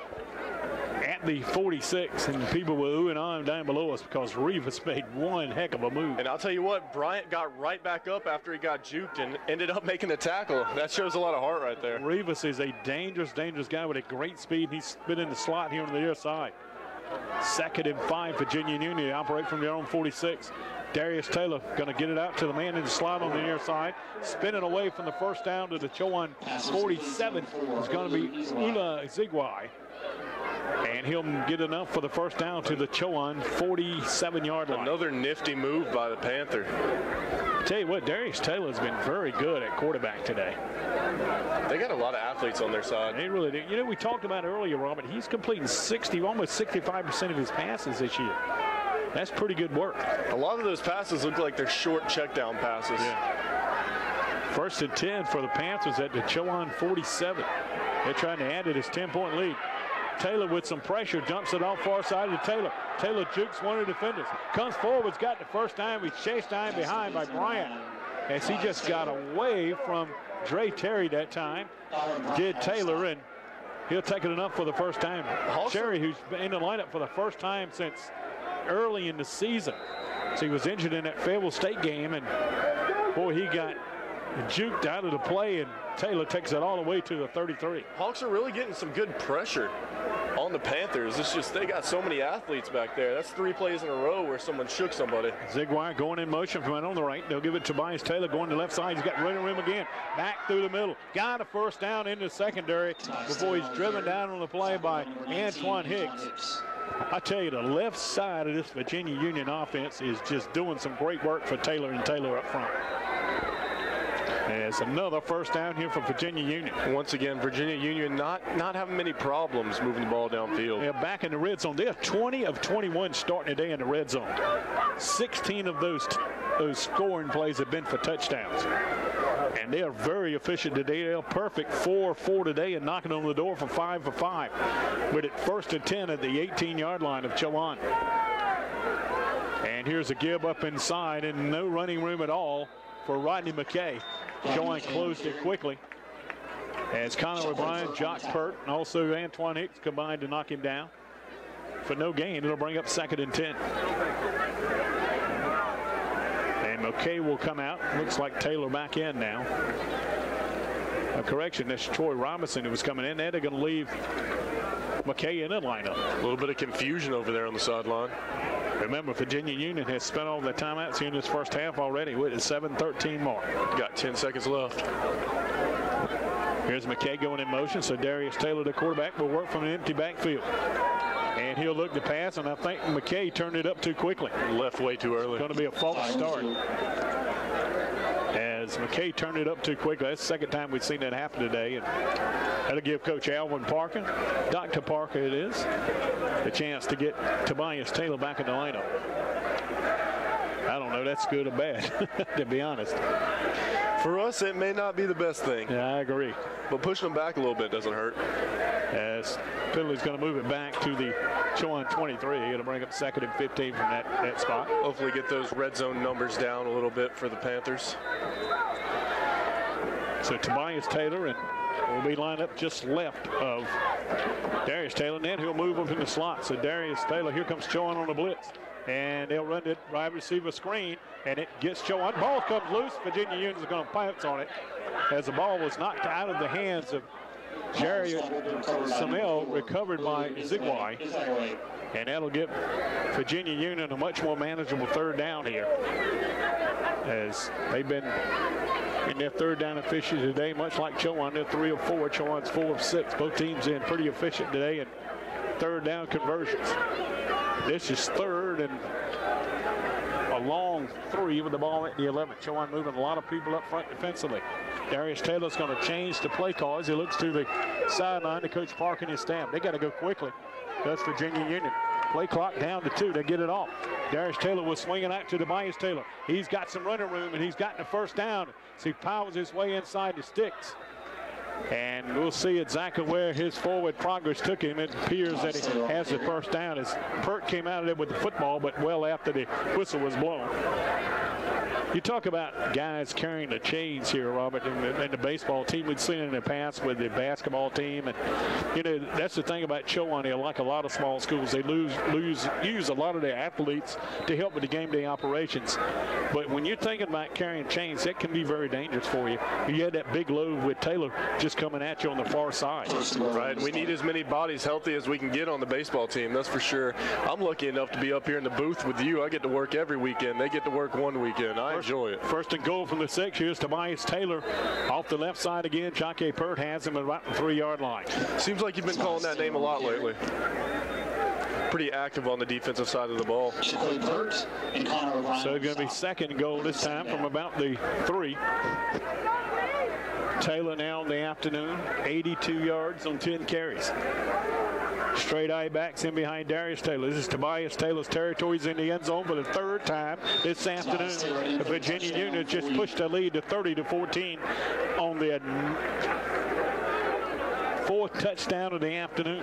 at the forty-six, and people were oohing on down below us because Rivas made one heck of a move. And I'll tell you what, Bryant got right back up after he got juked and ended up making the tackle. That shows a lot of heart right there. Rivas is a dangerous, dangerous guy with a great speed. He's been in the slot here on the near side. Second and five, Virginia Union. They operate from their own forty-six. Darius Taylor going to get it out to the man in the slot on the near side. Spinning away from the first down to the Chowan forty-seven is going to be Ula Zigwai. And he'll get enough for the first down to the Chowan forty-seven yard line. Another nifty move by the Panther. Tell you what, Darius Taylor's been very good at quarterback today. They got a lot of athletes on their side. They really do. You know, we talked about earlier, Robert, he's completing sixty, almost sixty-five percent of his passes this year. That's pretty good work. A lot of those passes look like they're short check down passes. Yeah. First and ten for the Panthers at the Chowan forty-seven. They're trying to add to this ten point lead. Taylor with some pressure, jumps it off far side of Taylor. Taylor jukes one of the defenders. Comes forward, got the first time. He's chased down behind by Bryant as he just got away from Dre Terry that time. Did Taylor, and he'll take it enough for the first time. Terry, who's been in the lineup for the first time since early in the season. So he was injured in that Fayetteville State game, and boy, he got juked out of the play, and Taylor takes it all the way to the thirty-three. Hawks are really getting some good pressure on the Panthers. It's just they got so many athletes back there. That's three plays in a row where someone shook somebody. Zigwire going in motion from on the right. They'll give it to Tobias Taylor going to the left side. He's got running room again. Back through the middle. Got a first down into the secondary before he's driven down on the play by Antoine Hicks. I tell you, the left side of this Virginia Union offense is just doing some great work for Taylor and Taylor up front. There's another first down here for Virginia Union. Once again, Virginia Union not not having many problems moving the ball downfield. They're back in the red zone. They have twenty of twenty-one starting today in the red zone. sixteen of those those scoring plays have been for touchdowns. And they are very efficient today. They're perfect four four today and knocking on the door for five for five. With it first and ten at the eighteen yard line of Chowan. And here's a give up inside and no running room at all for Rodney McKay. Chowan closed it quickly as Connor O'Brien, Jock Pert, and also Antoine Hicks combined to knock him down. For no gain, it'll bring up second and ten. And McKay will come out. Looks like Taylor back in now. A correction, that's Troy Robinson who was coming in there. They're going to leave McKay in the lineup. A little bit of confusion over there on the sideline. Remember, Virginia Union has spent all the timeouts here in this first half already with a seven thirteen mark. Got ten seconds left. Here's McKay going in motion, so Darius Taylor, the quarterback, will work from an empty backfield. And he'll look to pass, and I think McKay turned it up too quickly. Left way too early. It's going to be a false start. As McKay turned it up too quickly. That's the second time we've seen that happen today. And that'll give Coach Alvin Parker, Doctor Parker it is, a chance to get Tobias Taylor back in the lineup. I don't know. That's good or bad, to be honest. For us, it may not be the best thing. Yeah, I agree. But pushing them back a little bit doesn't hurt. As Finley's going to move it back to the Chowan twenty-three. It'll bring up second and fifteen from that, that spot. Hopefully get those red zone numbers down a little bit for the Panthers. So Tobias Taylor and will be lined up just left of Darius Taylor. And then he'll move up in the slot. So Darius Taylor, here comes Chowan on the blitz. And they'll run it, wide receiver screen, and it gets Chowan. Ball comes loose. Virginia Union is going to pounce on it as the ball was knocked out of the hands of Jerry Samel, recovered by Zigwai. And that'll give Virginia Union a much more manageable third down here, as they've been in their third down efficiency today, much like Chowan. They're three of four. Chowan's four of six. Both teams in pretty efficient today in third down conversions. This is third and a long three with the ball at the eleven. Chowan moving a lot of people up front defensively. Darius Taylor's going to change the play call as he looks to the sideline to Coach Park and his staff. They got to go quickly. That's Virginia Union. Play clock down to two. They get it off. Darius Taylor was swinging out to Tobias Taylor. He's got some running room, and he's gotten the first down. So he powers his way inside the sticks. And we'll see exactly where his forward progress took him. It appears that he has the first down as Pert came out of it with the football, but well after the whistle was blown. You talk about guys carrying the chains here, Robert, in the, in the baseball team. We've seen it in the past with the basketball team. And, you know, that's the thing about Chowan. They, like a lot of small schools, they lose, lose, use a lot of their athletes to help with the game day operations. But when you're thinking about carrying chains, that can be very dangerous for you. You had that big load with Taylor just coming at you on the far side. Right. We need as many bodies healthy as we can get on the baseball team. That's for sure. I'm lucky enough to be up here in the booth with you. I get to work every weekend. They get to work one weekend. I enjoy it. First and goal from the six. Here's Tobias Taylor off the left side again. Jockey Pert has him at about the three-yard line. Seems like you've been calling that name a lot lately. Pretty active on the defensive side of the ball. So it's going to be second and goal this time from about the three. Taylor now in the afternoon, eighty-two yards on ten carries. Straight eye backs in behind Darius Taylor. This is Tobias Taylor's territories in the end zone for the third time this afternoon. Virginia Union just pushed the lead to thirty to fourteen on the fourth touchdown of the afternoon.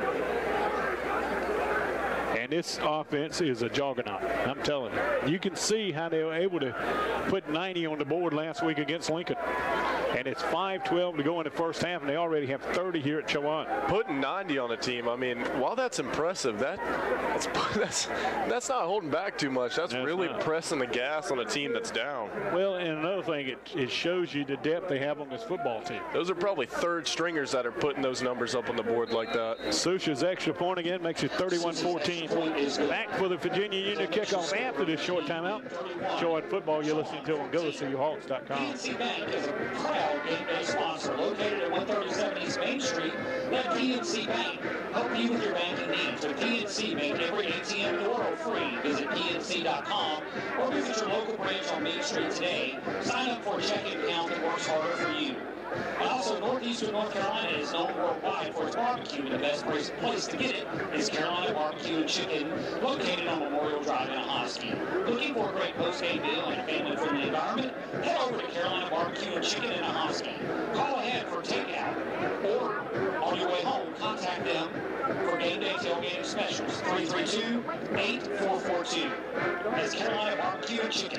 And this offense is a juggernaut, I'm telling you. You can see how they were able to put ninety on the board last week against Lincoln. And it's five twelve to go in the first half, and they already have thirty here at Chowan. Putting ninety on a team, I mean, while that's impressive, that that's that's, that's not holding back too much. That's, that's really not pressing the gas on a team that's down. Well, and another thing, it, it shows you the depth they have on this football team. Those are probably third stringers that are putting those numbers up on the board like that. Susha's extra point again makes it thirty-one fourteen. Back for the Virginia Union kickoff after this short timeout. Chowan football, you're listening to on Go See You Hawks dot com. P N C Bank is a proud game day sponsor located at one thirty-seven East Main Street. Let P N C Bank help you with your banking needs. With P N C, make every A T M in the world free. Visit P N C dot com or visit your local branch on Main Street today. Sign up for a checking account that works harder for you. And also, Northeastern North Carolina is known worldwide for its barbecue, and the best place to get it is Carolina Barbecue and Chicken, located on Memorial Drive in Ahoskie. Looking for a great post-game meal and a family-friendly environment? Head over to Carolina Barbecue and Chicken in Ahoskie. Call ahead for takeout, or on your way home, contact them for game day tailgating specials. three three two, eight four four two. That's Carolina Barbecue and Chicken.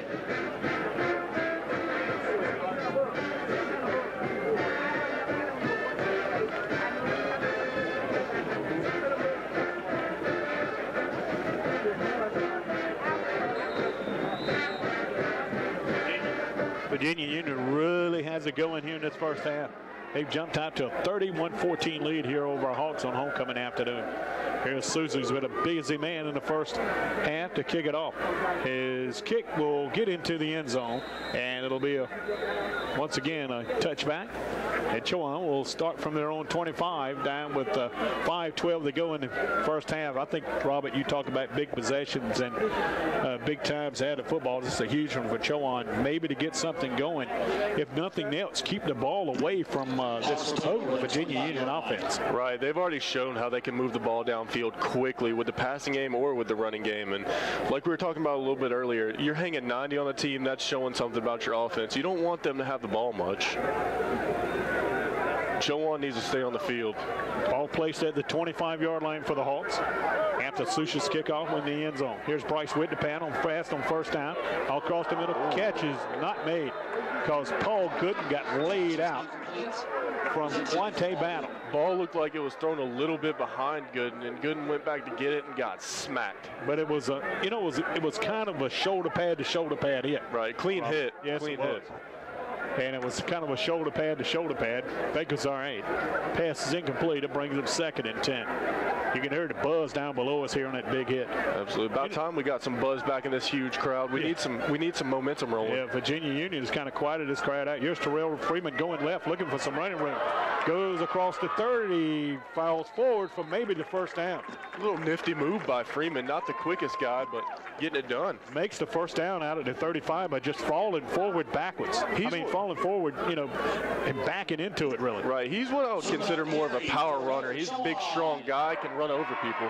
Virginia Union really has it going here in this first half. They've jumped out to a thirty-one fourteen lead here over our Hawks on homecoming afternoon. Here's Susie, who's been a busy man in the first half to kick it off. His kick will get into the end zone, and it'll be, a once again, a touchback. And Chowan will start from their own twenty-five, down with uh, five twelve to go in the first half. I think, Robert, you talk about big possessions and uh, big times out of football. This is a huge one for Chowan, maybe to get something going. If nothing else, keep the ball away from uh, this total Virginia Union offense. Right. They've already shown how they can move the ball downfield field quickly with the passing game or with the running game. And like we were talking about a little bit earlier, you're hanging ninety on the team. That's showing something about your offense. You don't want them to have the ball much. Chowan needs to stay on the field. Ball placed at the twenty-five yard line for the Hawks. After Susha's kickoff in the end zone. Here's Bryce Witt to pan on fast on first down. All across the middle. Catch is not made because Paul Gooden got laid out from Quante Battle. Ball looked like it was thrown a little bit behind Gooden, and Gooden went back to get it and got smacked. But it was a, you know, it was it was kind of a shoulder pad to shoulder pad hit. Right, clean Well, hit. Yes, clean it was. hit. And it was kind of a shoulder pad to shoulder pad. Baker's all right. Pass is incomplete. It brings him second and ten. You can hear the buzz down below us here on that big hit. Absolutely. About time we got some buzz back in this huge crowd. We Yeah. need some. We need some momentum rolling. Yeah, Virginia Union has kind of quieted this crowd out. Here's Terrell Freeman going left, looking for some running room. Goes across the thirty, fouls forward for maybe the first down. A little nifty move by Freeman. Not the quickest guy, but getting it done. Makes the first down out of the thirty-five by just falling forward backwards. He's I mean, what- falling forward, you know, and backing into it, really. Right. He's what I would consider more of a power runner. He's a big, strong guy, can run over people.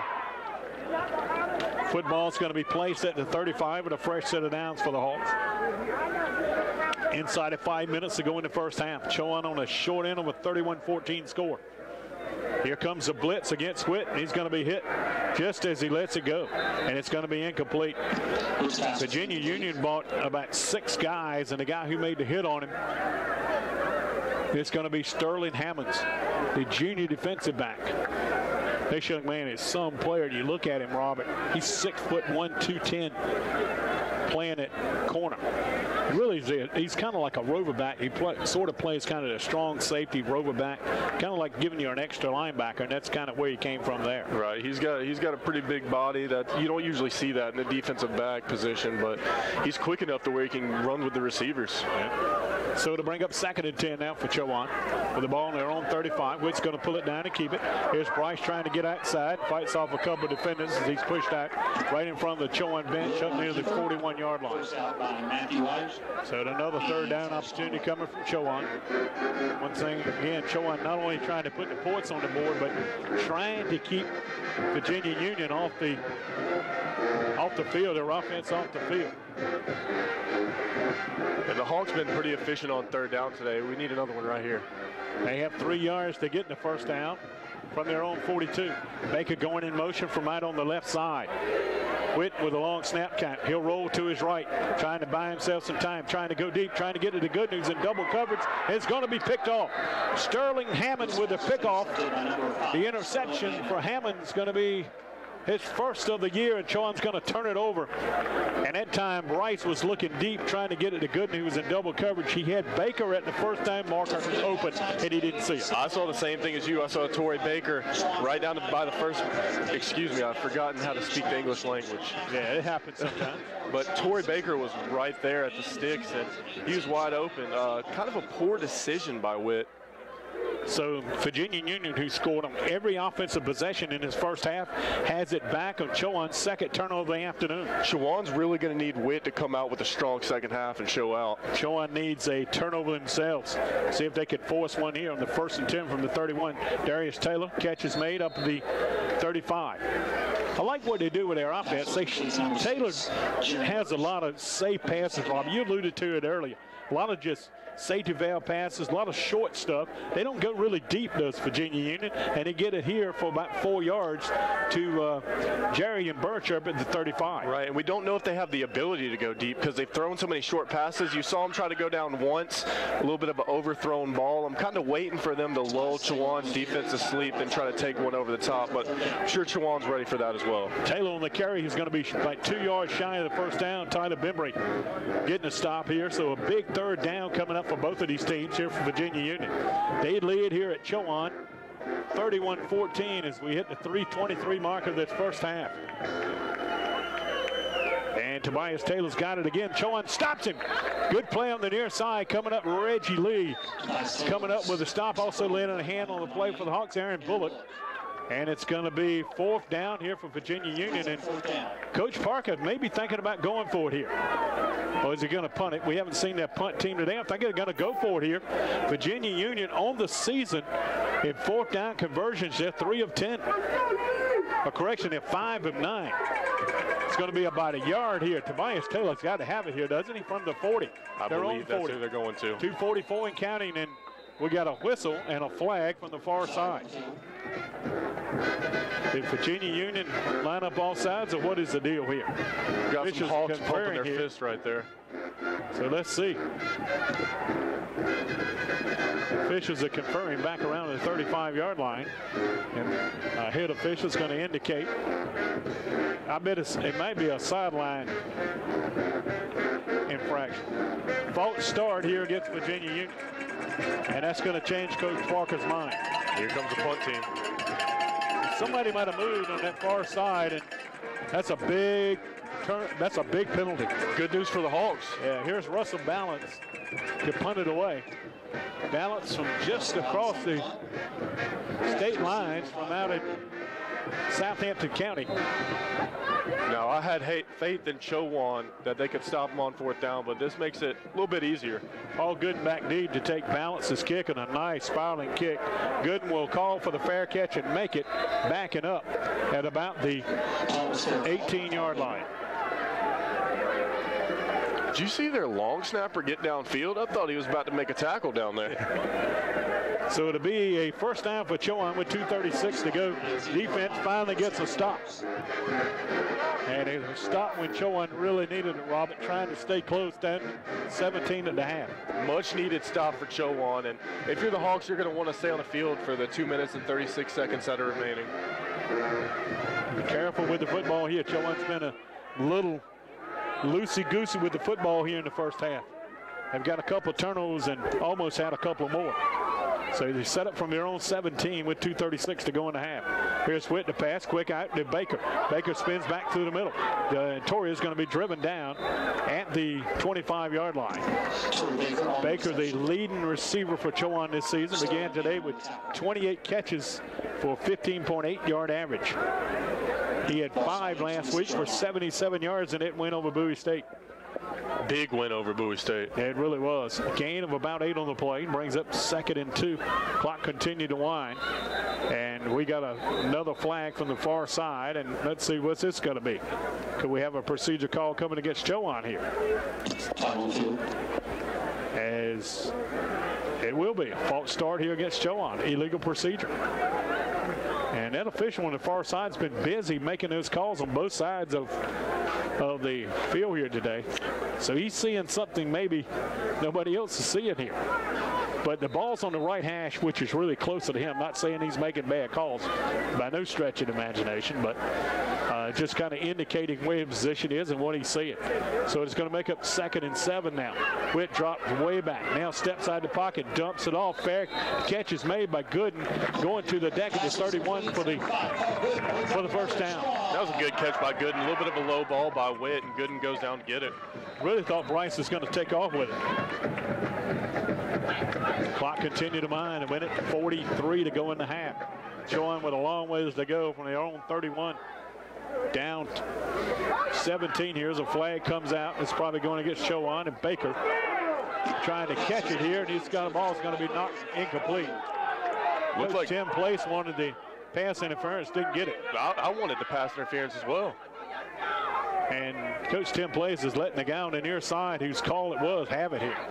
Football's going to be placed at the thirty-five with a fresh set of downs for the Hawks. Inside of five minutes to go in the first half. Chowan on a short end of a thirty-one fourteen score. Here comes the blitz against Witt, and he's going to be hit just as he lets it go, and it's going to be incomplete. Virginia Union bought about six guys, and the guy who made the hit on him, it's going to be Sterling Hammonds, the junior defensive back. They should, man, is some player. You look at him, Robert, he's six foot one, two ten, playing at corner. Really, he's kind of like a rover back. He play, sort of plays kind of a strong safety rover back, kind of like giving you an extra linebacker, and that's kind of where he came from there. Right. He's got he's got a pretty big body that you don't usually see that in the defensive back position, but he's quick enough to where he can run with the receivers. Yeah. So to bring up second and ten now for Chowan with the ball on their own thirty-five. Witt's going to pull it down and keep it. Here's Bryce trying to get outside, fights off a couple of defenders as he's pushed out right in front of the Chowan bench up near the forty-one yard line. So another third down opportunity coming from Chowan. One thing, again, Chowan not only trying to put the points on the board, but trying to keep Virginia Union off the off the field, their offense off the field. And the Hawks been pretty efficient on third down today. We need another one right here. They have three yards to get in the first down from their own forty-two. Baker going in motion from right on the left side. Witt with a long snap count. He'll roll to his right, trying to buy himself some time, trying to go deep, trying to get to the good news in double coverage. It's going to be picked off. Sterling Hammond with the pickoff. The interception for Hammond is going to be his first of the year, and Chowan's going to turn it over. And that time, Bryce was looking deep, trying to get it to good news in double coverage. He had Baker at the first time marker open, and he didn't see it. I saw the same thing as you. I saw Torrey Baker right down by the first. Excuse me, I've forgotten how to speak the English language. Yeah, it happens sometimes. But Torrey Baker was right there at the sticks, and he was wide open. Uh, kind of a poor decision by Witt. So Virginia Union, who scored on every offensive possession in his first half, has it back on Chowan's second turnover of the afternoon. Chowan's really going to need Witt to come out with a strong second half and show out. Chowan needs a turnover themselves. See if they could force one here on the first and ten from the thirty-one. Darius Taylor, catch is made up the thirty-five. I like what they do with their offense. They, Taylor has a lot of safe passes, Rob. You alluded to it earlier. A lot of just safety valve passes, a lot of short stuff. They don't go really deep, does Virginia Union, and they get it here for about four yards to uh, Jerry and Birch up at the thirty-five. Right, and we don't know if they have the ability to go deep because they've thrown so many short passes. You saw them try to go down once, a little bit of an overthrown ball. I'm kind of waiting for them to lull Chowan's defense to sleep and try to take one over the top, but I'm sure Chowan's ready for that as well. Taylor on the carry, he's going to be like two yards shy of the first down. Tyler Bembry getting a stop here, so a big third down coming up for both of these teams here for Virginia Union. They lead here at Chowan thirty-one fourteen as we hit the three twenty-three mark of this first half. And Tobias Taylor's got it again. Chowan stops him. Good play on the near side coming up. Reggie Lee coming up with a stop. Also laying a hand on the play for the Hawks, Aaron Bullock. And it's going to be fourth down here for Virginia Union. And Coach Parker may be thinking about going for it here. Well, is he going to punt it? We haven't seen that punt team today. I think they're going to go for it here. Virginia Union on the season in fourth down conversions, they're three of ten. A correction, they're five of nine. It's going to be about a yard here. Tobias Taylor's got to have it here, doesn't he, from the forty? I They're believe on that's forty. who they're going to. two forty-four and counting, and we got a whistle and a flag from the far side. Did Virginia Union line up all sides, or what is the deal here? Got Fish some is Hawks pumping conferring their here. fist right there. So let's see. Officials are conferring back around the thirty-five yard line. And a head official is going to indicate. I bet it's, it might be a sideline infraction. False start here against Virginia Union. And that's going to change Coach Parker's mind. Here comes the punt team. Somebody might have moved on that far side, and that's a big turn. That's a big penalty. Good news for the Hawks. Yeah, here's Russell Balance to punt it away. Balance from just across the state lines from out in Southampton County. Now, I had hate, faith in Chowan that they could stop him on fourth down, but this makes it a little bit easier. Paul Gooden back deep to take Balance's kick, and a nice spiraling kick. Gooden will call for the fair catch and make it, backing up at about the eighteen yard line. Did you see their long snapper get downfield? I thought he was about to make a tackle down there. So it'll be a first down for Chowan with two thirty-six to go. Defense finally gets a stop. And it was a stop when Chowan really needed it, Robert, trying to stay close down seventeen and a half. Much needed stop for Chowan. And if you're the Hawks, you're going to want to stay on the field for the two minutes and thirty-six seconds that are remaining. Be careful with the football here. Chowan's been a little loosey-goosey with the football here in the first half. They've got a couple of turnovers and almost had a couple more. So they set up from their own seventeen with two thirty-six to go in the half. Here's Witt to pass, quick out to Baker. Baker spins back through the middle. Uh, Torrey is going to be driven down at the twenty-five yard line. Baker, the leading receiver for Chowan this season, began today with twenty-eight catches for fifteen point eight yard average. He had five last week for seventy-seven yards, and it went over Bowie State. Big win over Bowie State. It really was. A gain of about eight on the play. Brings up second and two. Clock continued to wind. And we got a, another flag from the far side. And let's see what's this going to be. Could we have a procedure call coming against Chowan here? As it will be. A false start here against Chowan. Illegal procedure. And that official on the far side's been busy making those calls on both sides of, of the field here today. So he's seeing something maybe nobody else is seeing here. But the ball's on the right hash, which is really closer to him. Not saying he's making bad calls by no stretch of imagination, but uh, just kind of indicating where his position is and what he's seeing. So it's going to make up second and seven now. Witt drops way back. Now steps out of the pocket, dumps it off. Fair catch is made by Gooden, going to the deck at the thirty-one for the for the first down. That was a good catch by Gooden. A little bit of a low ball by Witt, and Gooden goes down to get it. Really thought Bryce was going to take off with it. Clock continued to wind, and went at forty-three to go in the half. Chowan with a long ways to go from their own thirty-one. Down seventeen. Here's a flag comes out. It's probably going against Chowan, and Baker trying to catch it here, and he's got a ball. It's going to be knocked incomplete. Looks like Tim Place wanted the pass interference, didn't get it. I, I wanted the pass interference as well. And Coach Tim Place is letting the guy on the near side, whose call it was, have it here.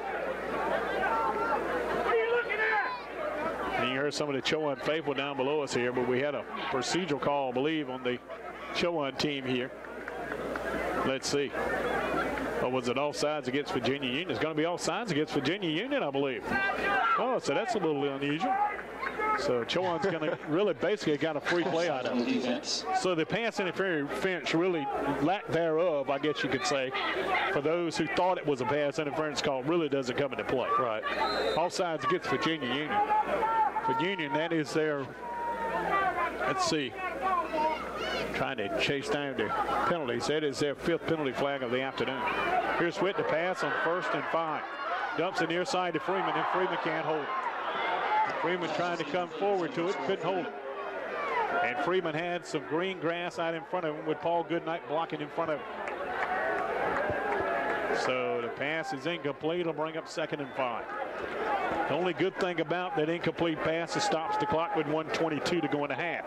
And you heard some of the Chowan faithful down below us here, but we had a procedural call, I believe, on the Chowan team here. Let's see. Or was it offsides against Virginia Union? It's going to be offsides against Virginia Union, I believe. Oh, so that's a little unusual. So Chowan's going to really basically got a free play out of it. So the pass interference really, lack thereof, I guess you could say, for those who thought it was a pass interference call, really doesn't come into play. Right. Offsides against Virginia Union. For Union, that is their, let's see, trying to chase down the penalties. That is their fifth penalty flag of the afternoon. Here's Witt to pass on first and five. Dumps it near side to Freeman, and Freeman can't hold it. Freeman trying to come forward to it, couldn't hold it. And Freeman had some green grass out in front of him with Paul Goodnight blocking in front of him. So the pass is incomplete. It'll bring up second and five. The only good thing about that incomplete pass is stops the clock with one twenty-two to go in the half.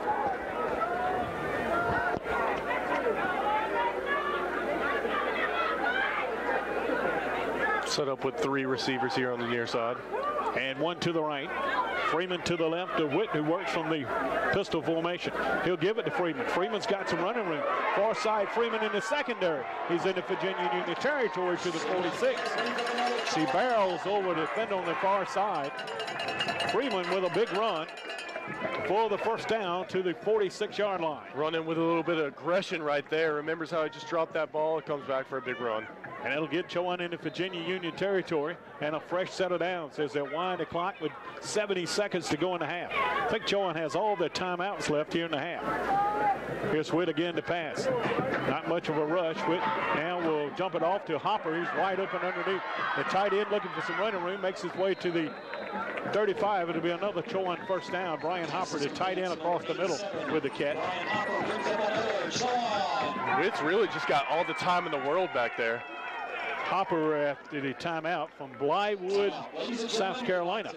Set up with three receivers here on the near side. And one to the right. Freeman to the left to Witt, who works from the pistol formation. He'll give it to Freeman. Freeman's got some running room. Far side, Freeman in the secondary. He's in the Virginia Union territory to the forty-six. He barrels over to defend on the far side. Freeman with a big run for the first down to the forty-six yard line. Running with a little bit of aggression right there. Remembers how he just dropped that ball. It comes back for a big run. And it'll get Chowan into Virginia Union territory and a fresh set of downs as they wind the clock with seventy seconds to go in the half. I think Chowan has all their timeouts left here in the half. Here's Witt again to pass. Not much of a rush. Witt now will jump it off to Hopper. He's wide open underneath. The tight end looking for some running room, makes his way to the thirty-five. It'll be another Chowan first down. Brian Hopper, the tight end across the middle with the catch. Witt's really just got all the time in the world back there. Hopper after the timeout from Blywood, South Carolina.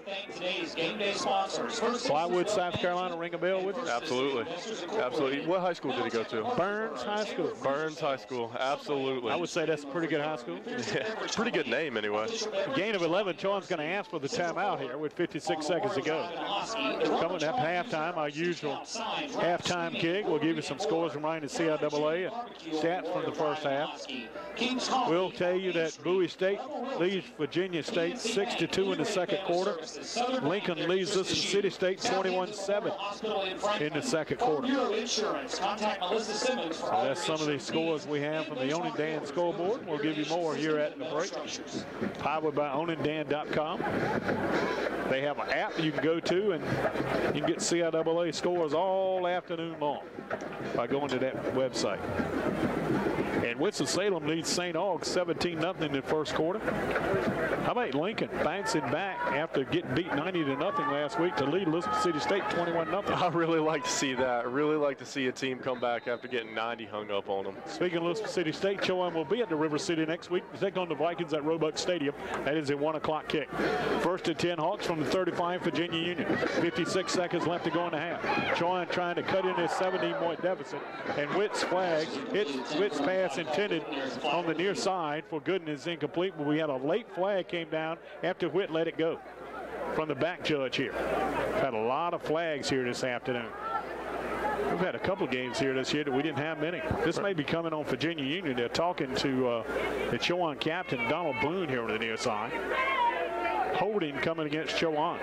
Blywood, South Carolina, ring a bell with you? Absolutely. Absolutely. What high school did he go to? Burns High School. Burns High School. Absolutely. I would say that's a pretty good high school. Yeah, pretty good name anyway. Gain of eleven. Chowan's going to ask for the timeout here with fifty-six seconds to go. Coming up halftime, our usual halftime kick. We'll give you some scores from Ryan and C I A A and stats from the first half. We'll tell you that Bowie State leads Virginia State six to two in the second quarter. Lincoln leads us City State twenty-one seven in the second quarter. So that's some of the scores we have from the Onondan scoreboard. We'll give you more here at the break. Powered by Onondan dot com. They have an app you can go to, and you can get C I A A scores all afternoon long by going to that website. And Winston-Salem leads Saint Aug seventeen nothing in the first quarter. How about Lincoln bouncing back after getting beat ninety to nothing last week to lead Elizabeth City State twenty-one nothing? I really like to see that. I really like to see a team come back after getting ninety hung up on them. Speaking of Elizabeth City State, Chowan will be at the River City next week to take on the Vikings at Roebuck Stadium. That is a one o'clock kick. First and ten Hawks from the thirty-five Virginia Union. fifty-six seconds left to go in the half. Chowan trying to cut in his seventeen point deficit, and Witt's flag hits Witt's pass intended on the near side for good and is incomplete, but we had a late flag came down after Witt let it go from the back judge here. Had a lot of flags here this afternoon. We've had a couple of games here this year that we didn't have many. This may be coming on Virginia Union. They're talking to uh, the Chowan captain, Donald Boone, here on the near side. Holding coming against Chowan.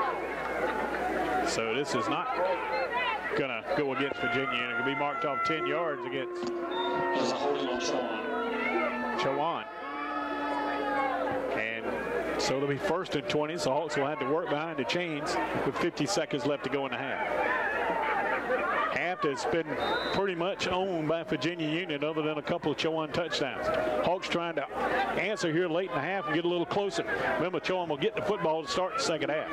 So this is not going to go against Virginia Union. It will be marked off ten yards against Chowan. And so it'll be first and twenty. So Hawks will have to work behind the chains with fifty seconds left to go in the half. Half has been pretty much owned by Virginia Union other than a couple of Chowan touchdowns. Hawks trying to answer here late in the half and get a little closer. Remember, Chowan will get the football to start the second half.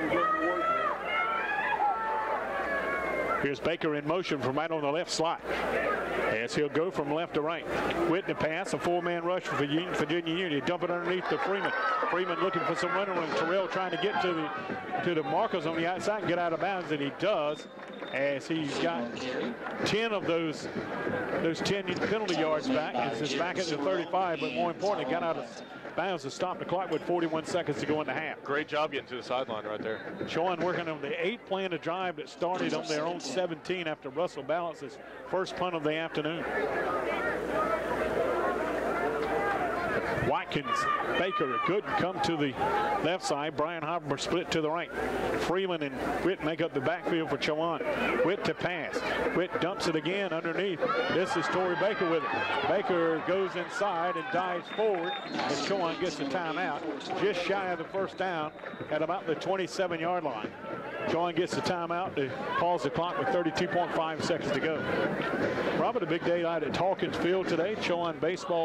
Here's Baker in motion from right on the left slot as he'll go from left to right. Witt the pass, a four-man rush for Virginia, Virginia Union. Dump it underneath to Freeman. Freeman looking for some running room. Terrell trying to get to the to the markers on the outside and get out of bounds, and he does, as he's got ten of those those ten penalty yards back. It's back at the thirty-five, but more importantly, got out of bounds to stop the clock with forty-one seconds to go in the half. Great job getting to the sideline right there. Chowan working on the eight plan to drive that started on their own seventeen after Russell balanced his first punt of the afternoon. Watkins, Baker, good come to the left side. Brian Hopper split to the right. Freeman and Witt make up the backfield for Chowan. Witt to pass. Witt dumps it again underneath. This is Torrey Baker with it. Baker goes inside and dives forward, and Chowan gets the timeout just shy of the first down at about the twenty-seven yard line. Chowan gets the timeout to pause the clock with thirty-two point five seconds to go. Robert, a big day out at Hawkins Field today. Chowan baseball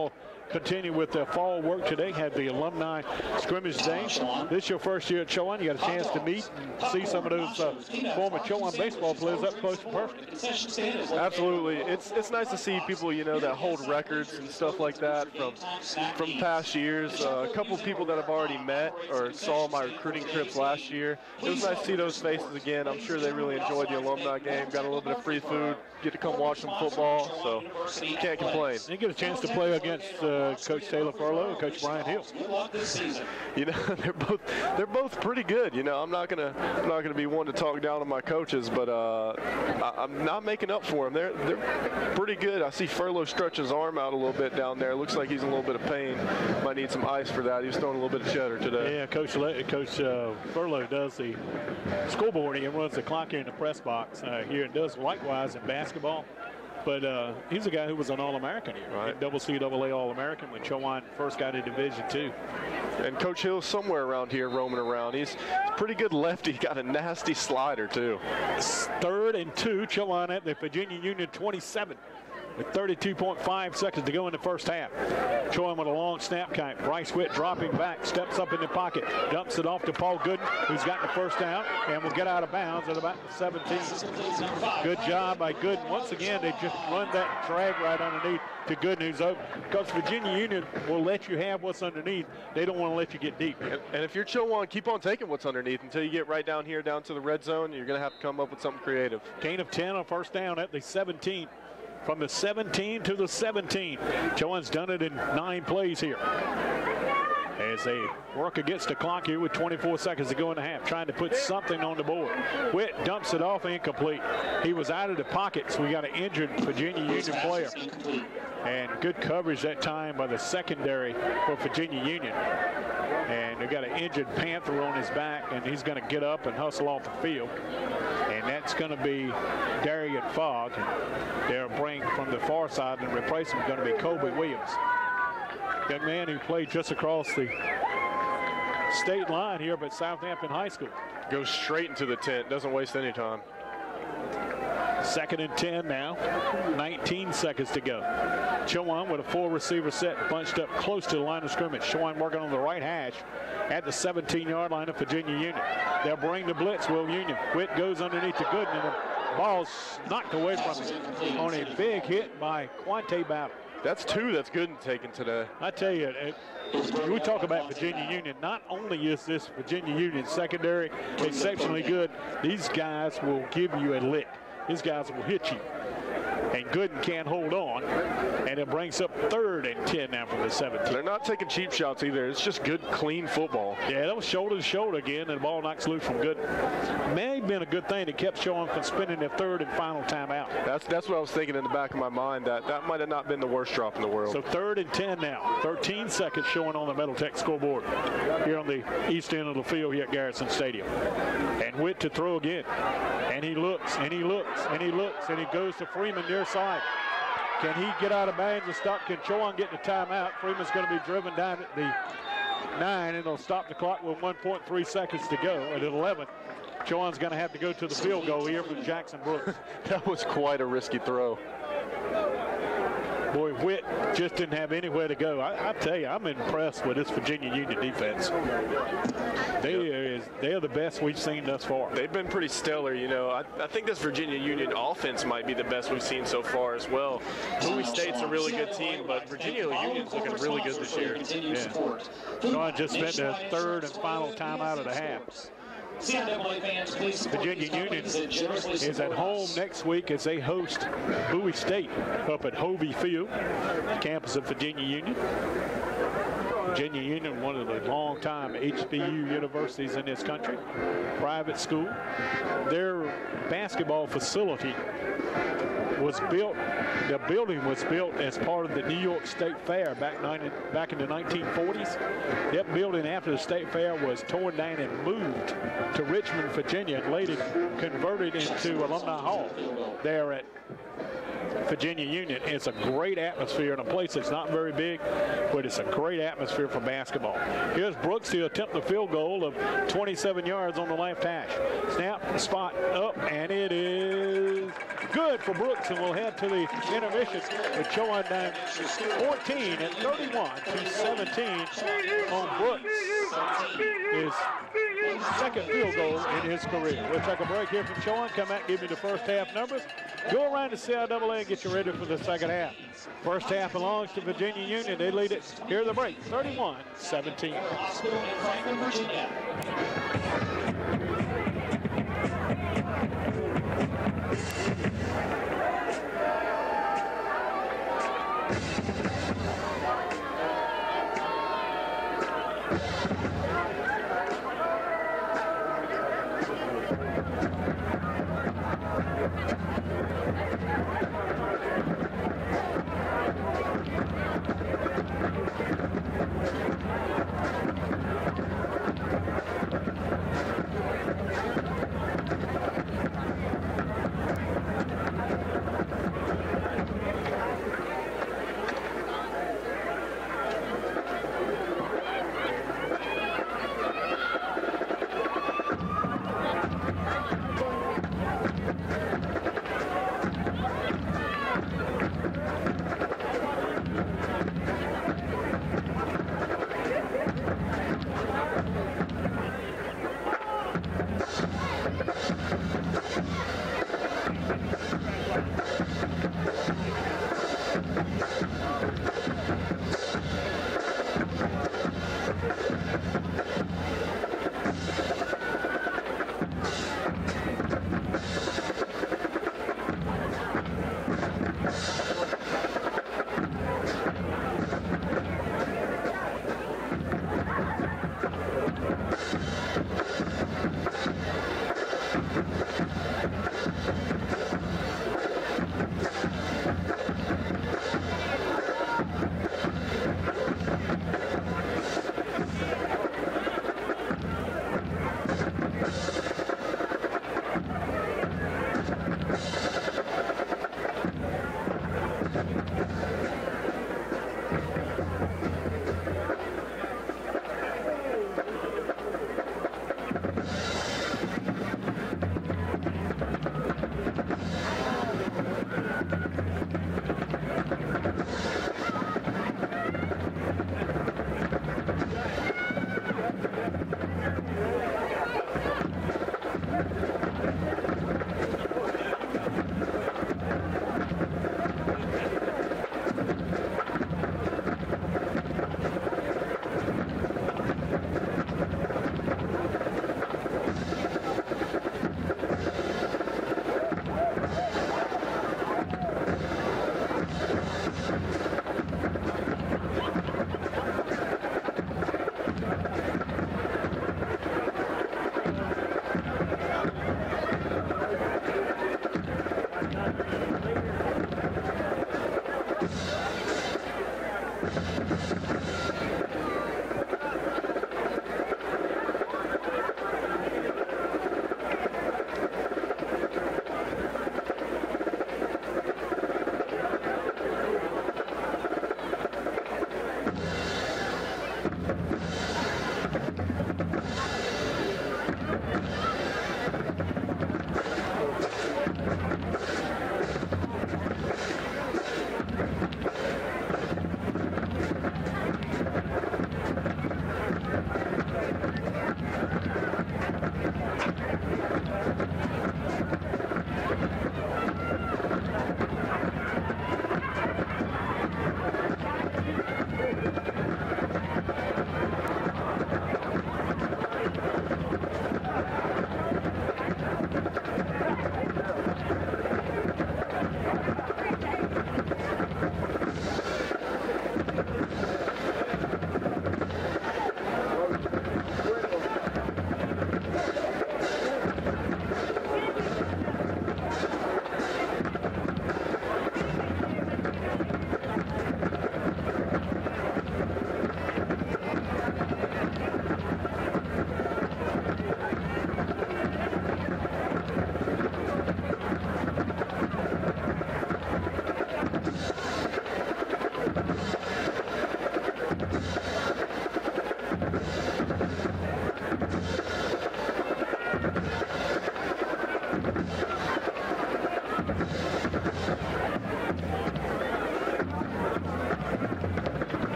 continue with the fall work today. Had the alumni scrimmage day. This is your first year at Chowan. You got a chance to meet and see some of those uh, former Chowan baseball players up close and personal. Absolutely. It's it's nice to see people, you know, that hold records and stuff like that from from past years. Uh, a couple of people that I've already met or saw my recruiting trips last year. It was nice to see those faces again. I'm sure they really enjoyed the alumni game. Got a little bit of free food. Get to come watch some football, so can't complain. You get a chance to play against uh, Coach Taylor Furlow and Coach Brian Hill. You know, they're both they're both pretty good. You know, I'm not gonna I'm not gonna be one to talk down on my coaches, but uh, I, I'm not making up for them. They're they're pretty good. I see Furlow stretch his arm out a little bit down there. Looks like he's in a little bit of pain. Might need some ice for that. He was throwing a little bit of cheddar today. Yeah, Coach Le Coach uh, Furlow does the scoreboarding and runs the clock here in the press box uh, here, and does likewise in basketball. But uh, he's a guy who was an All-American here, right? Double C, double A All-American when Chowan first got to Division Two. And Coach Hill's somewhere around here roaming around. He's a pretty good lefty. Got a nasty slider too. Third and two, Chowan at the Virginia Union twenty-seven. With thirty-two point five seconds to go in the first half. Chowan with a long snap count. Bryce Witt dropping back, steps up in the pocket, dumps it off to Paul Gooden, who's got the first down, and will get out of bounds at about seventeen. Good job by Gooden. Once again, they just run that drag right underneath to Gooden, who's open. Because Virginia Union will let you have what's underneath. They don't want to let you get deep. And, and if you're Chowan, keep on taking what's underneath until you get right down here, down to the red zone. You're going to have to come up with something creative. Gain of ten on first down at the seventeen. From the seventeen to the seventeen. Chowan's done it in nine plays here. As they work against the clock here with twenty-four seconds to go in the half, trying to put something on the board. Witt dumps it off, incomplete. He was out of the pocket, so we got an injured Virginia Union player. And good coverage that time by the secondary for Virginia Union. And they got an injured Panther on his back, and he's going to get up and hustle off the field. And that's going to be Darian Fogg. And they'll bring from the far side, and replace him is going to be Colby Williams. Young man who played just across the state line here at Southampton High School. Goes straight into the tent, doesn't waste any time. Second and ten now, nineteen seconds to go. Chowan with a full receiver set, bunched up close to the line of scrimmage. Chowan working on the right hash at the seventeen-yard line of Virginia Union. They'll bring the blitz, Will Union. Witt goes underneath to Gooden, and the ball's knocked away from him on a big hit by Quante Battle. That's two that's good and taken today. I tell you, it, we talk about Virginia Union. Not only is this Virginia Union secondary exceptionally good, these guys will give you a lick. These guys will hit you. And Gooden can't hold on. And it brings up third and ten now from the seventeen. They're not taking cheap shots either. It's just good, clean football. Yeah, that was shoulder to shoulder again, and the ball knocks loose from Gooden. May have been a good thing that kept Chowan from spending their third and final timeout. That's that's what I was thinking in the back of my mind, that that might have not been the worst drop in the world. So third and ten now. thirteen seconds showing on the Metal Tech scoreboard here on the east end of the field here at Garrison Stadium. And Witt to throw again. And he looks, and he looks, and he looks, and he goes to Freeman near side. Can he get out of bounds and stop? Can Chowan get the timeout? Freeman's going to be driven down at the nine, and it'll stop the clock with one point three seconds to go. At eleven, Chowan's going to have to go to the field goal here from Jackson Brooks. That was quite a risky throw. Boy, Witt just didn't have anywhere to go. I, I tell you, I'm impressed with this Virginia Union defense. They are, they are the best we've seen thus far. They've been pretty stellar, you know. I, I think this Virginia Union offense might be the best we've seen so far as well. Bowie State's a really good team, but Virginia Union's looking really good this year. Yeah. Chowan just spent their third and final timeout of the half. Virginia Union is at home next week as they host Bowie State up at Hovey Field, campus of Virginia Union. Virginia Union, one of the long-time H B U universities in this country, private school. Their basketball facility was built, the building was built as part of the New York State Fair back, ninety, back in the nineteen forties. That building after the State Fair was torn down and moved to Richmond, Virginia, and later converted into Alumni Hall there at Virginia Union. It's a great atmosphere in a place that's not very big, but it's a great atmosphere for basketball. Here's Brooks to attempt the field goal of twenty-seven yards on the left hash. Snap, spot, up, and it is good for Brooks, and we'll head to the intermission with Chowan down fourteen at thirty-one to seventeen on Brooks. His second field goal in his career. We'll take a break here from Chowan, come back, give you the first half numbers, go around to C I A A and get you ready for the second half. First half belongs to Virginia Union. They lead it. Here's the break, thirty-one seventeen. Hospital in Franklin, Virginia.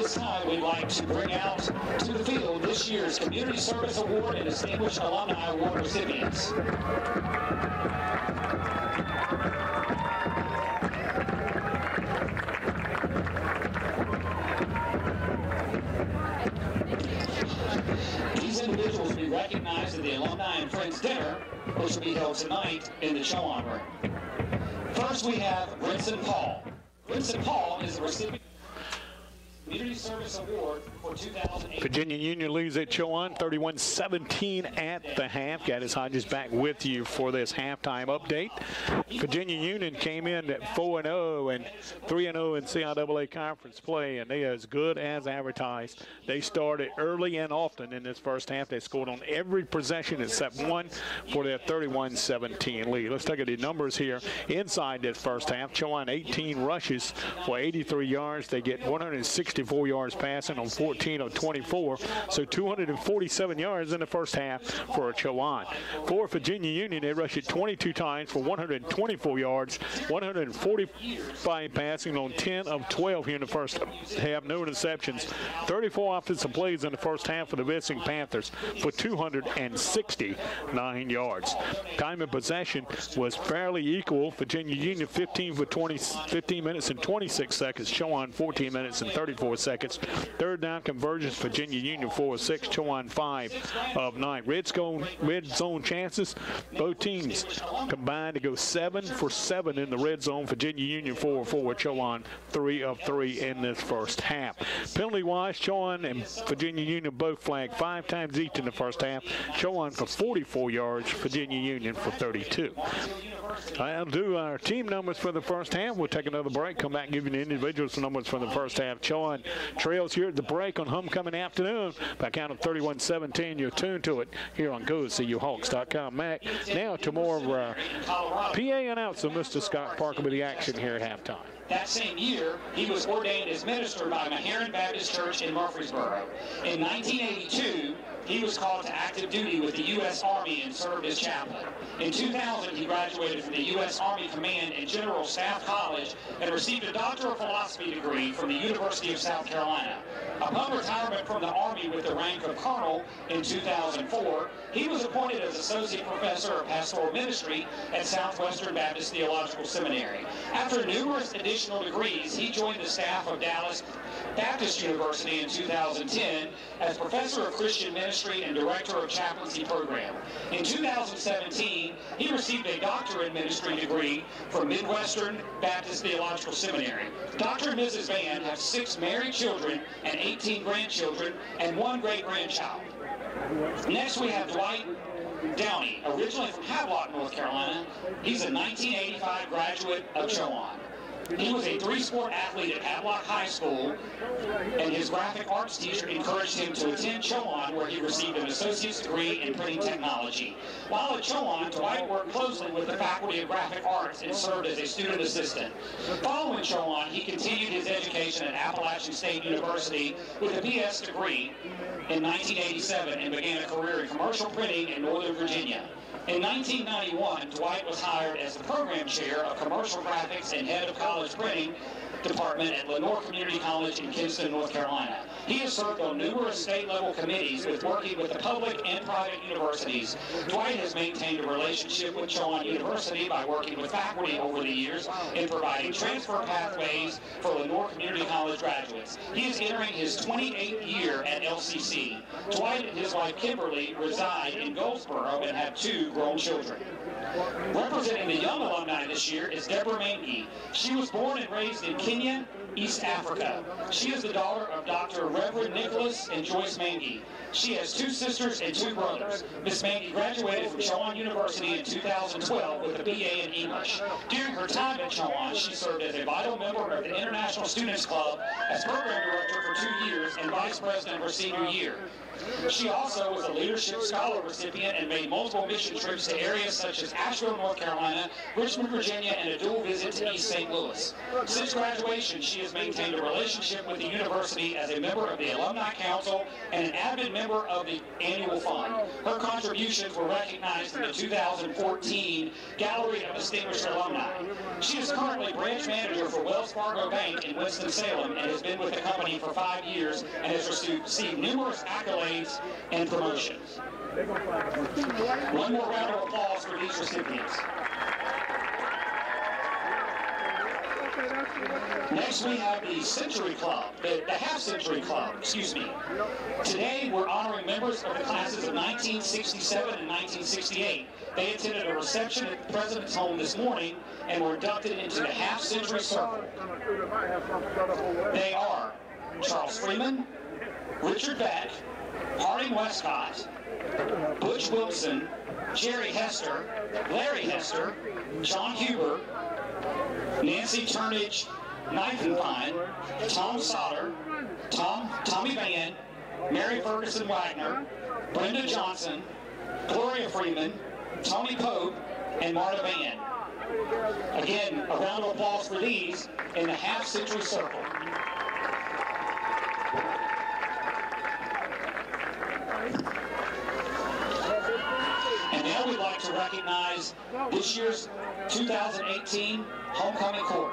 this time, we'd like to bring out to the field this year's Community Service Award and Distinguished Alumni Award recipients. These individuals will be recognized at the Alumni and Friends Dinner, which will be held tonight in the Chowan Room. First, we have Brinson Paul. Brinson Paul is the recipient of the Community Service Award for two thousand eight. Virginia Union leads at Chowan thirty-one seventeen at the half. Gaddis Hodges back with you for this halftime update. Virginia Union came in at four and oh and three and oh in C I A A conference play, and they are as good as advertised. They started early and often in this first half. They scored on every possession except one for their thirty-one seventeen lead. Let's take a look at the numbers here inside this first half. Chowan eighteen rushes for eighty-three yards. They get one hundred sixty-four yards passing on fourteen of twenty-four, so two hundred forty-seven yards in the first half for Chowan. For Virginia Union, they rushed it twenty-two times for one hundred twenty-four yards, one hundred forty-five passing on ten of twelve here in the first half. No interceptions. thirty-four offensive plays in the first half for the Visiting Panthers for two hundred sixty-nine yards. Time of possession was fairly equal. Virginia Union fifteen for twenty, fifteen minutes and twenty-six seconds. Chowan fourteen minutes and thirty-four seconds. Third down conversions, Virginia Union four of six, Chowan five of nine. Red zone, red zone chances, both teams combined to go seven for seven in the red zone. Virginia Union four of four, Chowan three of three in this first half. Penalty-wise, Chowan and Virginia Union both flagged five times each in the first half. Chowan for forty-four yards, Virginia Union for thirty-two. I'll do our team numbers for the first half. We'll take another break, come back and give you the individuals numbers for the first half. Chowan trails here at the break on homecoming afternoon by count of thirty-one seventeen. You're tuned to it here on Go C U Hawks dot com. Mac, now to more of our P A announcer, Mister Scott Parker, with the action here at halftime. That same year, he was ordained as minister by Meherrin Baptist Church in Murfreesboro. In nineteen eighty-two, he was called to active duty with the U S Army and served as chaplain. In two thousand, he graduated from the U S Army Command and General Staff College and received a Doctor of Philosophy degree from the University of South Carolina. Upon retirement from the Army with the rank of Colonel in two thousand four, he was appointed as Associate Professor of Pastoral Ministry at Southwestern Baptist Theological Seminary. After numerous additional degrees, he joined the staff of Dallas Baptist University in two thousand ten as Professor of Christian Ministry and Director of Chaplaincy Program. In two thousand seventeen, he received a Doctor in Ministry degree from Midwestern Baptist Theological Seminary. Doctor and Missus Van have six married children and eighteen grandchildren and one great-grandchild. Next, we have Dwight Downey, originally from Havelock, North Carolina. He's a nineteen eighty-five graduate of Chowan. He was a three-sport athlete at Havelock High School, and his graphic arts teacher encouraged him to attend Chowan, where he received an associate's degree in printing technology. While at Chowan, Dwight worked closely with the Faculty of Graphic Arts and served as a student assistant. Following Chowan, he continued his education at Appalachian State University with a B S degree in nineteen eighty-seven and began a career in commercial printing in Northern Virginia. In nineteen ninety-one, Dwight was hired as the program chair of commercial graphics and head of college printing department at Lenore Community College in Kinston, North Carolina. He has served on numerous state-level committees with working with the public and private universities. Dwight has maintained a relationship with Chowan University by working with faculty over the years in providing transfer pathways for Lenore Community College graduates. He is entering his twenty-eighth year at L C C. Dwight and his wife Kimberly reside in Goldsboro and have two grown children. Representing the young alumni this year is Deborah Mengi. She was born and raised in Kenya, East Africa. She is the daughter of Doctor Reverend Nicholas and Joyce Mengi. She has two sisters and two brothers. Miz Mengi graduated from Chowan University in two thousand twelve with a B A in English. During her time at Chowan, she served as a vital member of the International Students Club, as program director for two years and vice president her senior year. She also was a Leadership Scholar recipient and made multiple mission trips to areas such as Asheville, North Carolina, Richmond, Virginia, and a dual visit to East Saint Louis. Since graduation, she has maintained a relationship with the university as a member of the Alumni Council and an avid member of the annual fund. Her contributions were recognized in the two thousand fourteen Gallery of Distinguished Alumni. She is currently branch manager for Wells Fargo Bank in Winston-Salem and has been with the company for five years and has received numerous accolades and promotions. One more round of applause for these recipients. Next we have the Century Club, the, the Half Century Club, excuse me. Today we're honoring members of the classes of nineteen sixty-seven and nineteen sixty-eight. They attended a reception at the President's home this morning and were inducted into the Half Century Circle. They are Charles Freeman, Richard Beck, Harding Westcott, Butch Wilson, Jerry Hester, Larry Hester, John Huber, Nancy Turnage Kniefenpine, Tom Sauter, Tom, Tommy Van, Mary Ferguson Wagner, Brenda Johnson, Gloria Freeman, Tony Pope, and Marta Van. Again, a round of applause for these in the Half Century Circle. And now we'd like to recognize this year's two thousand eighteen Homecoming Court.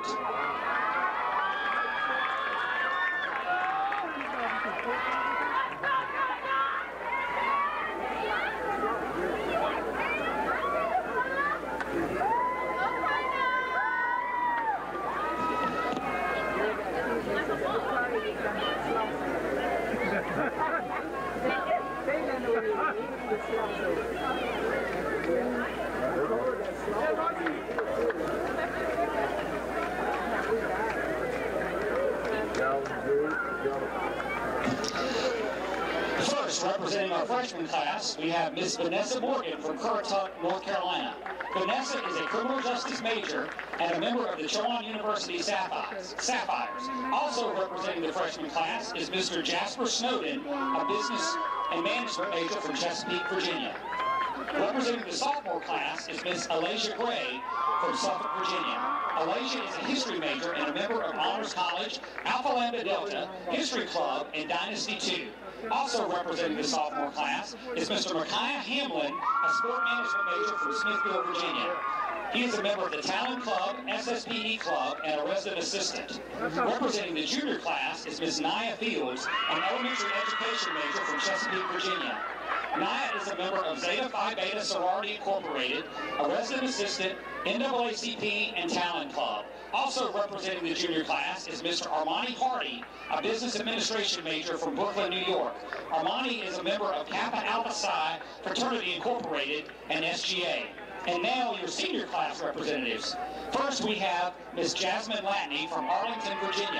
First, representing our freshman class, we have Miss Vanessa Morgan from Currituck, North Carolina. Vanessa is a criminal justice major and a member of the Chowan University Sapphires. Sapphires. Also representing the freshman class is Mister Jasper Snowden, a business and management major from Chesapeake, Virginia. Representing the sophomore class is Miss Alasia Gray from Suffolk, Virginia. Alasia is a history major and a member of Honors College, Alpha Lambda Delta, History Club, and Dynasty two. Also representing the sophomore class is Mister Micaiah Hamlin, a sport management major from Smithfield, Virginia. He is a member of the Talon Club, S S P E Club, and a resident assistant. Representing the junior class is Miss Nia Fields, an elementary education major from Chesapeake, Virginia. Nia is a member of Zeta Phi Beta Sorority Incorporated, a resident assistant, N double A C P, and Talon Club. Also representing the junior class is Mister Armani Hardy, a business administration major from Brooklyn, New York. Armani is a member of Kappa Alpha Psi Fraternity Incorporated and S G A. And now your senior class representatives. First we have Miss Jasmine Latney from Arlington, Virginia.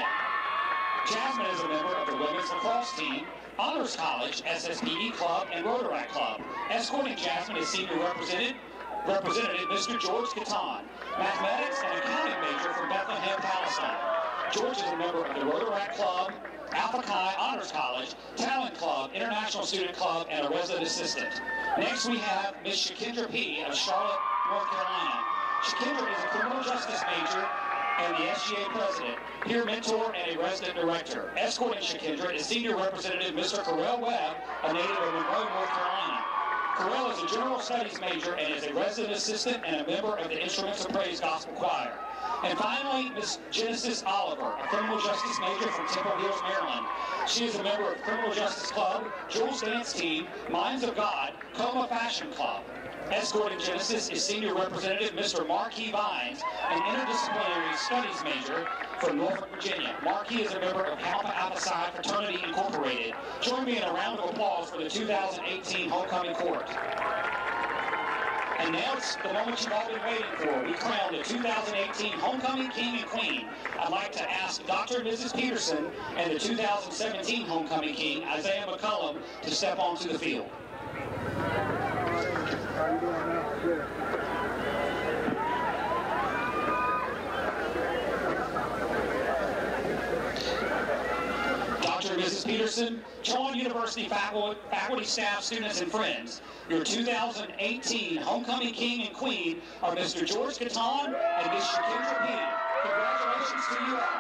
Jasmine is a member of the women's lacrosse team, Honors College, S S P E Club, and Rotaract Club. Escorting Jasmine is senior representative, representative Mister George Catan, mathematics and accounting major from Bethlehem, Palestine. George is a member of the Rotaract Club, Alpha Chi Honors College, Talent Club, International Student Club, and a resident assistant. Next we have Miss Shakindra P. of Charlotte, North Carolina. Shakindra is a criminal justice major and the S G A president, peer mentor, and a resident director. Escorting Shakindra is senior representative Mister Carell Webb, a native of Monroe, North Carolina. Carell is a general studies major and is a resident assistant and a member of the Instruments of Praise Gospel Choir. And finally, Miss Genesis Oliver, a criminal justice major from Temple Hills, Maryland. She is a member of Criminal Justice Club, Jules Dance Team, Minds of God, Coma Fashion Club. Escorting Genesis is senior representative Mister Marquis Vines, an interdisciplinary studies major from Norfolk, Virginia. Marquis is a member of Alpha Alpha Psi Fraternity Incorporated. Join me in a round of applause for the two thousand eighteen Homecoming Court. And now it's the moment you've all been waiting for. We crown the two thousand eighteen Homecoming King and Queen. I'd like to ask Doctor and Missus Peterson and the two thousand seventeen Homecoming King, Isaiah McCullum, to step onto the field. How you doing now? Good. Doctor and Missus Missus Peterson, Chowan University faculty, faculty, staff, students, and friends. Your two thousand eighteen Homecoming King and Queen are Mister George Catan and Miss Shakendra P. Congratulations to you all.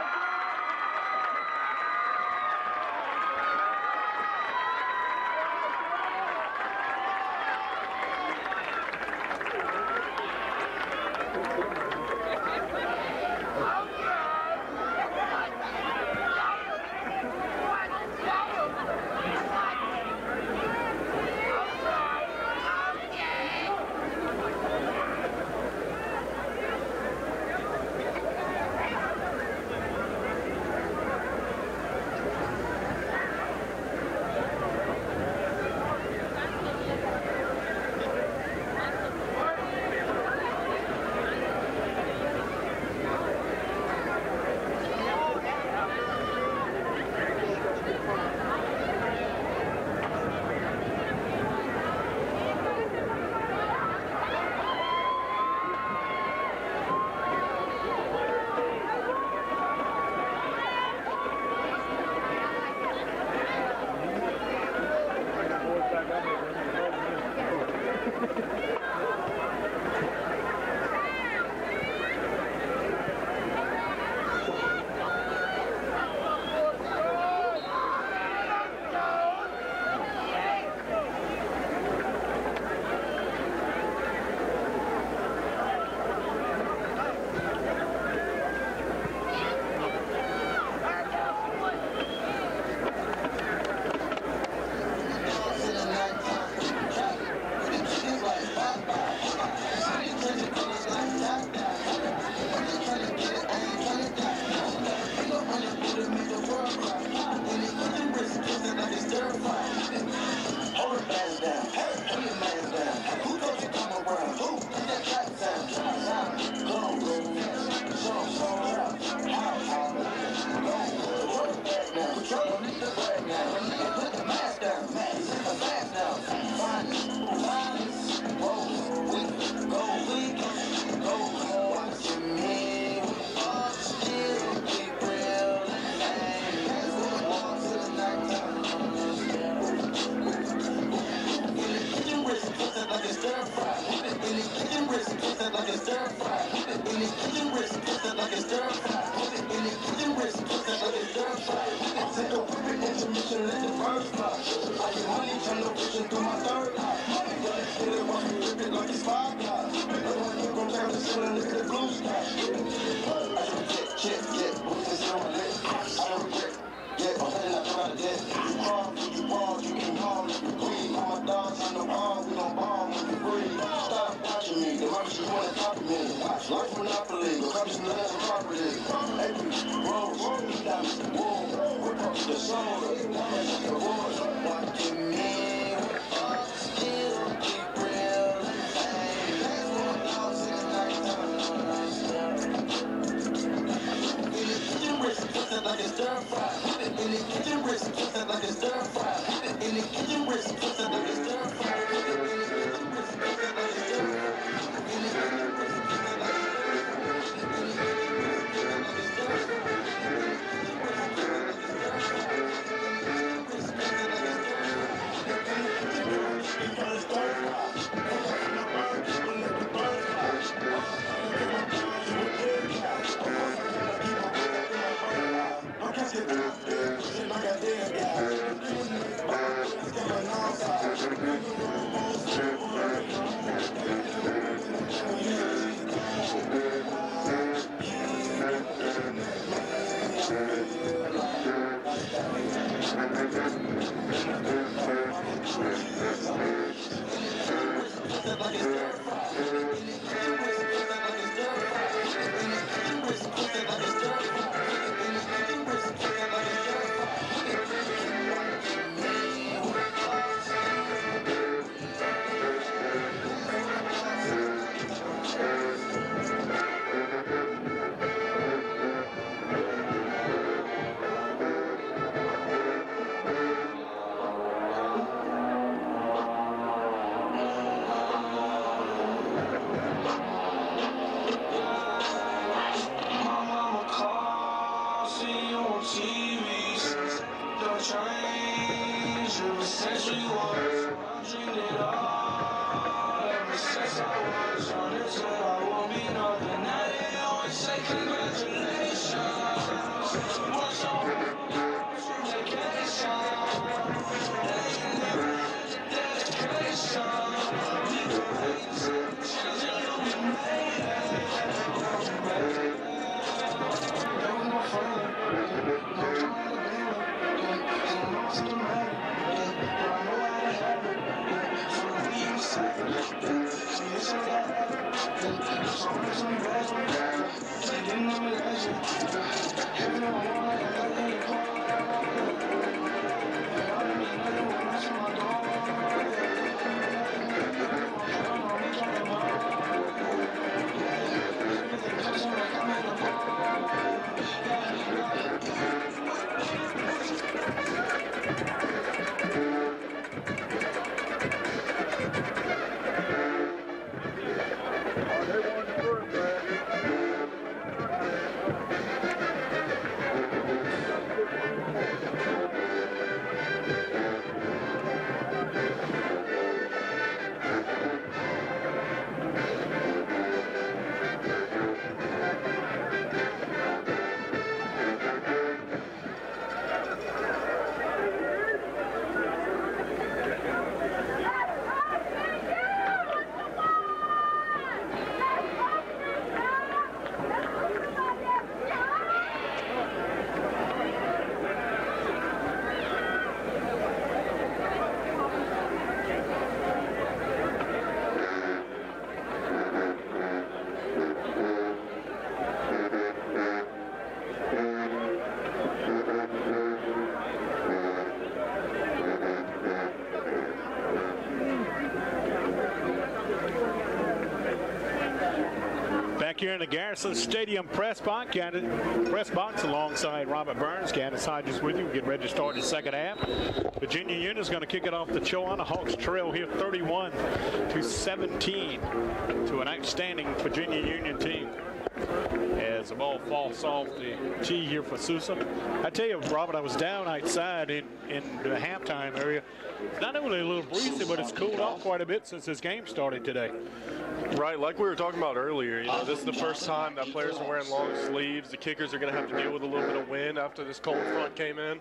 Here in the Garrison Stadium press box, press box alongside Robert Burns. Candace Hodges with you. We're getting ready to start the second half. Virginia Union is going to kick it off the Chowan. The Hawks trail here thirty-one to seventeen to an outstanding Virginia Union team. As the ball falls off the tee here for Sousa. I tell you, Robert, I was down outside in, in the halftime area. It's not only a little breezy, but it's cooled off quite a bit since this game started today. Right, like we were talking about earlier, you know, this is the first time that players are wearing long sleeves. The kickers are going to have to deal with a little bit of wind after this cold front came in.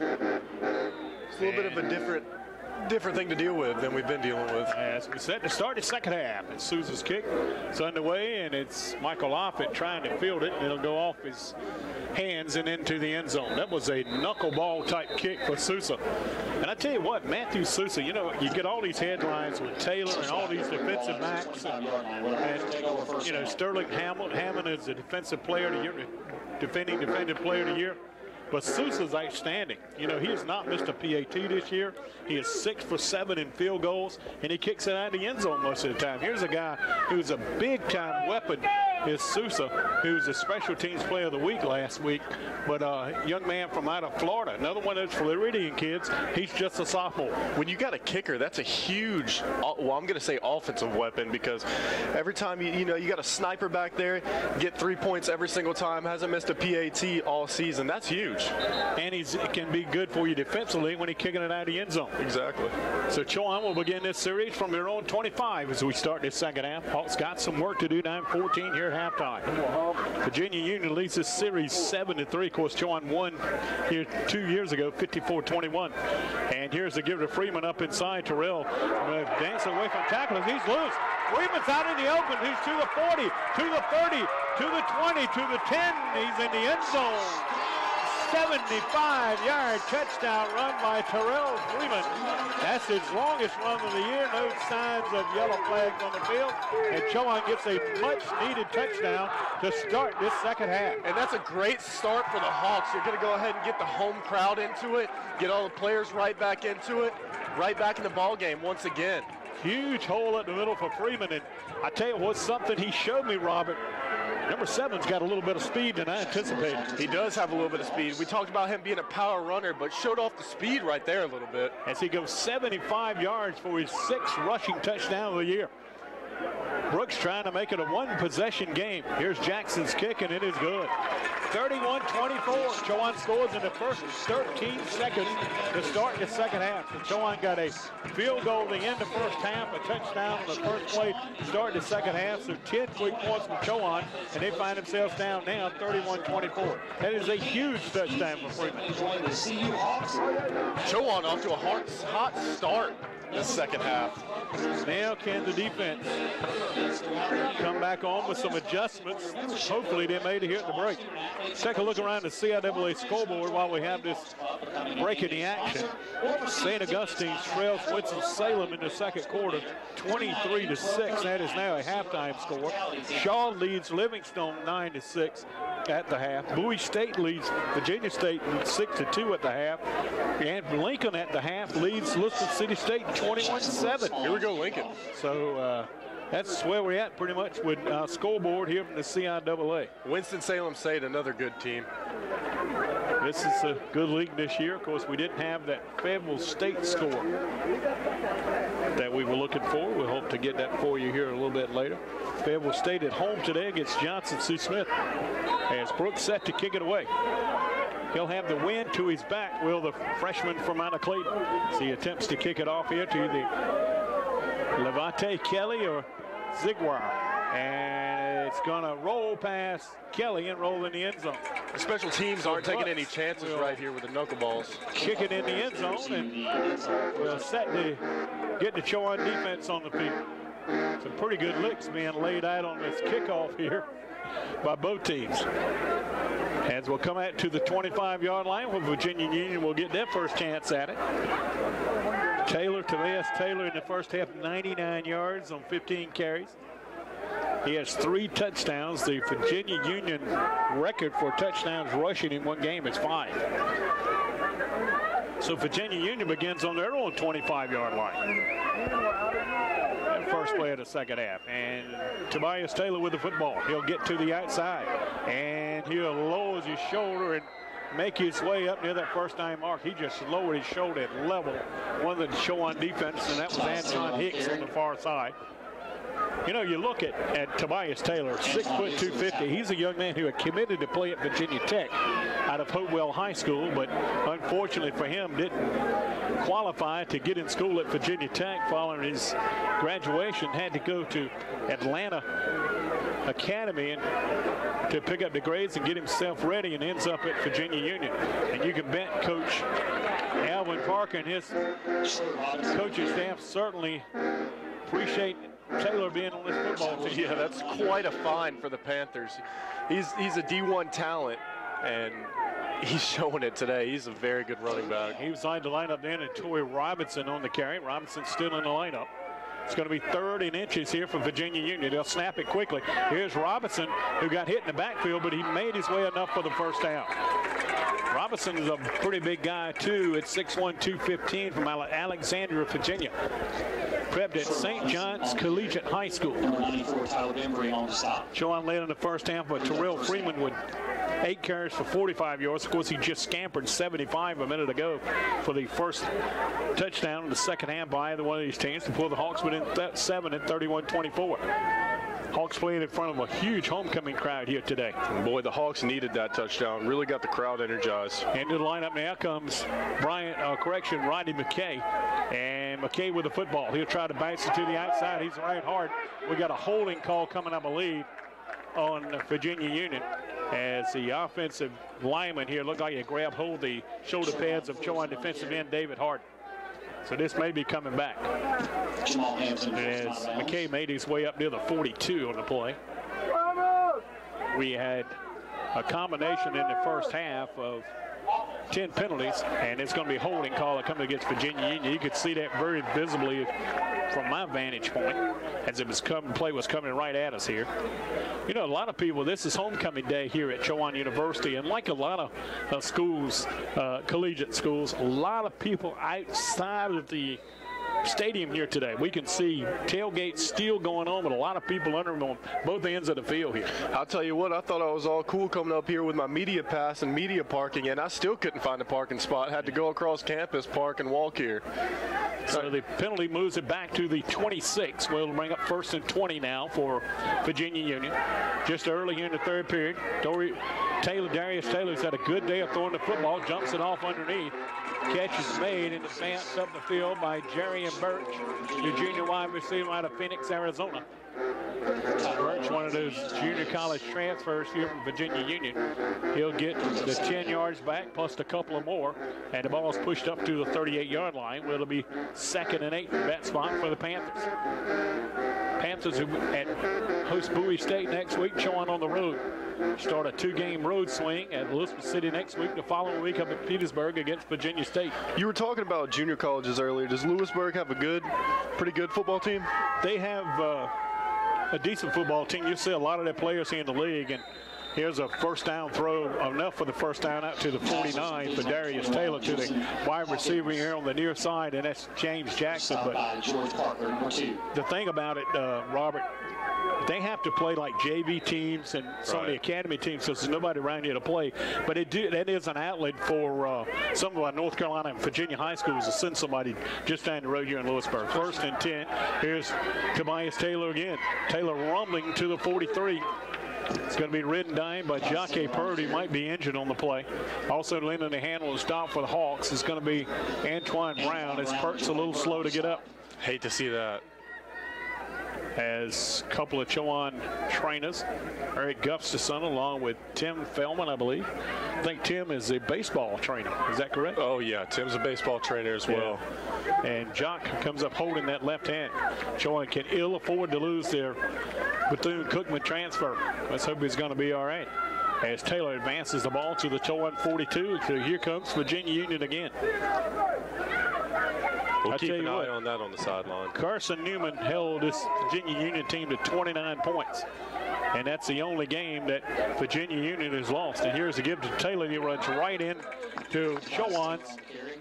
It's a little bit of a different different thing to deal with than we've been dealing with. As we set to start the second half, it's Sousa's kick. It's underway, and it's Michael Offit trying to field it, and it'll go off his hands and into the end zone. That was a knuckleball type kick for Sousa. And I tell you what, Matthew Sousa, you know, you get all these headlines with Taylor and all these defensive backs, and, and you know, Sterling Hammond, Hammond is the defensive player of the year, defending defensive player of the year. But Sousa's outstanding. You know, he has not missed a P A T this year. He is six for seven in field goals, and he kicks it out of the end zone most of the time. Here's a guy who's a big-time weapon, is Sousa, who's a special teams player of the week last week. But a uh, young man from out of Florida, another one of those Floridian kids, he's just a sophomore. When you got a kicker, that's a huge, well, I'm going to say offensive weapon, because every time, you, you know, you got a sniper back there, get three points every single time, hasn't missed a P A T all season. That's huge. And he's, it can be good for you defensively when he's kicking it out of the end zone. Exactly. So Chowan will begin this series from their own twenty-five as we start this second half. Hawks got some work to do, nine fourteen here at halftime. Virginia Union leads this series seven to three. Of course, Chowan won here two years ago, fifty-four twenty-one. And here's the give to Freeman up inside. Terrell uh, dancing away from tackles. He's loose. Freeman's out in the open. He's to the forty, to the thirty, to the twenty, to the ten. He's in the end zone. seventy-five yard touchdown run by Terrell Freeman. That's his longest run of the year. No signs of yellow flags on the field. And Chowan gets a much-needed touchdown to start this second half. And that's a great start for the Hawks. You're going to go ahead and get the home crowd into it, get all the players right back into it, right back in the ball game once again. Huge hole at the middle for Freeman. And I tell you what's something he showed me, Robert. Number seven's got a little bit of speed than I anticipated. He does have a little bit of speed. We talked about him being a power runner, but showed off the speed right there a little bit. As he goes seventy-five yards for his sixth rushing touchdown of the year. Brooks trying to make it a one-possession game. Here's Jackson's kick, and it is good. thirty-one twenty-four. Chowan scores in the first thirteen seconds to start the second half. So Chowan got a field goal to end the first half, a touchdown on the first play to start the second half. So ten quick points from Chowan, and they find themselves down now thirty-one twenty-four. That is a huge touchdown for Freeman. Chowan off to a hot, hot start in the second half. Now can the defense come back on with some adjustments? Hopefully they made it here at the break. Take a look around the C I A A scoreboard while we have this break in the action. Saint Augustine trails Winston-Salem in the second quarter, twenty-three to six. That is now a halftime score. Shaw leads Livingstone nine to six at the half. Bowie State leads Virginia State six to two at the half. And Lincoln at the half leads Lisbon City State twenty-one to seven. Here we go, Lincoln. So uh, that's where we're at pretty much with uh, scoreboard here from the C I A A. Winston-Salem State, another good team. This is a good league this year. Of course, we didn't have that Fayetteville State score that we were looking for. We'll hope to get that for you here a little bit later. Fayetteville State at home today against Johnson C. Smith as Brooks set to kick it away. He'll have the wind to his back, will the freshman from out of Clayton. As he attempts to kick it off here to the Levante Kelly or Zigwire. And it's going to roll past Kelly and roll in the end zone. The special teams aren't taking any chances right here with the knuckleballs. Kick it in the end zone, and we're set to get the Chowan defense on the field. Some pretty good licks being laid out on this kickoff here by both teams. As we'll come out to the twenty-five yard line, where Virginia Union will get their first chance at it. Taylor, Tobias Taylor in the first half, ninety-nine yards on fifteen carries. He has three touchdowns. The Virginia Union record for touchdowns rushing in one game is five. So Virginia Union begins on their own twenty-five yard line. That first play of the second half. And Tobias Taylor with the football. He'll get to the outside. And he'll lower his shoulder and make his way up near that first down mark. He just lowered his shoulder at level. One of the Chowan defense, and that was Anton Hicks on the far side. You know, you look at, at Tobias Taylor, six foot two fifty. He's a young man who had committed to play at Virginia Tech out of Hopewell High School, but unfortunately for him, didn't qualify to get in school at Virginia Tech following his graduation. Had to go to Atlanta Academy and to pick up the grades and get himself ready, and ends up at Virginia Union. And you can bet Coach Alvin Parker and his coaching staff certainly appreciate Taylor being on this football team. Yeah, that's quite a find for the Panthers. He's he's a D one talent, and he's showing it today. He's a very good running back. He was signed to line up then, and Tory Robinson on the carry. Robinson still in the lineup. It's going to be third and inches here for Virginia Union. They'll snap it quickly. Here's Robinson, who got hit in the backfield, but he made his way enough for the first down. Robinson is a pretty big guy, too, at six one, two fifteen from Alexandria, Virginia. Prepped at Saint John's Collegiate High School. Number ninety-four, Tyler Bembry on the stop. Chowan led in the first half, but Terrell Freeman with eight carries for forty-five yards. Of course, he just scampered seventy-five a minute ago for the first touchdown in the second half by either one of these teams to pull the Hawks within th seven at thirty-one twenty-four. Hawks playing in front of a huge homecoming crowd here today. And boy, the Hawks needed that touchdown. Really got the crowd energized. Into the lineup now comes Brian, uh, correction, Rodney McKay. And McKay with the football. He'll try to bounce it to the outside. He's right hard. We got a holding call coming, I believe, on Virginia Union, as the offensive lineman here looked like he grabbed hold of the shoulder pads of Chowan defensive end David Harden. So this may be coming back. Jamal Hampton as McKay made his way up near the forty-two on the play. We had a combination in the first half of ten penalties, and it's going to be a holding call coming against Virginia Union. You could see that very visibly from my vantage point as it was coming, play was coming right at us here. You know, a lot of people, this is homecoming day here at Chowan University, and like a lot of uh, schools, uh, collegiate schools, a lot of people outside of the stadium here today. We can see tailgates still going on with a lot of people under them on both ends of the field here. I'll tell you what, I thought I was all cool coming up here with my media pass and media parking, and I still couldn't find a parking spot. Had to go across campus, park, and walk here. So the penalty moves it back to the twenty-six. We'll bring up first and twenty now for Virginia Union. Just early here in the third period, Dory, Taylor, Darius Taylor's had a good day of throwing the football, jumps it off underneath. Catch is made and advanced up the field by Jerry and Birch, the junior wide receiver out of Phoenix, Arizona. Birch, one of those junior college transfers here from Virginia Union. He'll get the ten yards back plus a couple of more, and the ball is pushed up to the thirty-eight yard line, where it'll be second and eight in that spot for the Panthers. Panthers who at host Bowie State next week, showing on the road. Start a two-game road swing at Elizabeth City next week. The following week up at Petersburg against Virginia State. You were talking about junior colleges earlier. Does Lewisburg have a good, pretty good football team? They have uh, a decent football team. You see a lot of their players here in the league, and here's a first down throw, enough for the first down out to the forty-nine for Darius Taylor to the wide receiver here on the near side, and that's James Jackson. But the thing about it, uh, Robert, they have to play like J V teams and some right. of the academy teams, so there's nobody around here to play. But it do, that is an outlet for uh, some of our North Carolina and Virginia high schools to send somebody just down the road here in Lewisburg. First and ten. Here's Tobias Taylor again. Taylor rumbling to the forty-three. It's going to be ridden down by Jacque Purdy. Might be injured on the play. Also lending the handle and stop for the Hawks is going to be Antoine Brown, as Pert's a little slow to get up. Hate to see that. As a couple of Chowan trainers, Eric Gustafson along with Tim Feldman, I believe. I think Tim is a baseball trainer. Is that correct? Oh, yeah. Tim's a baseball trainer as well. Yeah. And Jock comes up holding that left hand. Chowan can ill afford to lose their Bethune-Cookman transfer. Let's hope he's going to be all right. As Taylor advances the ball to the Chowan forty-two. So here comes Virginia Union again. We'll I keep an eye what, on that on the sideline. Carson Newman held this Virginia Union team to twenty-nine points. And that's the only game that Virginia Union has lost. And here's the give to Taylor. He runs right in to Chowan's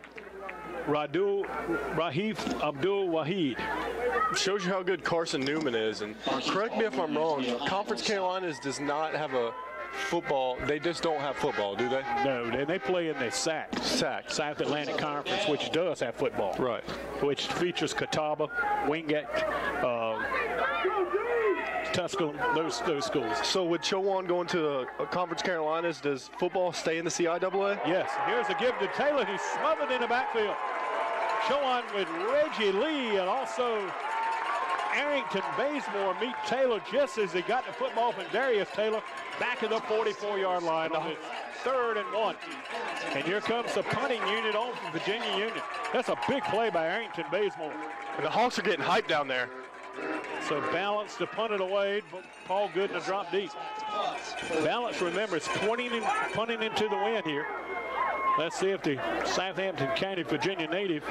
Radul Rahif Abdul Wahid. Shows you how good Carson Newman is. And correct me if I'm wrong, Conference Carolinas does not have a football. They just don't have football, do they? No, they, they play in the S A C. S A C. South Atlantic Conference, which does have football. Right. Which features Catawba, Wingate, uh, Tusculum, those those schools. So with Chowan going to uh, Conference Carolinas, does football stay in the C I A A? Yes. Here's a give to Taylor, who's smothered in the backfield. Chowan with Reggie Lee and also Arrington Bazemore meet Taylor just as he got the football from Darius Taylor back at the forty-four yard line on his third and one. And here comes the punting unit on from Virginia Union. That's a big play by Arrington Bazemore. And the Hawks are getting hyped down there. So Balance to punt it away. Paul Gooden to drop deep. Balance, remember, is pointing and punting into the wind here. Let's see if the Southampton County, Virginia native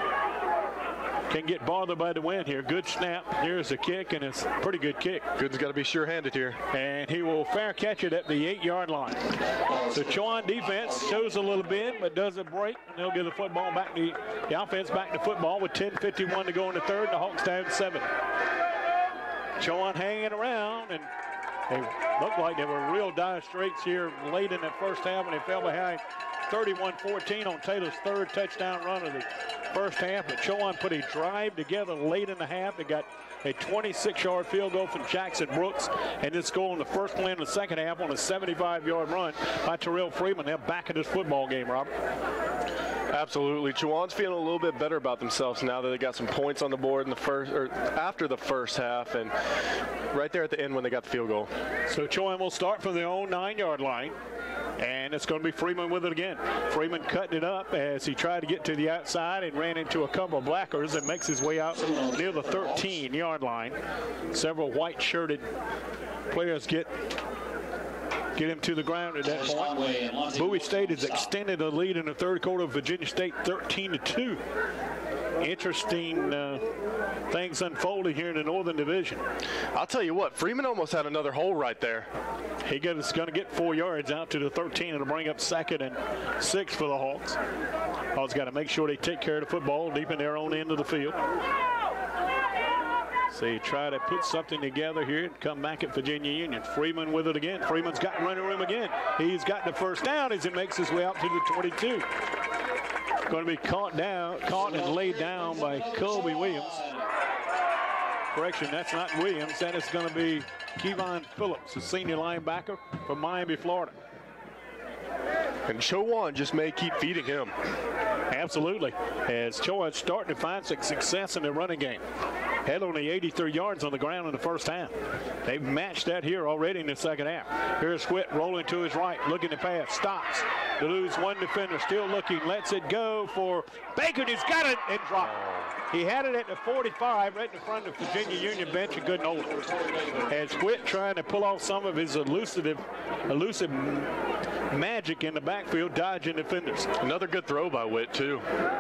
can get bothered by the wind here. Good snap. Here's the kick, and it's a pretty good kick. Gooden's got to be sure-handed here. And he will fair catch it at the eight yard line. So Chowan defense shows a little bend, but doesn't break, and they'll give the football back to the offense back to football with ten fifty-one to go in the third, and the Hawks down seven. Chowan hanging around, and they looked like they were real dire straits here late in that first half, and they fell behind thirty-one fourteen on Taylor's third touchdown run of the first half. But Chowan put a drive together late in the half. They got a twenty-six yard field goal from Jackson Brooks, and this goal in the first play in the second half on a seventy-five yard run by Terrell Freeman. They're back in this football game, Robert. Absolutely. Chowan's feeling a little bit better about themselves now that they got some points on the board in the first, or after the first half, and right there at the end when they got the field goal. So Chowan will start from their own nine yard line. And it's going to be Freeman with it again. Freeman cutting it up as he tried to get to the outside and ran into a couple of blackers and makes his way out near the thirteen yard line. Several white-shirted players get get him to the ground at that point. Bowie State has extended the lead in the third quarter of Virginia State thirteen to two. interesting uh, things unfolding here in the Northern Division. I'll tell you what, Freeman almost had another hole right there. He is going to get four yards out to the thirteen, and it'll bring up second and six for the Hawks. Hawks got to make sure they take care of the football deep in their own end of the field. So you try to put something together here and come back at Virginia Union. Freeman with it again. Freeman's got running room again. He's got the first down as he makes his way out to the twenty-two. Going to be caught down, caught and laid down by Colby Williams. Correction, that's not Williams. That is going to be Kevon Phillips, a senior linebacker from Miami, Florida. And Chowan just may keep feeding him. Absolutely. As Chowan's starting to find some success in the running game. Had only eighty-three yards on the ground in the first half. They've matched that here already in the second half. Here's Whit rolling to his right, looking to pass, stops. To lose one defender, still looking, lets it go for Bacon. He's got it and dropped it. He had it at the forty-five, right in front of the Virginia Union bench, and couldn't hold it. As Whit trying to pull off some of his elusive, elusive magic in the backfield, dodging defenders. Another good throw by Whit, too.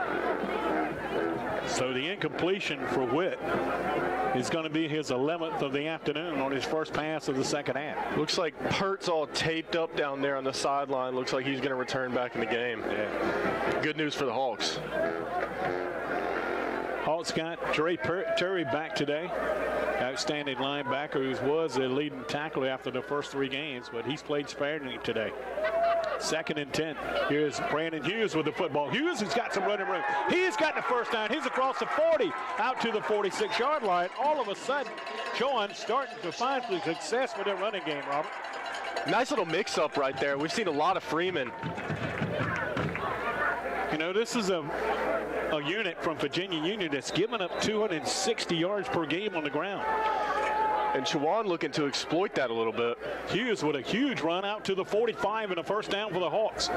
So the incompletion for Whit is going to be his eleventh of the afternoon on his first pass of the second half. Looks like Pert's all taped up down there on the sideline. Looks like he's going to return back in the game. Yeah. Good news for the Hawks. Hawks got Trey Terry back today. Outstanding linebacker who was the leading tackler after the first three games, but he's played sparingly today. Second and ten. Here's Brandon Hughes with the football. Hughes has got some running room. He's got the first down. He's across the forty, out to the forty-six yard line. All of a sudden, Chowan starting to find some success with their running game, Robert. Nice little mix-up right there. We've seen a lot of Freeman. You know, this is a, a unit from Virginia Union that's given up two hundred sixty yards per game on the ground. And Chowan looking to exploit that a little bit. Hughes with a huge run out to the forty-five and a first down for the Hawks.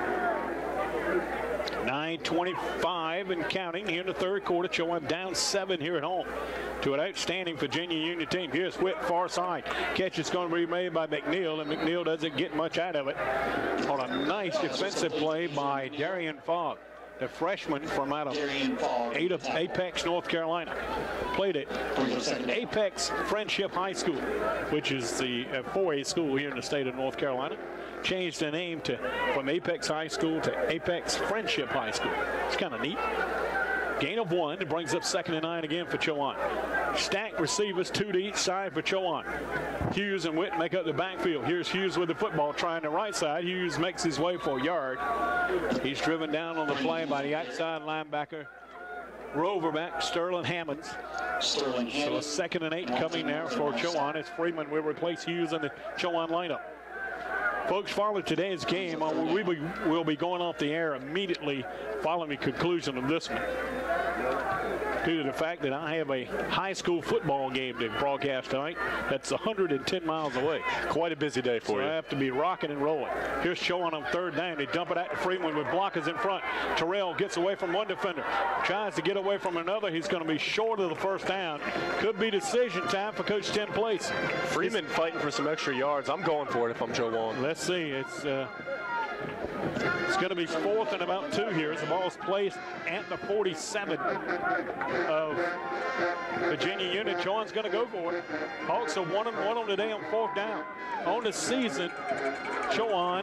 nine twenty-five and counting here in the third quarter. Chowan down seven here at home to an outstanding Virginia Union team. Here's Whit, far side. Catch is going to be made by McNeil, and McNeil doesn't get much out of it. On a nice defensive play by Darian Fogg, the freshman from out of Apex, North Carolina. Played at Apex Friendship High School, which is the uh, four A school here in the state of North Carolina. Changed the name to from Apex High School to Apex Friendship High School. It's kind of neat. Gain of one. It brings up second and nine again for Chowan. Stacked receivers, two to each side for Chowan. Hughes and Whit make up the backfield. Here's Hughes with the football, trying the right side. Hughes makes his way for a yard. He's driven down on the play by the outside linebacker, Roverback Sterling Hammonds. Sterling So a Hammonds. second and eight coming now for Chowan as Freeman will replace Hughes in the Chowan lineup. Folks, following today's game, uh, we will we'll be going off the air immediately following the conclusion of this one, due to the fact that I have a high school football game to broadcast tonight that's one hundred ten miles away. Quite a busy day for So you. I have to be rocking and rolling. Here's Chowan on third down. They dump it out to Freeman with blockers in front. Terrell gets away from one defender, tries to get away from another. He's going to be short of the first down. Could be decision time for Coach Tim Place. Freeman fighting for some extra yards. I'm going for it if I'm Chowan. Let's see. It's uh, it's going to be fourth and about two here as the ball is placed at the forty-seven of Virginia Union. Chowan's going to go for it. Hawks are one and one on the day on fourth down. On the season, Chowan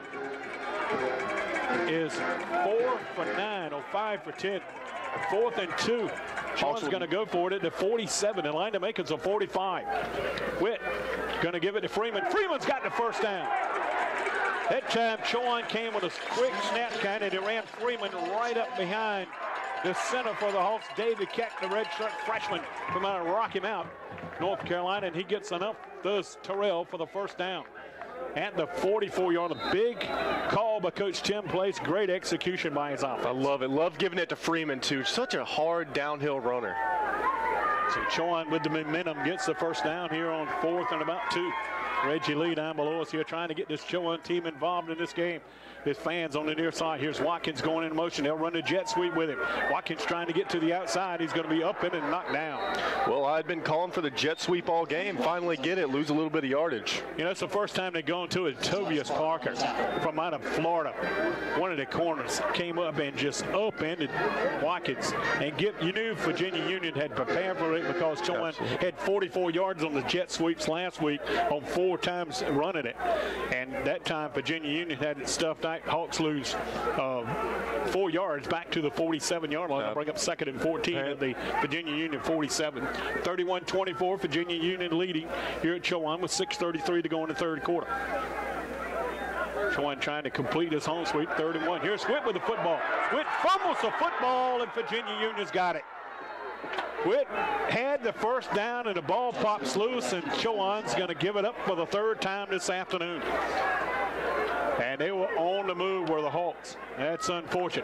is four for nine or five for ten. Fourth and two. Chowan's going to go for it at the forty-seven. The line to make it's a forty-five. Whit going to give it to Freeman. Freeman's got the first down. That time, Chowan came with a quick snap kind of. They ran Freeman right up behind the center for the Hawks, David Keck, the redshirt freshman from out of Rocky Mount, North Carolina, and he gets enough, does Terrell, for the first down. At the forty-four yard, a big call by Coach Tim Place. Great execution by his offense. I love it. Love giving it to Freeman, too. Such a hard downhill runner. So Chowan with the momentum gets the first down here on fourth and about two. Reggie Lee down below us here trying to get this Chowan team involved in this game. his fans on the near side. Here's Watkins going in motion. They'll run the jet sweep with him. Watkins trying to get to the outside. He's going to be up in and knocked down. Well, I'd been calling for the jet sweep all game. Finally get it, lose a little bit of yardage. You know, it's the first time they've gone to it. Tobias Parker from out of Florida. One of the corners came up and just upended Watkins. And get, you knew Virginia Union had prepared for it because Chowan had forty-four yards on the jet sweeps last week on four times running it. And that time Virginia Union had it stuffed out. Hawks lose uh, four yards back to the forty-seven yard line. They'll bring up second and fourteen at the Virginia Union forty-seven. thirty-one twenty-four, Virginia Union leading here at Chowan with six thirty-three to go in the third quarter. Chowan trying to complete his home sweep, third and one. Here's Witt with the football. Witt fumbles the football, and Virginia Union's got it. Witt had the first down, and the ball pops loose, and Chowan's going to give it up for the third time this afternoon. And they were on the move were the Hawks. That's unfortunate.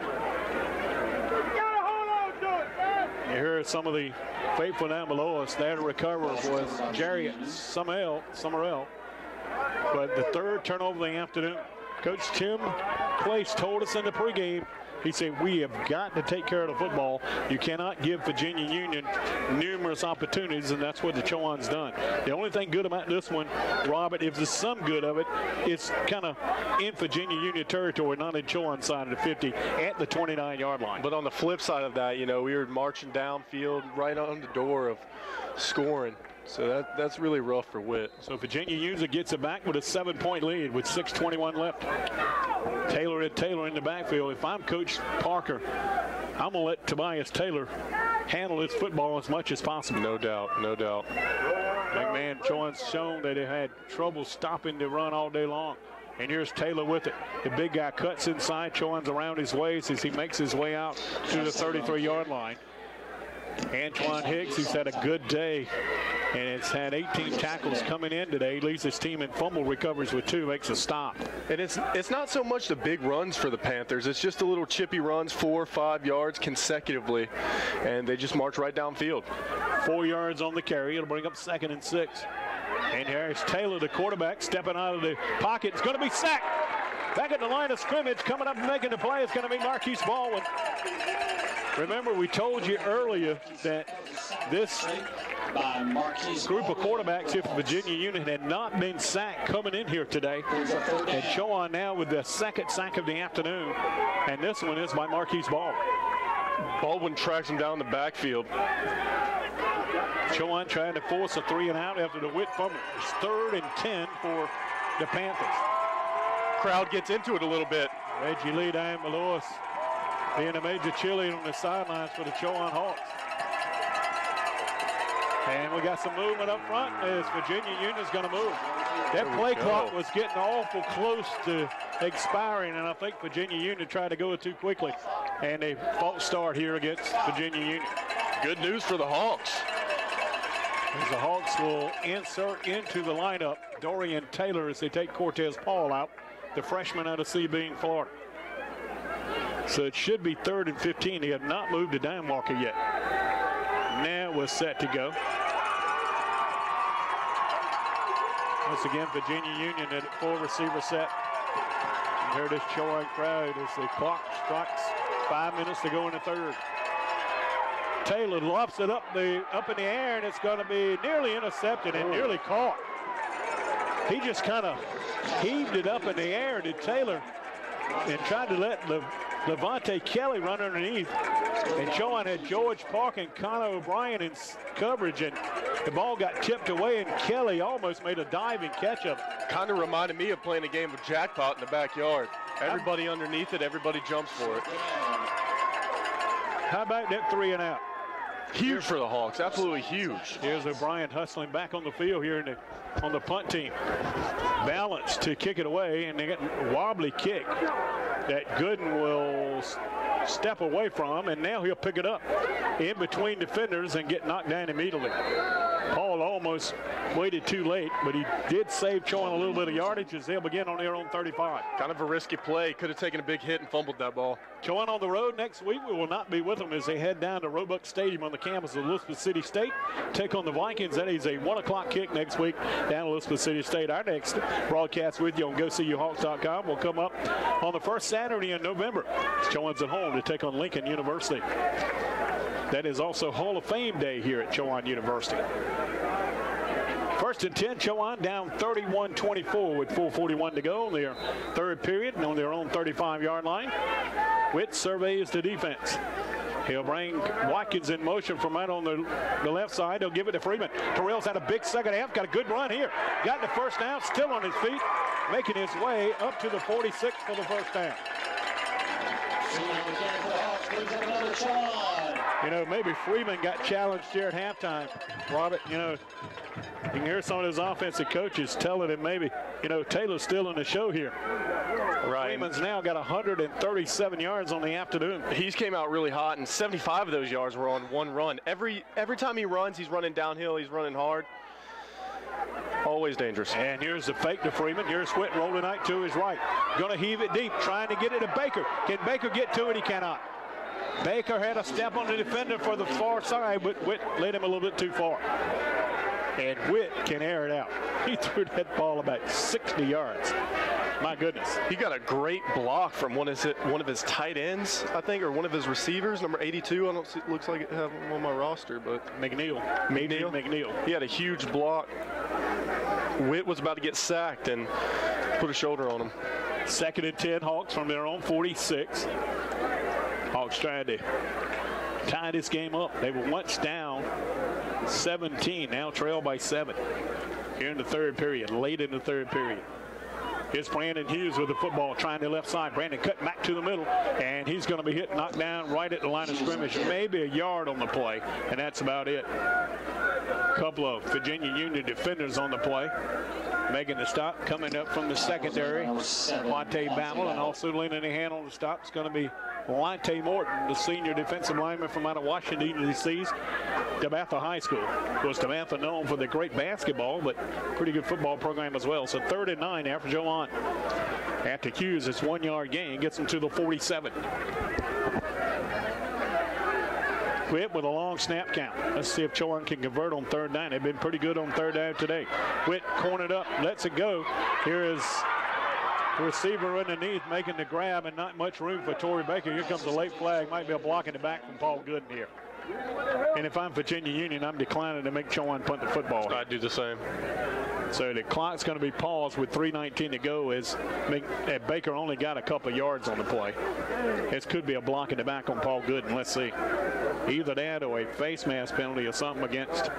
You hear some of the faithful down below us. There to recover was Jerry Summerell. Summerell. But the third turnover of the afternoon, Coach Tim Place told us in the pregame, he said, we have got to take care of the football. You cannot give Virginia Union numerous opportunities, and that's what the Chowan's done. The only thing good about this one, Robert, if there's some good of it, it's kind of in Virginia Union territory, not in Chowan side of the fifty, at the twenty-nine yard line. But on the flip side of that, you know, we were marching downfield right on the door of scoring. So that, that's really rough for Witt. So Virginia Union gets it back with a seven-point lead with six twenty-one left. Taylor and Taylor in the backfield. If I'm Coach Parker, I'm going to let Tobias Taylor handle his football as much as possible. No doubt, no doubt. McMahon Chowan's shown that they had trouble stopping the run all day long. And here's Taylor with it. The big guy cuts inside. Chowan's around his waist as he makes his way out to the thirty-three yard line. Antoine Hicks, who's had a good day, and it's had eighteen tackles coming in today, leads his team in fumble recoveries with two, makes a stop. And it's it's not so much the big runs for the Panthers. It's just the little chippy runs, four or five yards consecutively, and they just march right downfield. Four yards on the carry. It'll bring up second and six. And here's Taylor, the quarterback, stepping out of the pocket. It's going to be sacked. Back at the line of scrimmage, coming up and making the play is going to be Marquise Baldwin. Remember, we told you earlier that this group of quarterbacks here for Virginia Union had not been sacked coming in here today. And Chowan now with the second sack of the afternoon. And this one is by Marquise Baldwin. Baldwin tracks him down the backfield. Chowan trying to force a three and out after the Witt fumble. It's third and ten for the Panthers. Crowd gets into it a little bit. Reggie Lee down below us, being a major cheerleader on the sidelines for the Chowan Hawks. And we got some movement up front as Virginia Union's going to move. That play clock was getting awful close to expiring, and I think Virginia Union tried to go too quickly. And a false start here against Virginia Union. Good news for the Hawks. As the Hawks will insert into the lineup Dorian Taylor as they take Cortez Paul out, the freshman out of C B in Florida. So it should be third and fifteen. They have not moved to down marker yet. Now we're set to go. Once again, Virginia Union at full receiver set. And here this Chowan crowd as the clock strikes five minutes to go in the third. Taylor lofts it up the up in the air, and it's going to be nearly intercepted and nearly caught. He just kind of heaved it up in the air to Taylor and tried to let Le, Levante Kelly run underneath. And Chowan had George Park and Connor O'Brien in coverage, and the ball got tipped away, and Kelly almost made a diving catch of it. Kind of reminded me of playing a game of jackpot in the backyard. Everybody I'm, underneath it, everybody jumps for it. How about that three and out? Huge for the Hawks, absolutely huge. Here's O'Brien hustling back on the field here in the, on the punt team. Balanced to kick it away, and they get a wobbly kick that Gooden will step away from, and now he'll pick it up in between defenders and get knocked down immediately. Paul almost waited too late, but he did save Chowan a little bit of yardage as they'll begin on their own thirty-five. Kind of a risky play. Could have taken a big hit and fumbled that ball. Chowan on the road next week. We will not be with them as they head down to Roebuck Stadium on the campus of Elizabeth City State. Take on the Vikings. That is a one o'clock kick next week down at Elizabeth City State. Our next broadcast with you on Go See You Hawks dot com will come up on the first Saturday in November. Chowan's at home to take on Lincoln University. That is also Hall of Fame Day here at Chowan University. First and ten, Chowan down thirty-one twenty-four with four forty-one to go in their third period and on their own thirty-five-yard line. Witt surveys the defense. He'll bring Watkins in motion from out on the, the left side. He'll give it to Freeman. Terrell's had a big second half. Got a good run here. Got the first down, still on his feet, making his way up to the forty-six for the first down. You know, maybe Freeman got challenged here at halftime. Robert, you know, you can hear some of his offensive coaches telling him maybe, you know, Taylor's still in the show here. Right. Freeman's now got one hundred thirty-seven yards on the afternoon. He's came out really hot, and seventy-five of those yards were on one run. Every every time he runs, he's running downhill. He's running hard. Always dangerous. And here's the fake to Freeman. Here's Witt rolling out to his right. Going to heave it deep, trying to get it to Baker. Can Baker get to it? He cannot. Baker had a step on the defender for the far side, but Witt led him a little bit too far. And Witt can air it out. He threw that ball about sixty yards. My goodness. He got a great block from one of his, one of his tight ends, I think, or one of his receivers, number eighty-two. I don't see, looks like it have him on my roster, but McNeil. McNeil. McNeil. He had a huge block. Witt was about to get sacked and put a shoulder on him. Second and ten, Hawks from their own forty-six. Hawks trying to tie this game up. They were once down seventeen, now trailed by seven. Here in the third period, late in the third period. Here's Brandon Hughes with the football, trying the left side. Brandon cut back to the middle, and he's going to be hit, knocked down right at the line of scrimmage. Maybe a yard on the play, and that's about it. A couple of Virginia Union defenders on the play, making the stop. Coming up from the secondary, Monte Bammel, and also leaning a hand on the stop is going to be Lante Morton, the senior defensive lineman from out of Washington, D C's DeMatha High School. Of course, DeMatha known for the great basketball, but pretty good football program as well. So third and nine after Chowan. After Hughes, it's one-yard gain, gets him to the forty-seven. Witt with a long snap count. Let's see if Chowan can convert on third down. They've been pretty good on third down today. Witt cornered up, lets it go. Here is the receiver underneath making the grab, and not much room for Torrey Baker. Here comes a late flag. Might be a block in the back from Paul Gooden here. And if I'm Virginia Union, I'm declining to make Chowan punt the football. I'd do the same. So the clock's going to be paused with three nineteen to go as Baker only got a couple yards on the play. This could be a block in the back on Paul Gooden. Let's see. Either that or a face mask penalty or something against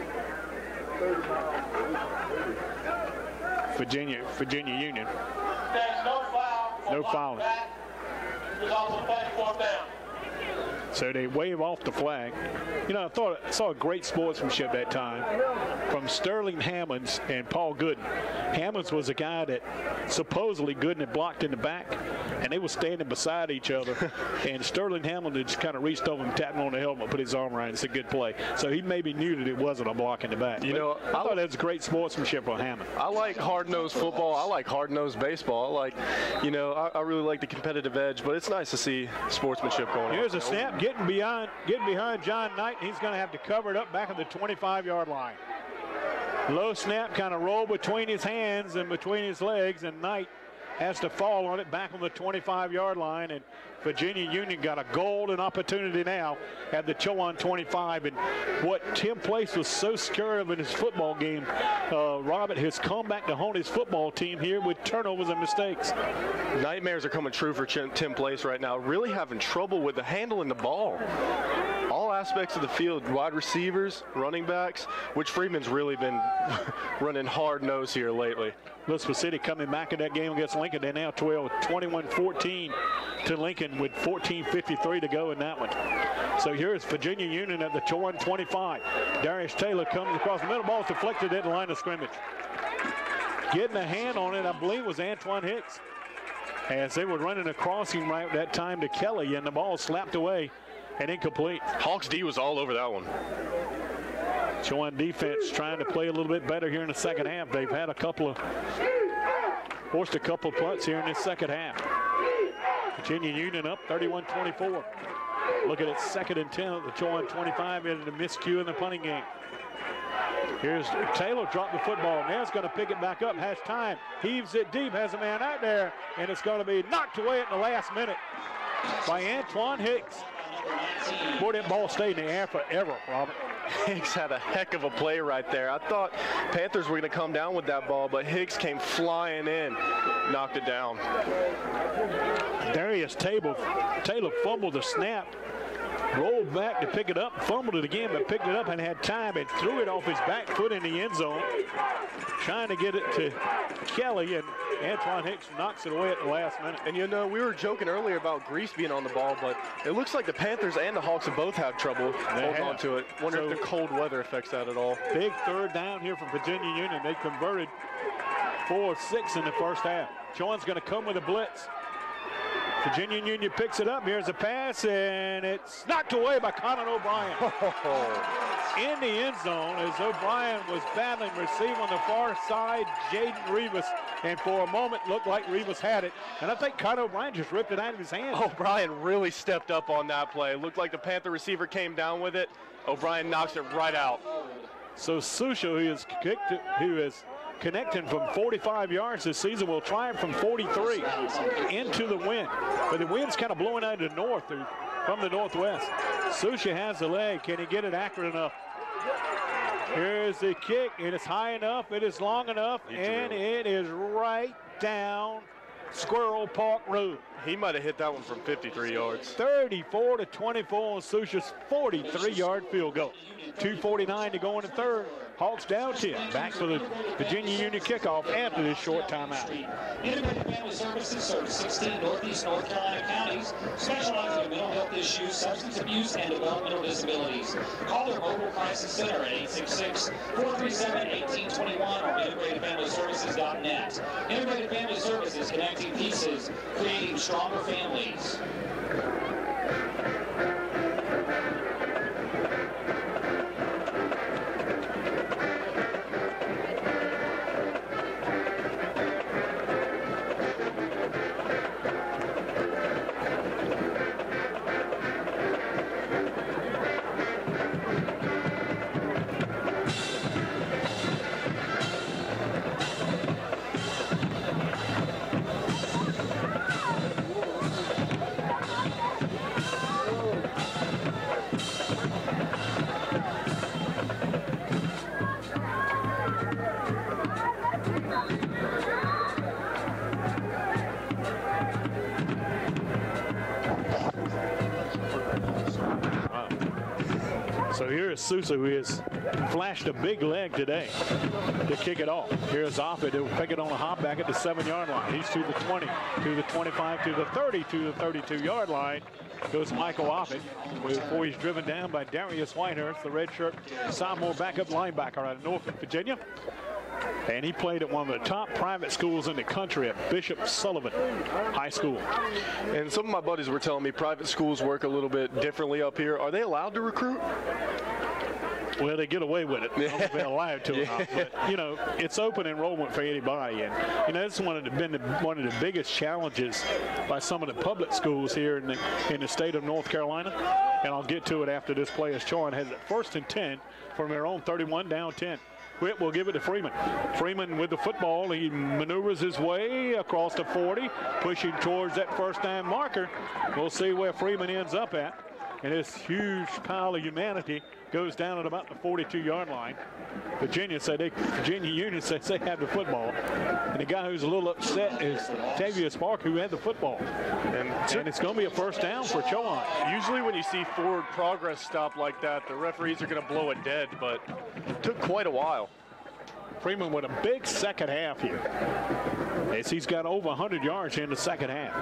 Virginia Virginia Union. There's no foul. No foul. Results of play, fourth down. So they wave off the flag. You know, I thought I saw a great sportsmanship that time from Sterling Hammonds and Paul Gooden. Hammonds was a guy that supposedly Gooden had blocked in the back, and they were standing beside each other. And Sterling Hammond had just kind of reached over and tapped him on the helmet, put his arm around. It's a good play. So he maybe knew that it wasn't a block in the back. You but know, I thought that was great sportsmanship on Hammond. I like hard-nosed football. I like hard-nosed baseball. I like, you know, I, I really like the competitive edge, but it's nice to see sportsmanship going on. Here's a snap, getting beyond, getting behind John Knight, and he's going to have to cover it up back at the twenty-five-yard line. Low snap, kind of roll between his hands and between his legs, and Knight has to fall on it back on the twenty-five-yard line, and Virginia Union got a golden opportunity now at the Chowan twenty-five. And what Tim Place was so scared of in his football game, uh, Robert has come back to haunt his football team here with turnovers and mistakes. Nightmares are coming true for Tim Place right now. Really having trouble with the handling the ball. All aspects of the field, wide receivers, running backs, which Freeman's really been running hard nose here lately. Elizabeth City coming back in that game against Lincoln. They now twelve, twenty-one fourteen to Lincoln with fourteen fifty-three to go in that one. So here's Virginia Union at the Chowan twenty-five. Darius Taylor comes across the middle. Ball is deflected at the line of scrimmage. Getting a hand on it, I believe, was Antoine Hicks. As they were running a crossing right that time to Kelly, and the ball slapped away and incomplete. Hawks D was all over that one. Chowan defense trying to play a little bit better here in the second half. They've had a couple of, forced a couple of punts here in this second half. Virginia Union up thirty-one twenty-four. Looking at second and ten at the Chowan twenty-five into the miscue in the punting game. Here's Taylor, drop the football. Now it's going to pick it back up, has time, heaves it deep, has a man out there, and it's going to be knocked away at the last minute by Antoine Hicks. Boy, that ball stayed in the air forever, Robert. Hicks had a heck of a play right there. I thought Panthers were going to come down with that ball, but Hicks came flying in, knocked it down. Darius Taylor, Taylor fumbled the snap, rolled back to pick it up, fumbled it again, but picked it up and had time and threw it off his back foot in the end zone, trying to get it to Kelly, and Antoine Hicks knocks it away at the last minute. And you know, we were joking earlier about Grease being on the ball, but it looks like the Panthers and the Hawks have both had trouble holding on to it. Wonder So, if the cold weather affects that at all. Big third down here from Virginia Union. They converted four of six in the first half. Chowan's going to come with a blitz. Virginia Union picks it up. Here's a pass, and it's knocked away by Conan O'Brien. In the end zone as O'Brien was battling receive on the far side, Jaden Rivas, and for a moment looked like Rivas had it. And I think Conan O'Brien just ripped it out of his hand. O'Brien really stepped up on that play. It looked like the Panther receiver came down with it. O'Brien knocks it right out. So Susha, who is kicked, who is connecting from forty-five yards this season, will try it from forty-three into the wind. But the wind's kind of blowing out of the north or from the northwest. Susha has the leg. Can he get it accurate enough? Here's the kick. It is high enough. It is long enough. And it is right down Squirrel Park Road. He might have hit that one from fifty-three yards. thirty-four to twenty-four on Susha's forty-three yard field goal. two forty-nine to go in the third. Hawks down ten. Back for the Virginia Union kickoff after this short timeout. Integrated Family Services serves sixteen Northeast North Carolina counties, specializing in mental health issues, substance abuse, and developmental disabilities. Call their mobile crisis center at eight six six, four three seven, one eight two one or integrated family services dot net. Integrated Family Services, connecting pieces, creating stronger families. So here is Sousa, who has flashed a big leg today to kick it off. Here's Offit, who will pick it on a hop back at the seven yard line. He's to the twenty, to the twenty-five, to the thirty, to the thirty-two yard line. Goes Michael Offit before he's driven down by Darius Whitehurst, the redshirt sophomore backup linebacker out of Norfolk, Virginia. And he played at one of the top private schools in the country at Bishop Sullivan High School. And some of my buddies were telling me private schools work a little bit differently up here. Are they allowed to recruit? Well, they get away with it. I don't know if they're allowed to or not. But, you know, it's open enrollment for anybody. And, you know, it's one of the, been the, one of the biggest challenges by some of the public schools here in the, in the state of North Carolina. And I'll get to it after this play as Chowan has it first and ten from their own thirty-one, down ten. Whit will give it to Freeman. Freeman with the football. He maneuvers his way across the forty, pushing towards that first down marker. We'll see where Freeman ends up at. And this huge pile of humanity goes down at about the forty-two yard line. Virginia said they, Virginia Union says they have the football. And the guy who's a little upset is Tavius Park, who had the football. And, and it's going to be a first down for Chowan. Usually when you see forward progress stop like that, the referees are going to blow it dead, but it took quite a while. Freeman with a big second half here, as he's got over one hundred yards in the second half.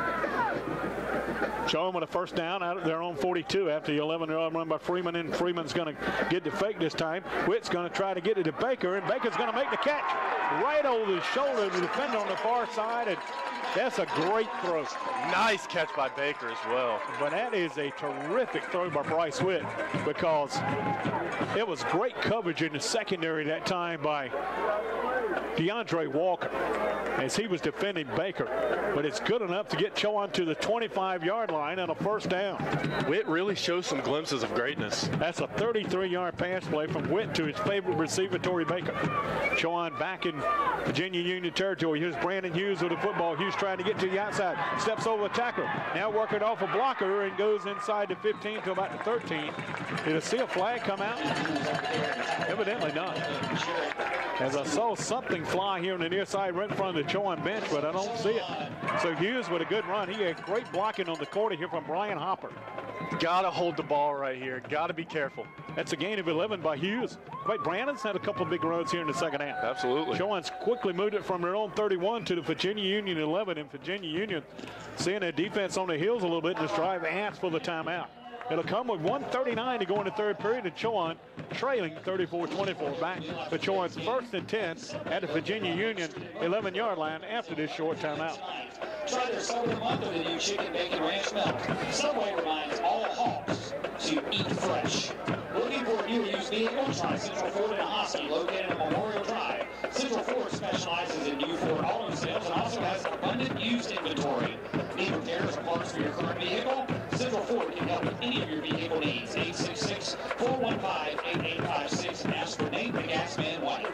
Chowan with a first down out of their own forty-two after the eleven yard run by Freeman, and Freeman's going to get the fake this time. Whit's going to try to get it to Baker, and Baker's going to make the catch right over the shoulder of the defender on the far side, and that's a great throw. Nice catch by Baker as well. But that is a terrific throw by Bryce Whit, because it was great coverage in the secondary that time by DeAndre Walker as he was defending Baker. But it's good enough to get Chowan to the twenty-five-yard line on a first down. Witt really shows some glimpses of greatness. That's a thirty-three-yard pass play from Witt to his favorite receiver, Torrey Baker. Chowan back in Virginia Union territory. Here's Brandon Hughes with the football. Hughes trying to get to the outside. Steps over the tackler. Now working off a blocker and goes inside the fifteen to about the thirteen. Did I see a flag come out? Evidently not. As I saw something fly here on the near side right in front of the Chowan bench, but I don't see it. So Hughes with a good run. He had great blocking on the corner here from Brian Hopper. Gotta hold the ball right here. Gotta be careful. That's a gain of eleven by Hughes. Wait, Brandon's had a couple of big runs here in the second half. Absolutely. Chowan's quickly moved it from their own thirty-one to the Virginia Union eleven, and Virginia Union seeing their defense on the heels a little bit in this drive, asked for the timeout. It'll come with one thirty-nine to go in the third period, and Chowan trailing thirty-four twenty-four back to Chowan's first and ten at the Virginia Union eleven-yard line after this short timeout. Try their Subway month of the new chicken bacon ranch milk. Subway reminds all Hawks to eat fresh. Looking for a new or used vehicle? Try Central Ford in Ahoskie, located on Memorial Drive. Central Ford specializes in new Ford auto sales and also has abundant used inventory. Need repairs or parts for your current vehicle? Central Ford can help with any of your vehicle needs. eight six six, four one five, eight eight five six and ask for Nate the Gasman White.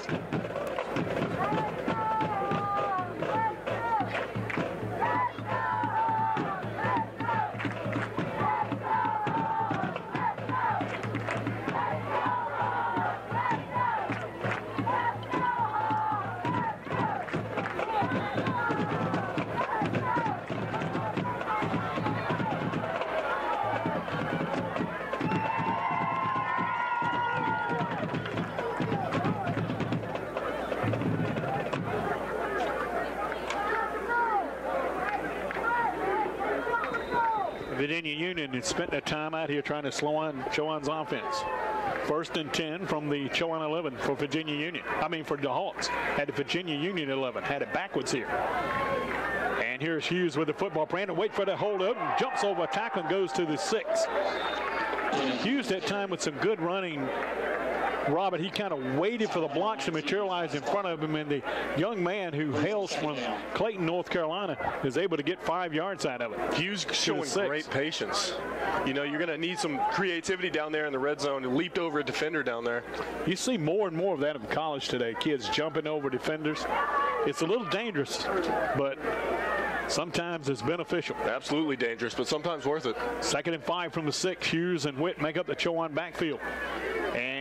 Virginia Union had spent their time out here trying to slow on Chowan's offense. First and ten from the Chowan eleven for Virginia Union. I mean for the Hawks. Had the Virginia Union eleven. Had it backwards here. And here's Hughes with the football. Brandon wait for the hold up and jumps over a tackle and goes to the six. Hughes that time with some good running. Robert, he kind of waited for the blocks to materialize in front of him, and the young man who hails from Clayton, North Carolina, is able to get five yards out of it. Hughes showing great patience. You know, you're going to need some creativity down there in the red zone. He leaped over a defender down there. You see more and more of that in college today, kids jumping over defenders. It's a little dangerous, but sometimes it's beneficial. Absolutely dangerous, but sometimes worth it. Second and five from the six. Hughes and Witt make up the Chowan backfield. And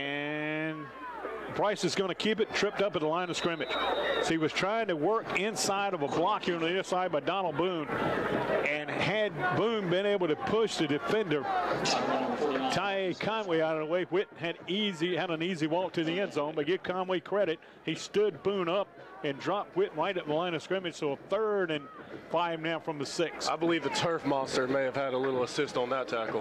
Price is going to keep it tripped up at the line of scrimmage. So he was trying to work inside of a block here on the other side by Donald Boone. And had Boone been able to push the defender, Ty Conway out of the way, Witt had easy had an easy walk to the end zone, but give Conway credit. He stood Boone up and dropped Witt right at the line of scrimmage. So a third and five now from the six. I believe the turf monster may have had a little assist on that tackle.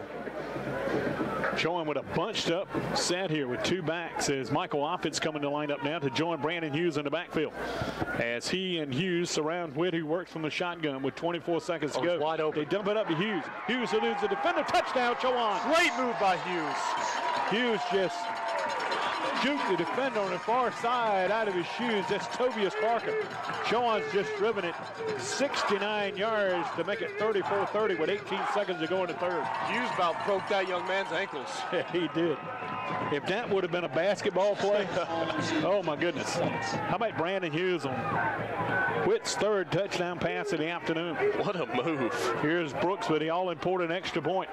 Chowan with a bunched up set here with two backs as Michael Offit's coming to line up now to join Brandon Hughes in the backfield. As he and Hughes surround Witt, who works from the shotgun with twenty-four seconds to oh, go. Wide open. They dump it up to Hughes. Hughes eludes the defender. Touchdown, Chowan. Great move by Hughes. Hughes just juked the defender on the far side out of his shoes. That's Tobias Parker. Chowan's just driven it sixty-nine yards to make it thirty-four thirty with eighteen seconds to go in the third. Hughes about broke that young man's ankles. He did. If that would have been a basketball play, oh my goodness. How about Brandon Hughes on Witt's third touchdown pass of the afternoon? What a move. Here's Brooks with the all-important extra point.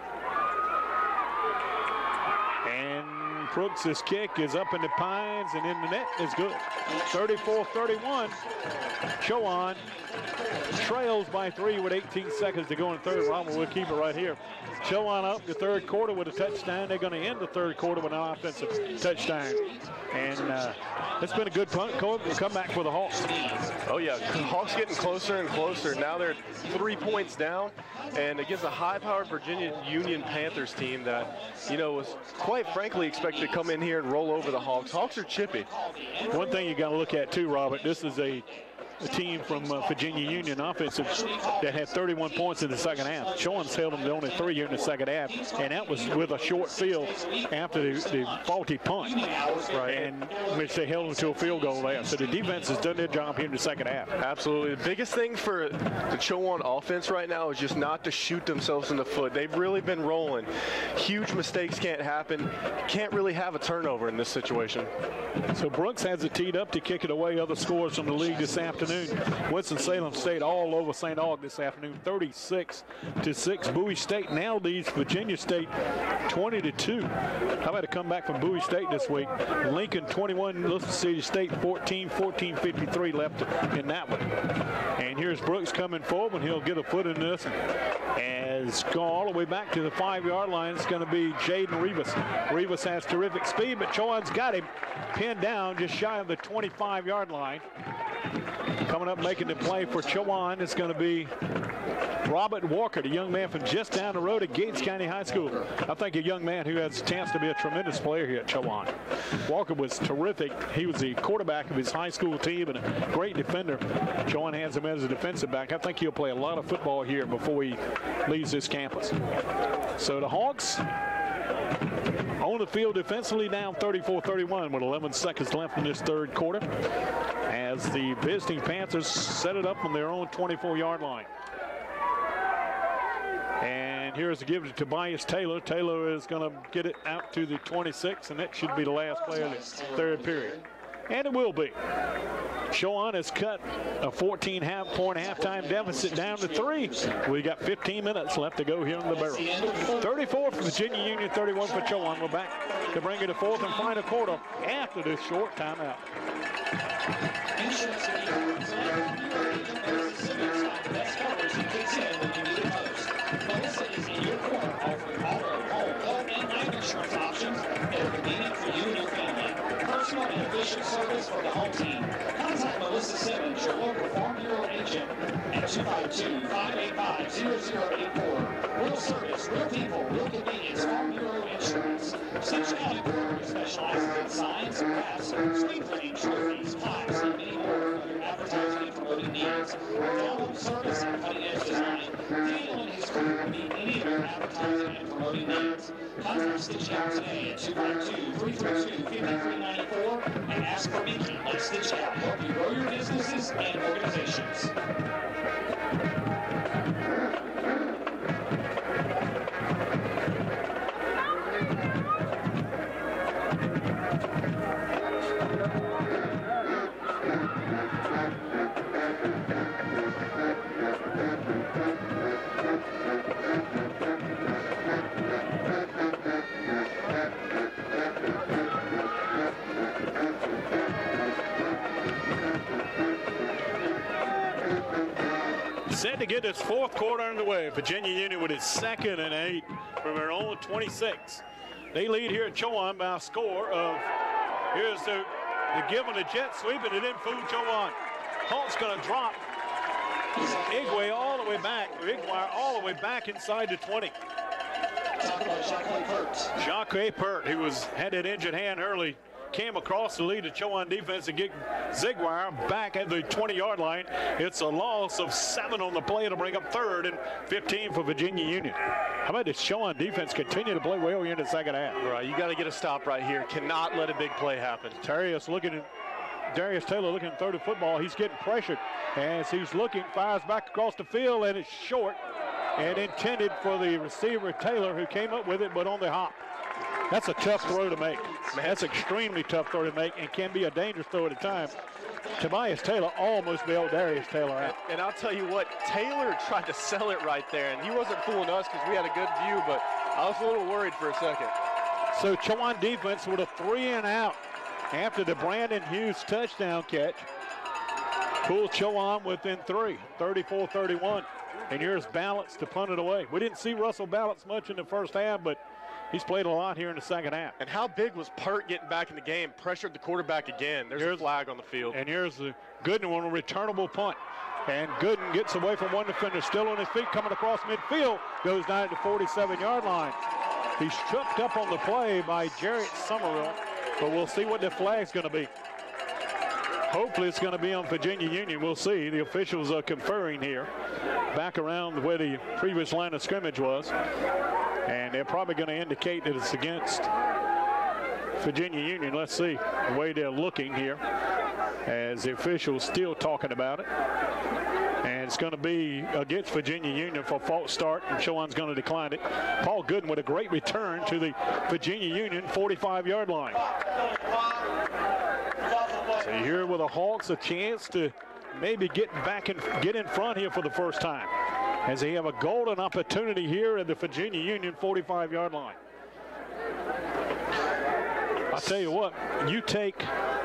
And Brooks' kick is up in the pines and in the net is good. thirty-four thirty-one. Chowan trails by three with eighteen seconds to go in the third. Robert will keep it right here. Chowan up the third quarter with a touchdown. They're going to end the third quarter with an offensive touchdown. And uh, it's been a good punt comeback for the Hawks. Oh, yeah. Hawks getting closer and closer. Now they're three points down. And against a high-powered Virginia Union Panthers team that, you know, was quite frankly expected to come in here and roll over the Hawks. Hawks are chippy. One thing you got to look at, too, Robert, this is a a team from uh, Virginia Union offensive that had thirty-one points in the second half. Chowan's held them to only three here in the second half, and that was with a short field after the, the faulty punt, right? And which they held them to a field goal there. So the defense has done their job here in the second half. Absolutely. The biggest thing for the Chowan offense right now is just not to shoot themselves in the foot. They've really been rolling. Huge mistakes can't happen. Can't really have a turnover in this situation. So Brooks has it teed up to kick it away. Other scores from the league this afternoon. Winston-Salem State all over Saint Aug this afternoon, thirty-six to six. Bowie State now leads Virginia State twenty to two. How about a comeback from Bowie State this week? Lincoln twenty-one, Wilson City State fourteen, fourteen fifty-three left in that one. And here's Brooks coming forward, and he'll get a foot in this. As go all the way back to the five-yard line, it's going to be Jaden Rivas. Rivas has terrific speed, but Chowan's got him pinned down just shy of the twenty-five-yard line. Coming up making the play for Chowan is going to be Robert Walker, the young man from just down the road at Gates County High School. I think a young man who has a chance to be a tremendous player here at Chowan. Walker was terrific. He was the quarterback of his high school team and a great defender. Chowan has him as a defensive back. I think he'll play a lot of football here before he leaves this campus. So the Hawks on the field defensively down thirty-four thirty-one with eleven seconds left in this third quarter as the visiting Panthers set it up on their own twenty-four-yard line. And here's the give to Tobias Taylor. Taylor is going to get it out to the twenty-six, and that should be the last play of the third period. And it will be. Chowan has cut a fourteen half point halftime deficit down to three. We got fifteen minutes left to go here in the barrel. thirty-four for Virginia Union, thirty-one for Chowan. We're back to bring it to fourth and final quarter after this short timeout. Melissa is in your corner offering auto, home, home, and life insurance options that are convenient for you and your family. Personal and efficient service for the home team. Contact Melissa Simmons, your local Farm Bureau agent, at two five two, five eight five, zero zero eight four. Real service, real people, real convenience, Farm Bureau Insurance. Central County Bureau specializes in signs, wraps, screen printing, trophies, plaques, and many more for your advertising and promoting needs. Download service and cutting-edge design. Daniel and his crew will meet any of your advertising and promoting needs. Contact Stitch Out today at two five two, three three two, five three nine four and ask for Mickey. Let Stitch Out help you grow your businesses and organizations. Set to get this fourth quarter underway. Virginia Union with its second and eight from their own twenty-six. They lead here at Chowan by a score of, here's the, the give on the jet sweep, and it didn't fool Chowan. Holt's going to drop Igwe all the way back, Igwe all the way back inside the twenty. Jacque Pert, who was had that injured hand early, came across the lead to Chowan defense and get Zigwire back at the twenty-yard line. It's a loss of seven on the play to bring up third and fifteen for Virginia Union. How about this Chowan defense continue to play well here in the second half? Right, you got to get a stop right here. Cannot let a big play happen. Darius looking at Darius Taylor looking at third and football. He's getting pressured as he's looking, fires back across the field, and it's short and intended for the receiver Taylor, who came up with it but on the hop. That's a tough throw to make. That's an extremely tough throw to make and can be a dangerous throw at a time. Tobias Taylor almost bailed Darius Taylor out. And, and I'll tell you what, Taylor tried to sell it right there, and he wasn't fooling us because we had a good view, but I was a little worried for a second. So Chowan defense with a three and out after the Brandon Hughes touchdown catch. Pulled Chowan within three, thirty-four thirty-one. And here's Balance to punt it away. We didn't see Russell Balance much in the first half, but he's played a lot here in the second half. And how big was Pert getting back in the game? Pressured the quarterback again. There's here's, a flag on the field. And here's the Gooden on a returnable punt. And Gooden gets away from one defender, still on his feet, coming across midfield, goes down at the forty-seven-yard line. He's tripped up on the play by Jarrett Somerville, but we'll see what the flag's going to be. Hopefully it's going to be on Virginia Union. We'll see. The officials are conferring here back around where the previous line of scrimmage was. And they're probably going to indicate that it's against Virginia Union. Let's see the way they're looking here as the officials still talking about it. And it's going to be against Virginia Union for false start, and Chowan's going to decline it. Paul Gooden with a great return to the Virginia Union forty-five yard line. So here with the Hawks a chance to maybe get back and get in front here for the first time, as they have a golden opportunity here at the Virginia Union forty-five yard line. I'll tell you what, you take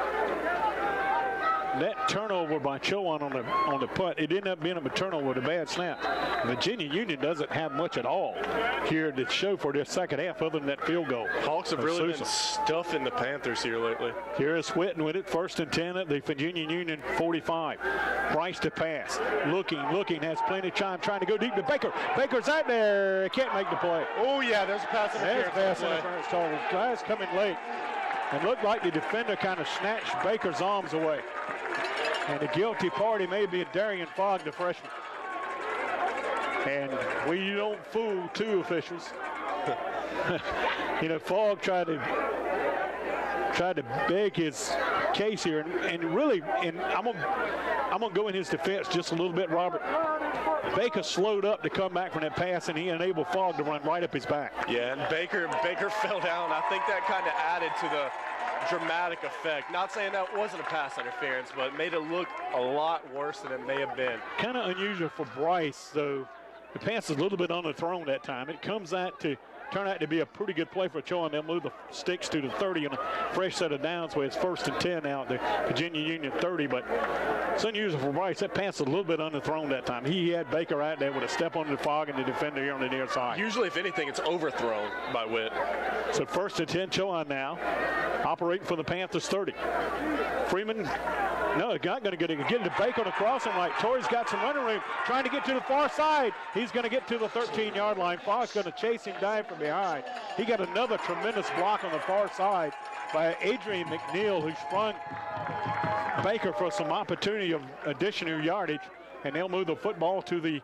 that turnover by Chowan on the on the punt, it ended up being a turnover with a bad snap. Virginia Union doesn't have much at all here to show for their second half other than that field goal. Hawks have really been stuffing the Panthers here lately. Here is Whitten with it, first and ten at the Virginia Union forty-five. Bryce to pass, looking, looking, has plenty of time, trying to go deep to Baker. Baker's out there, can't make the play. Oh yeah, there's a pass interference. There's pass interference call. Guys coming late. And looked like the defender kind of snatched Baker's arms away. And the guilty party may be Darian Fogg, the freshman. And we don't fool two officials. You know, Fogg tried to tried to beg his case here, and, and really, and I'm gonna I'm gonna go in his defense just a little bit, Robert. Baker slowed up to come back from that pass, and he enabled Fogg to run right up his back. Yeah, and Baker Baker fell down. I think that kind of added to the dramatic effect. Not saying that wasn't a pass interference, but it made it look a lot worse than it may have been. Kind of unusual for Bryce, though. The pass is a little bit underthrown that time. It comes out to turn out to be a pretty good play for Chowan. They'll move the sticks to the thirty on a fresh set of downs where it's first and ten out the Virginia Union thirty, but it's unusual for Bryce. That pass is a little bit underthrown that time. He had Baker out there with a step on the Fogg and the defender here on the near side. Usually, if anything, it's overthrown by Witt. So first and ten, Chowan now operating for the Panthers thirty. Freeman, no, not going to get it. Get it to Baker on the crossing right. Torrey's got some running room, trying to get to the far side. He's going to get to the thirteen yard line. Fogg's going to chase him down from behind. He got another tremendous block on the far side by Adrian McNeil, who sprung Baker for some opportunity of additional yardage, and they'll move the football to the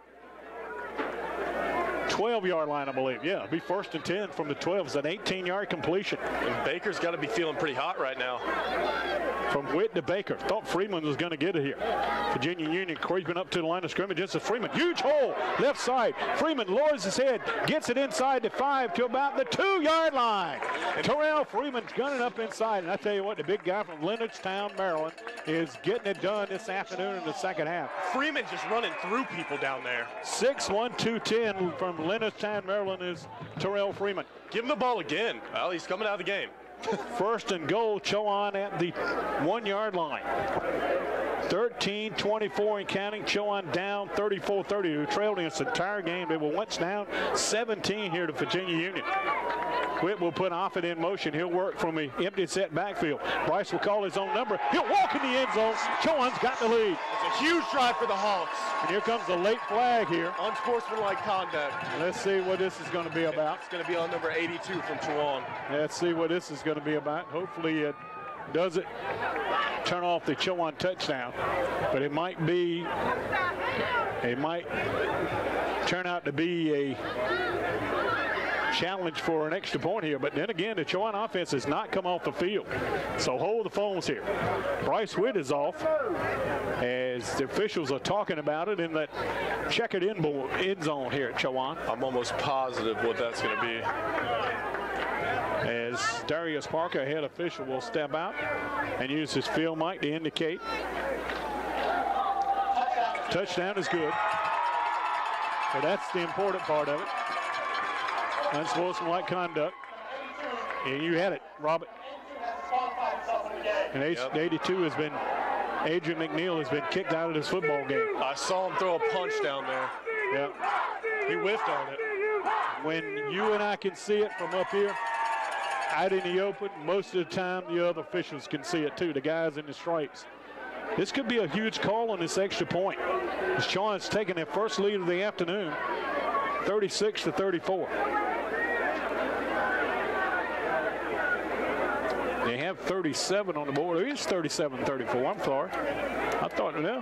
twelve yard line, I believe. Yeah, it'll be first and ten from the twelve. It's an eighteen yard completion. And Baker's got to be feeling pretty hot right now. From Witt to Baker. Thought Freeman was going to get it here. Virginia Union creeping up to the line of scrimmage. This is Freeman. Huge hole, left side. Freeman lowers his head, gets it inside the five to about the two yard line. Terrell Freeman's gunning up inside. And I tell you what, the big guy from Leonardstown, Maryland, is getting it done this afternoon in the second half. Freeman just running through people down there. six one, two ten from Leonardstown, Maryland is Terrell Freeman. Give him the ball again. Well, he's coming out of the game. First and goal, Chowan at the one yard line. thirteen twenty-four and counting. Chowan down thirty-four thirty, who trailed in this entire game. They were once down seventeen here to Virginia Union. Witt will put Offit in motion. He'll work from the empty set backfield. Bryce will call his own number. He'll walk in the end zone. Chowan's got the lead. It's a huge drive for the Hawks. And here comes the late flag here. Unsportsmanlike conduct. Let's see what this is going to be about. It's going to be on number eighty-two from Chowan. Let's see what this is going to be about. Hopefully it doesn't turn off the Chowan touchdown, but it might be, it might turn out to be a challenge for an extra point here. But then again, the Chowan offense has not come off the field. So hold the phones here. Bryce Witt is off as the officials are talking about it in that checkered end, end zone here at Chowan. I'm almost positive what that's going to be. As Darius Parker, head official, will step out and use his field mic to indicate touchdown is good. So that's the important part of it. Unsportsmanlike conduct. And you had it, Robert. And Yep. eighty-two has been, Adrian McNeil has been kicked out of this football game. I saw him throw a punch down there. Yeah. He whiffed on it. When you and I can see it from up here, out in the open, most of the time the other officials can see it too, the guys in the stripes. This could be a huge call on this extra point. As Chowan's taking their first lead of the afternoon, thirty-six to thirty-four. They have thirty-seven on the board. It is thirty-seven thirty-four. I'm sorry. I thought, no.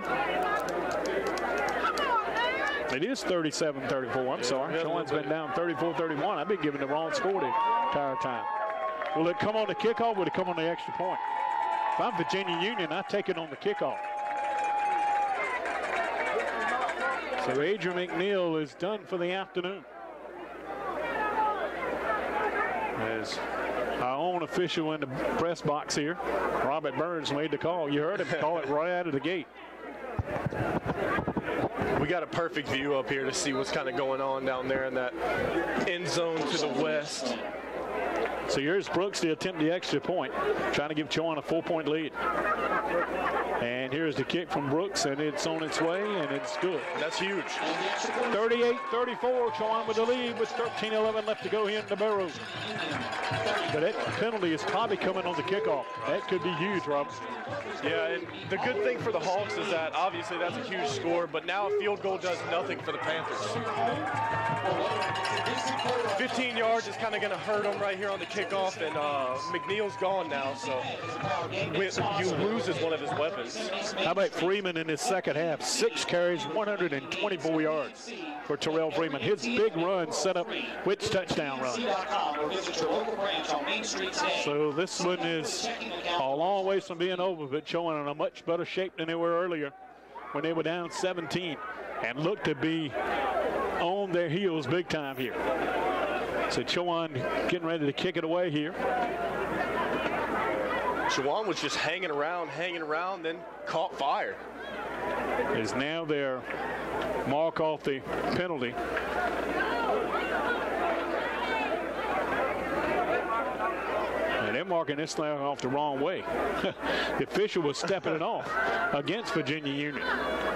It is thirty-seven thirty-four. I'm sorry. Chowan's been down thirty-four thirty-one. I've been giving the wrong score the entire time. Will it come on the kickoff or will it come on the extra point? If I'm Virginia Union, I take it on the kickoff. So Adrian McNeil is done for the afternoon. As our own official in the press box here, Robert Burns, made the call. You heard him call it right out of the gate. We got a perfect view up here to see what's kind of going on down there in that end zone to the west. So here's Brooks to attempt the extra point, trying to give Chowan a four-point lead. And here's the kick from Brooks, and it's on its way, and it's good. That's huge. thirty-eight thirty-four, Chowan with the lead with thirteen eleven left to go here in the Barrows. But that penalty is probably coming on the kickoff. That could be huge, Rob. Yeah, and the good thing for the Hawks is that obviously that's a huge score, but now a field goal does nothing for the Panthers. fifteen yards is kind of going to hurt them right here on the kickoff, and uh, McNeil's gone now, so you lose as one of his weapons. How about Freeman in his second half? Six carries, one hundred twenty-four yards for Terrell Freeman. His big run set up Witt's touchdown run. So this one is a long ways from being over, but Chowan in a much better shape than they were earlier when they were down seventeen and looked to be on their heels big time here. So Chowan getting ready to kick it away here. Chowan was just hanging around, hanging around, then caught fire. Is now their mark off the penalty. And they're marking this thing off the wrong way. The official was stepping it off against Virginia Union.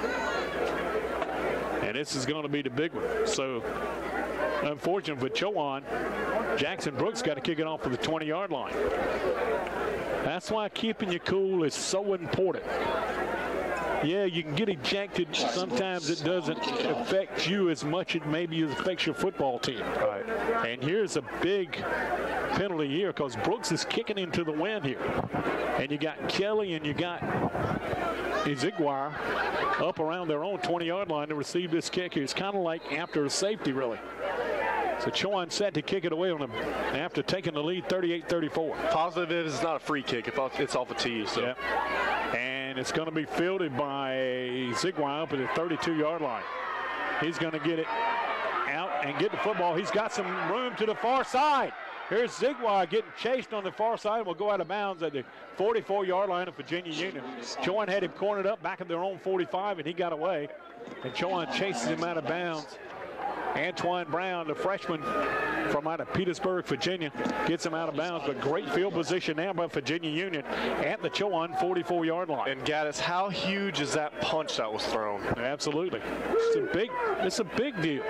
And this is going to be the big one. So, unfortunate for Chowan, Jackson Brooks got to kick it off for the twenty-yard line. That's why keeping you cool is so important. Yeah, you can get ejected. Sometimes it doesn't affect you as much as maybe it affects your football team. Right. And here's a big penalty here because Brooks is kicking into the wind here. And you got Kelly and you got Eziguar up around their own twenty-yard line to receive this kick here. It's kind of like after a safety, really. So Chowan set to kick it away on him after taking the lead thirty-eight thirty-four. Positive is it's not a free kick. It's off a tee. So. Yep. And it's going to be fielded by Eziguar up at the thirty-two-yard line. He's going to get it out and get the football. He's got some room to the far side. Here's Eziguar getting chased on the far side and will go out of bounds at the forty-four-yard line of Virginia Union. Chowan had him cornered up back at their own forty-five, and he got away. And Chowan chases him out of bounds. Antoine Brown, the freshman from out of Petersburg, Virginia, gets him out of bounds, but great field position now by Virginia Union at the Chowan forty-four-yard line. And Gaddis, how huge is that punch that was thrown? Absolutely. It's a big, it's a big deal.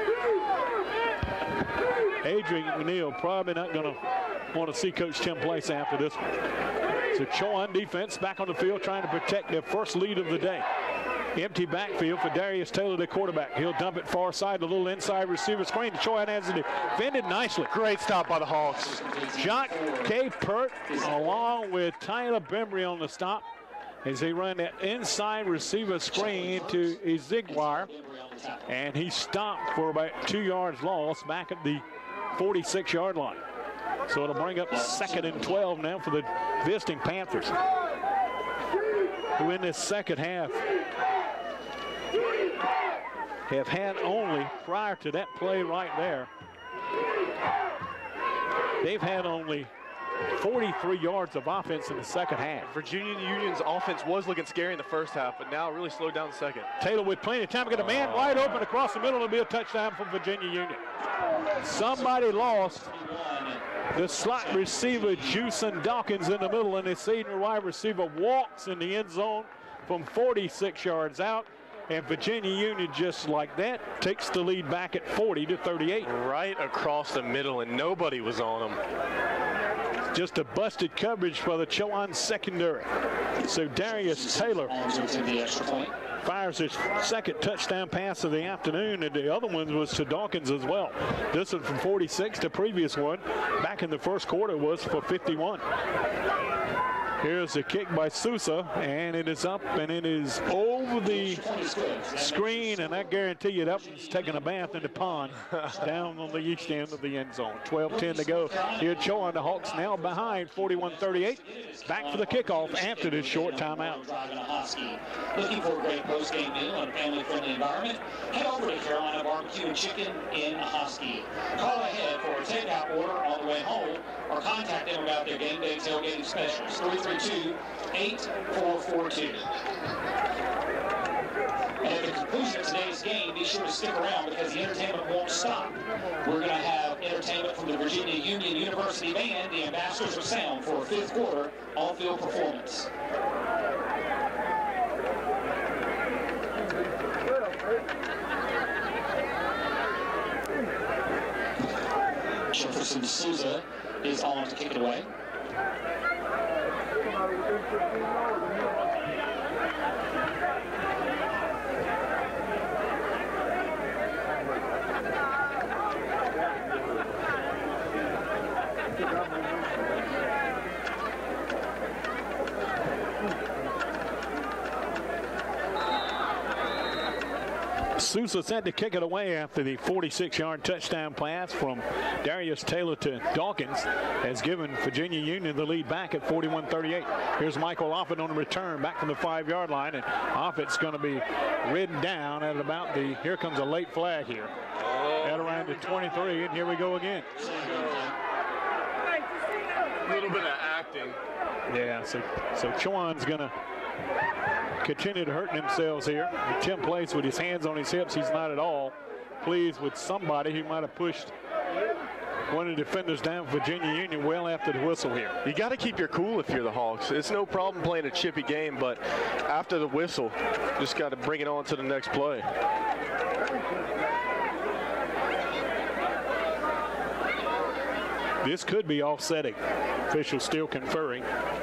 Adrian McNeil probably not going to want to see Coach Tim Place after this one. So Chowan defense back on the field trying to protect their first lead of the day. Empty backfield for Darius Taylor, the quarterback. He'll dump it far side, a little inside receiver screen. Chowan has it defended nicely. Great stop by the Hawks. Jock K. Pert along with Tyler Bembry on the stop as they run that inside receiver screen to Eziguar. And he stopped for about two yards loss back at the forty-six-yard line. So it'll bring up second and twelve now for the visiting Panthers, who in this second half have had only, prior to that play right there, they've had only forty-three yards of offense in the second half. Virginia Union's offense was looking scary in the first half, but now it really slowed down the second. Taylor with plenty of time to get a man wide open across the middle. It'll be a touchdown for Virginia Union. Somebody lost the slot receiver, Juicen Dawkins, in the middle, and the senior wide receiver walks in the end zone from forty-six yards out. And Virginia Union, just like that, takes the lead back at forty to thirty-eight. Right across the middle, and nobody was on them. Just a busted coverage for the Chowan secondary. So Darius Taylor fires his second touchdown pass of the afternoon, and the other one was to Dawkins as well. This one from forty-six. The previous one back in the first quarter was for fifty-one. Here's a kick by Sousa, and it is up, and it is over the screen, and I guarantee you that one's taking a bath in the pond down on the east end of the end zone. twelve ten to go here at Chowan. The Hawks now behind forty-one thirty-eight. Back for the kickoff after this short timeout. Looking for a great post-game meal in a family-friendly environment? Head over to Carolina Barbecue and Chicken in Hoskie. Call ahead for a takeout order on the way home, or contact them about their game day tailgating specials. three three two, eight four four two. And at the conclusion of today's game, be sure to stick around because the entertainment won't stop. We're going to have entertainment from the Virginia Union University Band, the Ambassadors of Sound, for a fifth quarter on-field performance. Jefferson Sousa is on to kick it away. Sousa set to kick it away after the forty-six yard touchdown pass from Darius Taylor to Dawkins has given Virginia Union the lead back at forty-one thirty-eight. Here's Michael Offit on the return back from the five yard line, and Offit's going to be ridden down at about the, here comes a late flag here, at around the twenty-three, and here we go again. A little bit of acting. Yeah, so, so Chowan's going to continue to hurt themselves here. Tim plays with his hands on his hips. He's not at all pleased with somebody who might have pushed one of the defenders down for Virginia Union well after the whistle here. You got to keep your cool if you're the Hawks. It's no problem playing a chippy game, but after the whistle, just got to bring it on to the next play. This could be offsetting. Officials still conferring.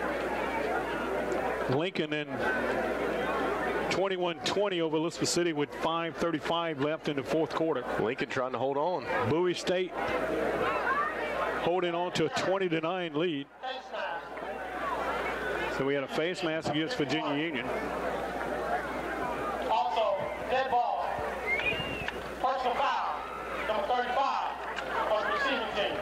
Lincoln and twenty-one twenty over Elizabeth City with five thirty-five left in the fourth quarter. Lincoln trying to hold on. Bowie State holding on to a twenty to nine lead. So we had a face mask against Virginia Union. Also, dead ball. Personal foul. Number thirty-five on the receiving team.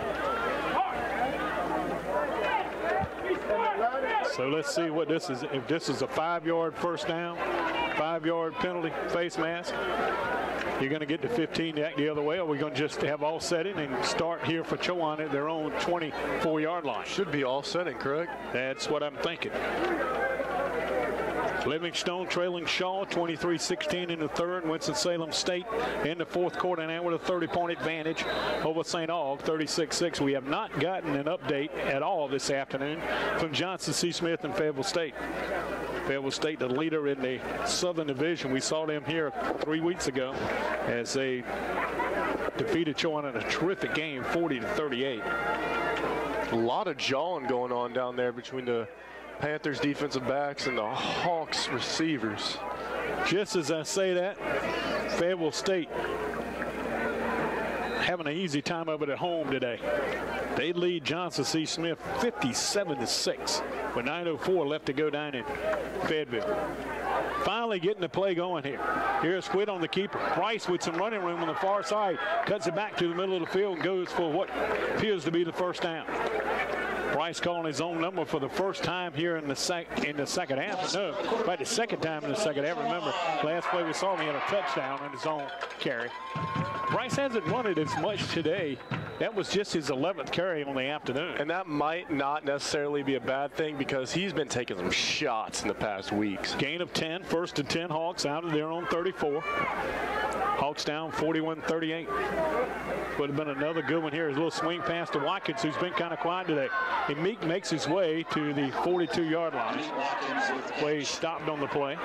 So let's see what this is. If this is a five-yard first down, five-yard penalty, face mask, you're going to get to fifteen to act the other way, or we're going to just have all setting and start here for Chowan at their own twenty-four yard line. Should be all setting, correct? That's what I'm thinking. Livingstone trailing Shaw twenty-three sixteen in the third. Winston-Salem State in the fourth quarter now with a thirty point advantage over Saint Aug, thirty-six six. We have not gotten an update at all this afternoon from Johnson C. Smith and Fayetteville State. Fayetteville State, the leader in the Southern Division. We saw them here three weeks ago as they defeated Chowan in a terrific game, forty to thirty-eight. A lot of jawing going on down there between the Panthers defensive backs and the Hawks receivers. Just as I say that, Fayetteville State having an easy time of it at home today. They lead Johnson C. Smith fifty-seven to six with nine oh four left to go down in Fayetteville. Finally getting the play going here. Here's Whitt on the keeper. Price with some running room on the far side. Cuts it back to the middle of the field and goes for what appears to be the first down. Price calling his own number for the first time here in the sec in the second half. No, but the second time in the second half. Remember, last play we saw him, he had a touchdown on his own carry. Price hasn't run it as much today. That was just his eleventh carry on the afternoon. And that might not necessarily be a bad thing because he's been taking some shots in the past weeks. Gain of ten, first and ten Hawks out of their own thirty-four. Hawks down forty-one thirty-eight. Would have been another good one here. His little swing pass to Watkins, who's been kind of quiet today. And Meek makes his way to the forty-two yard line. Way he stopped on the play.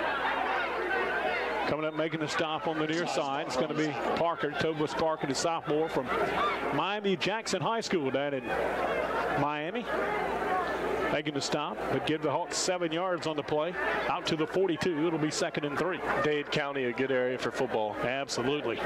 Coming up, making a stop on the near side. It's going to be Parker, Tobias Parker, the sophomore from Miami Jackson High School down in Miami. making the stop, but give the Hawks seven yards on the play. Out to the forty-two. It'll be second and three. Dade County, a good area for football. Absolutely.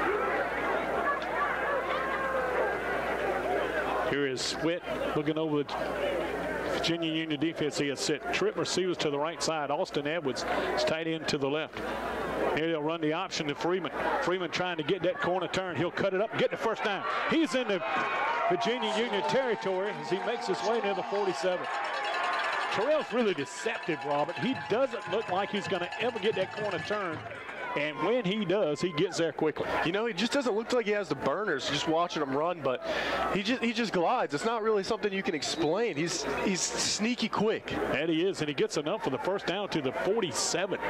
Here is Witt looking over the Virginia Union defense. He has set trip receivers to the right side. Austin Edwards is tight end to the left. Here they'll run the option to Freeman. Freeman trying to get that corner turn. He'll cut it up, get the first down. He's in the Virginia Union territory as he makes his way near the forty-seven. Terrell's really deceptive, Robert. He doesn't look like he's going to ever get that corner turn. And when he does, he gets there quickly. You know, he just doesn't look like he has the burners just watching him run, but he just he just glides. It's not really something you can explain. He's he's sneaky quick. And he is, and he gets enough for the first down to the forty-seven.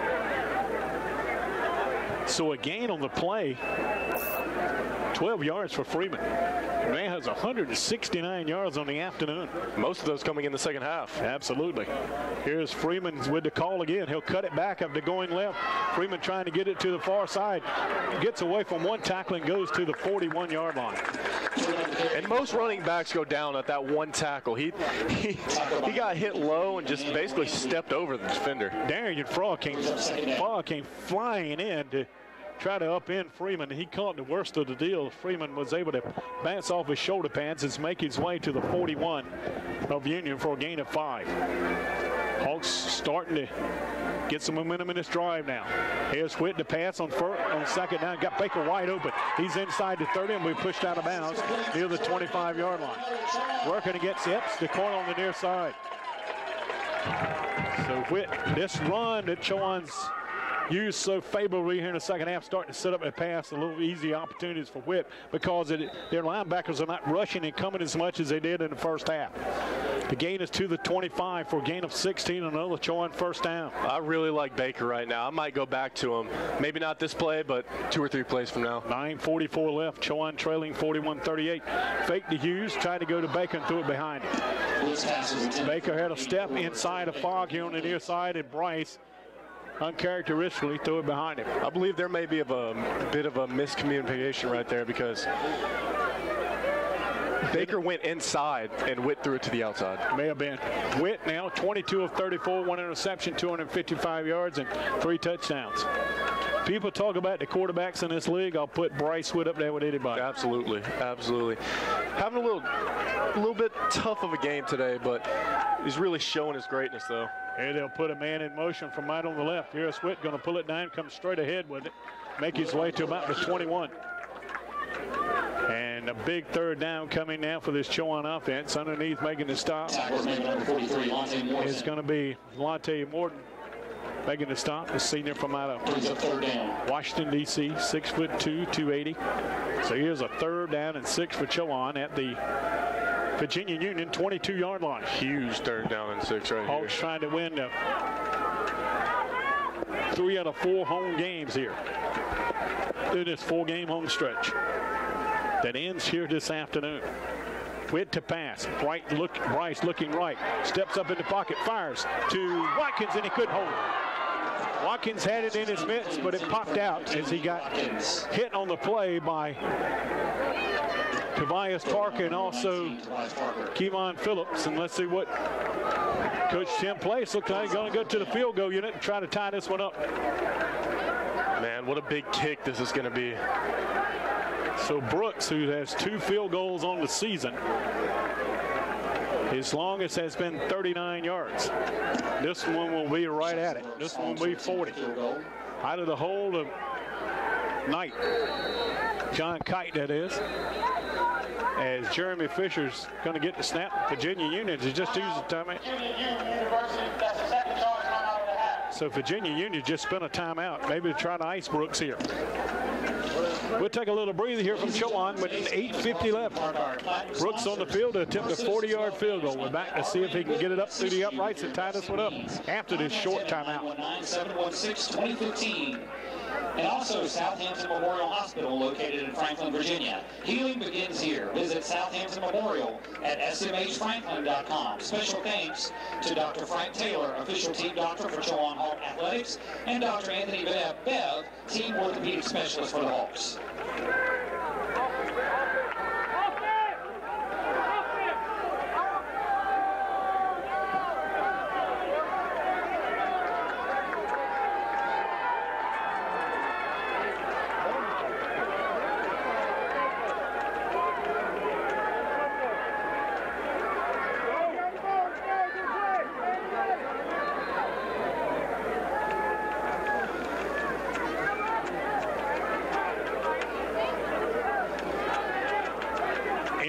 So a gain on the play, twelve yards for Freeman. Man has one hundred sixty-nine yards on the afternoon. Most of those coming in the second half. Absolutely. Here's Freeman with the call again. He'll cut it back after going left. Freeman trying to get it to the far side. Gets away from one tackle and goes to the forty-one yard line. And most running backs go down at that one tackle. He he, he got hit low and just basically stepped over the defender. Darian Frog came, Frog came flying in to try to upend Freeman. He caught the worst of the deal. Freeman was able to bounce off his shoulder pads and make his way to the forty-one of Union for a gain of five. Hawks starting to get some momentum in this drive now. Here's Witt to pass on first, on second down. Got Baker wide open. He's inside the thirty and we pushed out of bounds near the twenty-five yard line. Working against Epps, the corner on the near side. So Witt, this run that Chowan's used so favorably here in the second half, starting to set up a pass, a little easy opportunities for Witt because it, their linebackers are not rushing and coming as much as they did in the first half. The gain is to the twenty-five for a gain of sixteen, another Chowan first down. I really like Baker right now. I might go back to him. Maybe not this play, but two or three plays from now. nine forty-four left. Chowan trailing forty-one thirty-eight. Fake to Hughes, tried to go to Baker and threw it behind him. Baker had a step inside of Fogg here on the near side, and Bryce uncharacteristically threw it behind him. I believe there may be of a bit of a miscommunication right there because Baker went inside and Witt threw it to the outside. May have been. Witt now twenty-two of thirty-four, one interception, two hundred fifty-five yards, and three touchdowns. People talk about the quarterbacks in this league. I'll put Bryce Witt up there with anybody. Absolutely, absolutely. Having a little, a little bit tough of a game today, but he's really showing his greatness, though. And they'll put a man in motion from right on the left. Here's Witt going to pull it down, come straight ahead with it, make his way to about the twenty-one. And a big third down coming now for this Chowan offense. Underneath making the stop. It's going to be Lonte Morton making the stop. The senior from out of Washington, D C, six foot two, two eighty. So here's a third down and six for Chowan at the Virginia Union twenty-two yard line. Huge third down and six right Hawks here. trying to win the three out of four home games here in this four-game home stretch that ends here this afternoon. Witt to pass. Bright look, Bryce looking right. Steps up in the pocket, fires to Watkins, and he couldn't hold it. Watkins had it in his mitts, but it popped out as he got hit on the play by Tobias Parker and also Kevon Phillips. And let's see what Coach Tim Place looks like. He's going to go to the field goal unit and try to tie this one up. Man, what a big kick this is going to be. So Brooks, who has two field goals on the season, his longest has been thirty-nine yards. This one will be right at it. This one will be forty. Out of the hold of Knight, John Kite, that is. As Jeremy Fisher's going to get the snap. Virginia Union has just used the timeout. So Virginia Union just spent a timeout, maybe to try to ice Brooks here. We'll take a little breather here from Chowan with eight fifty left. Brooks on the field to attempt a forty yard field goal. We're back to see if he can get it up through the uprights and tie this one up after this short timeout. nine seven one six, twenty fifteen. And also Southampton Memorial Hospital, located in Franklin, Virginia. Healing begins here. Visit Southampton Memorial at S M H franklin dot com. Special thanks to Doctor Frank Taylor, official team doctor for Chowan Hawk Athletics, and Doctor Anthony Bev, Bev team orthopedic specialist for the Hawks.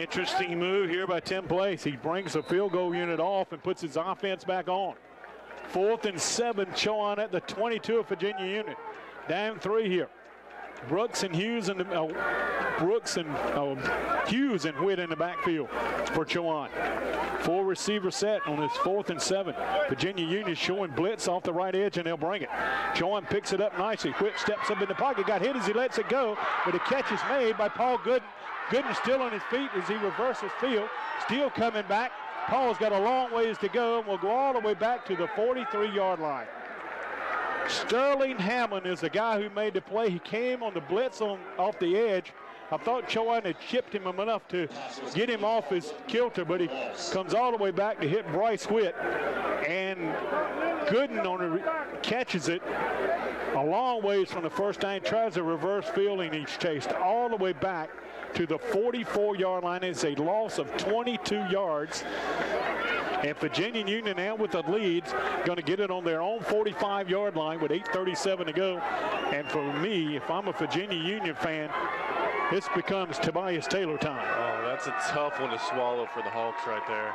Interesting move here by Tim Place. He brings the field goal unit off and puts his offense back on. Fourth and seven, Chowan at the twenty-two of Virginia Union. Down three here. Brooks and Hughes and uh, Brooks and uh, Hughes and Whitt in the backfield for Chowan. Four receiver set on this fourth and seven. Virginia Union showing blitz off the right edge, and they'll bring it. Chowan picks it up nicely. Whitt steps up in the pocket, got hit as he lets it go, but the catch is made by Paul Gooden. Gooden still on his feet as he reverses field. Still coming back. Paul's got a long ways to go, and will go all the way back to the forty-three yard line. Sterling Hammond is the guy who made the play. He came on the blitz on off the edge. I thought Chowan had chipped him enough to get him off his kilter, but he comes all the way back to hit Bryce Whitt. And Gooden on the catches it a long ways from the first down, tries a reverse field, and he's chased all the way back to the forty-four yard line. It's a loss of twenty-two yards. And Virginia Union now with the lead, going to get it on their own forty-five yard line with eight thirty-seven to go. And for me, if I'm a Virginia Union fan, this becomes Tobias Taylor time. Oh, that's a tough one to swallow for the Hawks right there.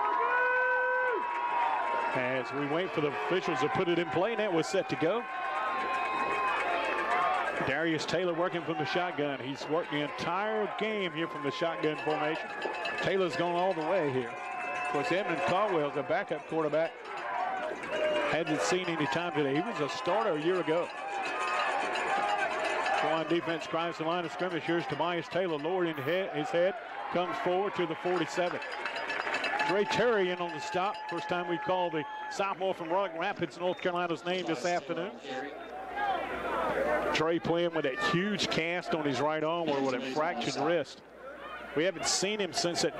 As we wait for the officials to put it in play, that was set to go. Darius Taylor working from the shotgun. He's worked the entire game here from the shotgun formation. Taylor's gone all the way here. Of course, Edmund Caldwell's a backup quarterback. Hasn't seen any time today. He was a starter a year ago. Chowan defense drives the line of scrimmage. Here's Tobias Taylor lowering his head, comes forward to the forty-seven. Dre Terry in on the stop. First time we call the sophomore from Rock Rapids, North Carolina's name this afternoon. Trey playing with that huge cast on his right arm or with a fractured wrist. We haven't seen him since that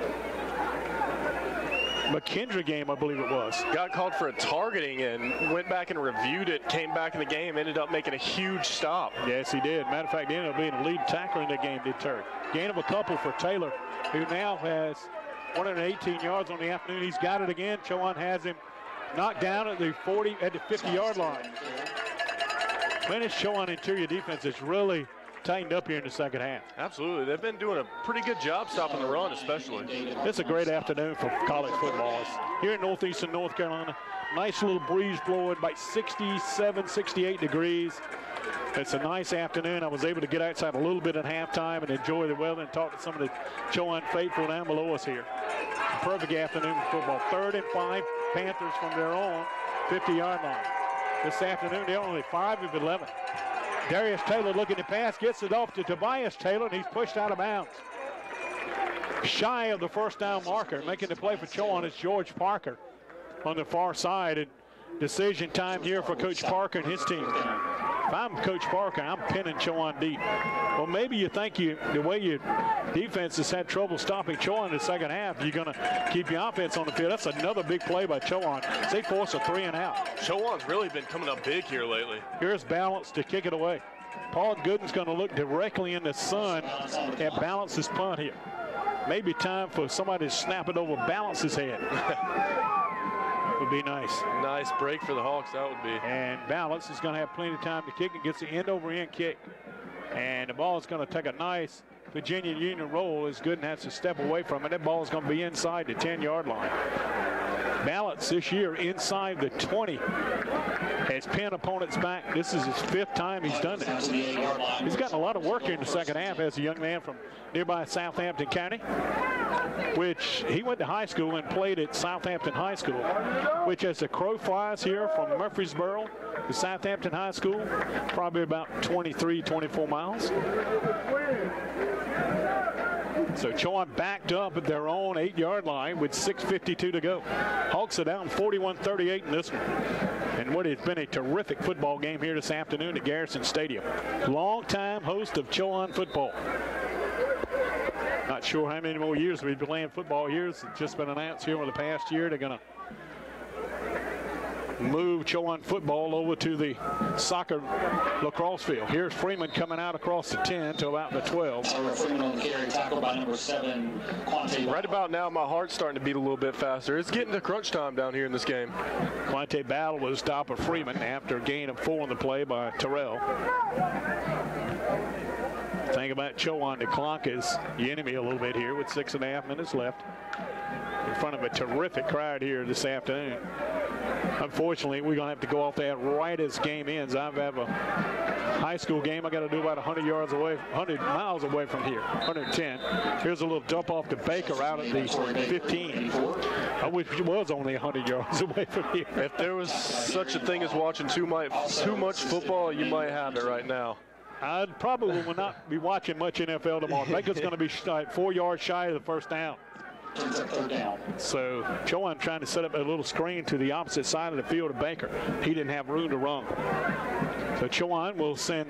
McKendree game, I believe it was. Got called for a targeting and went back and reviewed it, came back in the game, ended up making a huge stop. Yes, he did. Matter of fact, he ended up being the lead tackler in the game, did Terry. Gain of a couple for Taylor, who now has one hundred eighteen yards on the afternoon. He's got it again. Chowan has him knocked down at the forty, at the fifty yard line. Clinton's Chowan interior defense is really tightened up here in the second half. Absolutely. They've been doing a pretty good job stopping the run, especially. It's a great afternoon for college football. It's here in northeastern North Carolina. Nice little breeze blowing by sixty-seven, sixty-eight degrees. It's a nice afternoon. I was able to get outside a little bit at halftime and enjoy the weather and talk to some of the Chowan faithful down below us here. Perfect afternoon for football. Third and five, Panthers from their own fifty yard line. This afternoon, they're only five of eleven. Darius Taylor looking to pass, gets it off to Tobias Taylor, and he's pushed out of bounds. Shy of the first down marker, making the play for Chowan is George Parker on the far side. And decision time here for Coach Parker and his team. If I'm Coach Parker, I'm pinning Chowan deep. Well, maybe you think you the way your defense has had trouble stopping Chowan in the second half, you're going to keep your offense on the field. That's another big play by Chowan. They force a three and out. Chowan's really been coming up big here lately. Here's Balance to kick it away. Paul Gooden's going to look directly in the sun and balance his punt here. Maybe time for somebody to snap it over Balance's head. Would be nice. Nice break for the Hawks, that would be. And Balance is going to have plenty of time to kick and gets the end over end kick. And the ball is going to take a nice Virginia Union roll as Gooden has to step away from it. That ball is going to be inside the ten yard line. Balance this year inside the twenty has pinned opponents back. This is his fifth time he's done it. He's gotten a lot of work here in the second half as a young man from nearby Southampton County, which he went to high school and played at Southampton High School, which as the crow flies here from Murfreesboro to Southampton High School, probably about twenty-three, twenty-four miles. So Chowan backed up at their own eight yard line with six fifty-two to go. Hawks are down forty-one thirty-eight in this one. And what has been a terrific football game here this afternoon at Garrison Stadium. Long-time host of Chowan football. Not sure how many more years we've been playing football here. It's just been announced here over the past year. They're going to move Chowan football over to the soccer lacrosse field. Here's Freeman coming out across the ten to about the twelve. Freeman on the carry, tackled by number seven, Quante. Right about now, my heart's starting to beat a little bit faster. It's getting to crunch time down here in this game. Quante Battle was stop of Freeman after a gain of four on the play by Terrell. Think about Chowan. The clock is the enemy a little bit here with six and a half minutes left in front of a terrific crowd here this afternoon. Unfortunately, we're going to have to go off that right as game ends. I have a high school game I got to do about one hundred yards away, one hundred miles away from here, one hundred ten. Here's a little dump off to Baker out at the fifteen. I wish it was only one hundred yards away from here. If there was such a thing as watching too much, too much football, you might have it right now. I probably will not be watching much N F L tomorrow. Baker's going to be uh, four yards shy of the first down. So Chowan trying to set up a little screen to the opposite side of the field of Baker. He didn't have room to run. So Chowan will send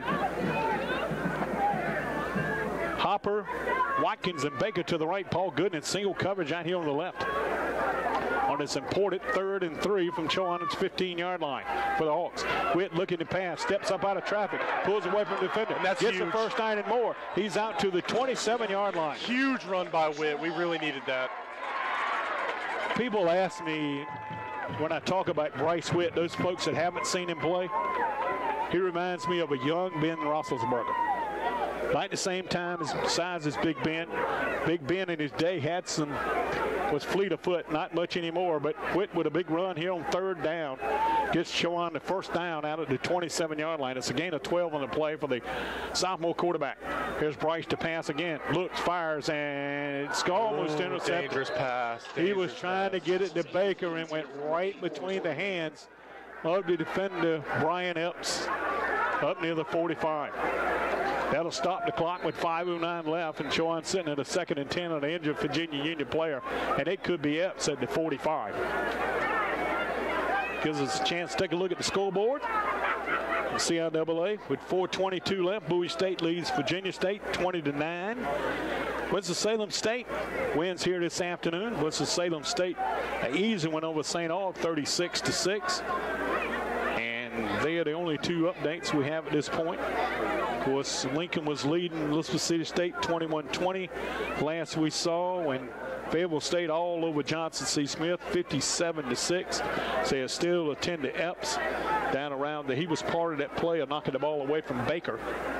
Hopper, Watkins, and Baker to the right. Paul Gooden in single coverage out here on the left. On this important third and three from Chowan's fifteen-yard line for the Hawks. Witt looking to pass, steps up out of traffic, pulls away from the defender. And that's gets huge. the first nine and more. He's out to the twenty-seven-yard line. Huge run by Witt. We really needed that. People ask me when I talk about Bryce Witt, those folks that haven't seen him play, he reminds me of a young Ben Roethlisberger. Like the same time as size as Big Ben. Big Ben in his day had some, was fleet of foot, not much anymore, but Witt with a big run here on third down. Gets Chowan the first down out at the twenty-seven-yard line. It's a gain of twelve on the play for the sophomore quarterback. Here's Bryce to pass again. Looks, fires, and it's almost Ooh, intercepted. Dangerous pass. He Dangerous was trying pass. to get it to Baker and went right between the hands of the defender, Brian Epps, up near the forty-five. That'll stop the clock with five oh nine left, and Chowan sitting at a second and ten on the injured Virginia Union player, and it could be Epps at the forty-five. Gives us a chance to take a look at the scoreboard. C I A A with four twenty-two left. Bowie State leads Virginia State twenty to nine. Winston-Salem State wins here this afternoon. Winston-Salem State an easy one over Saint Aug, thirty-six to six. And they are the only two updates we have at this point. Of course, Lincoln was leading Elizabeth City State twenty-one twenty last we saw, and Fayetteville State all over Johnson C. Smith, fifty-seven to six. So they still attend to Epps down around the, he was part of that play of knocking the ball away from Baker.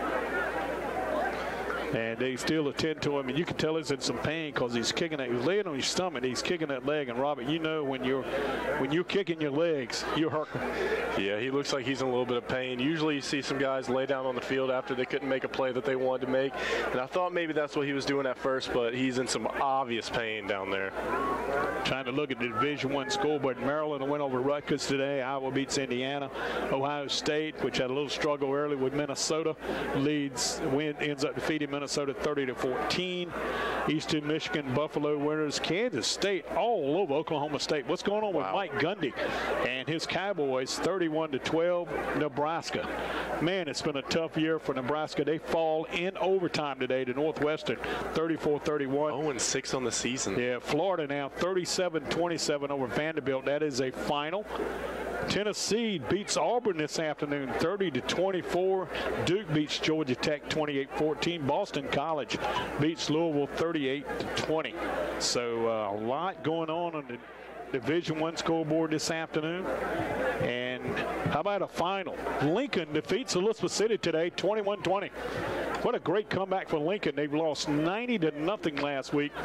And they still attend to him, and you can tell he's in some pain because he's kicking it. He's laying on his stomach. He's kicking that leg. And Robert, you know when you're when you're kicking your legs, you're hurting. Yeah, he looks like he's in a little bit of pain. Usually you see some guys lay down on the field after they couldn't make a play that they wanted to make. And I thought maybe that's what he was doing at first, but he's in some obvious pain down there. Trying to look at the Division One scoreboard. Maryland went over Rutgers today. Iowa beats Indiana. Ohio State, which had a little struggle early with Minnesota, leads, win, ends up defeating Minnesota thirty to fourteen. Eastern Michigan, Buffalo winners. Kansas State all over Oklahoma State. What's going on with Wow. Mike Gundy and his Cowboys? thirty-one to twelve, Nebraska. Man, it's been a tough year for Nebraska. They fall in overtime today to Northwestern, thirty-four thirty-one. oh and six on the season. Yeah, Florida now thirty-seven twenty-seven over Vanderbilt. That is a final. Tennessee beats Auburn this afternoon thirty to twenty-four. Duke beats Georgia Tech twenty-eight fourteen. Boston College beats Louisville thirty-eight to twenty. So uh, a lot going on on the Division One scoreboard this afternoon. And how about a final? Lincoln defeats Elizabeth City today twenty-one twenty. What a great comeback for Lincoln. They've lost ninety to nothing last week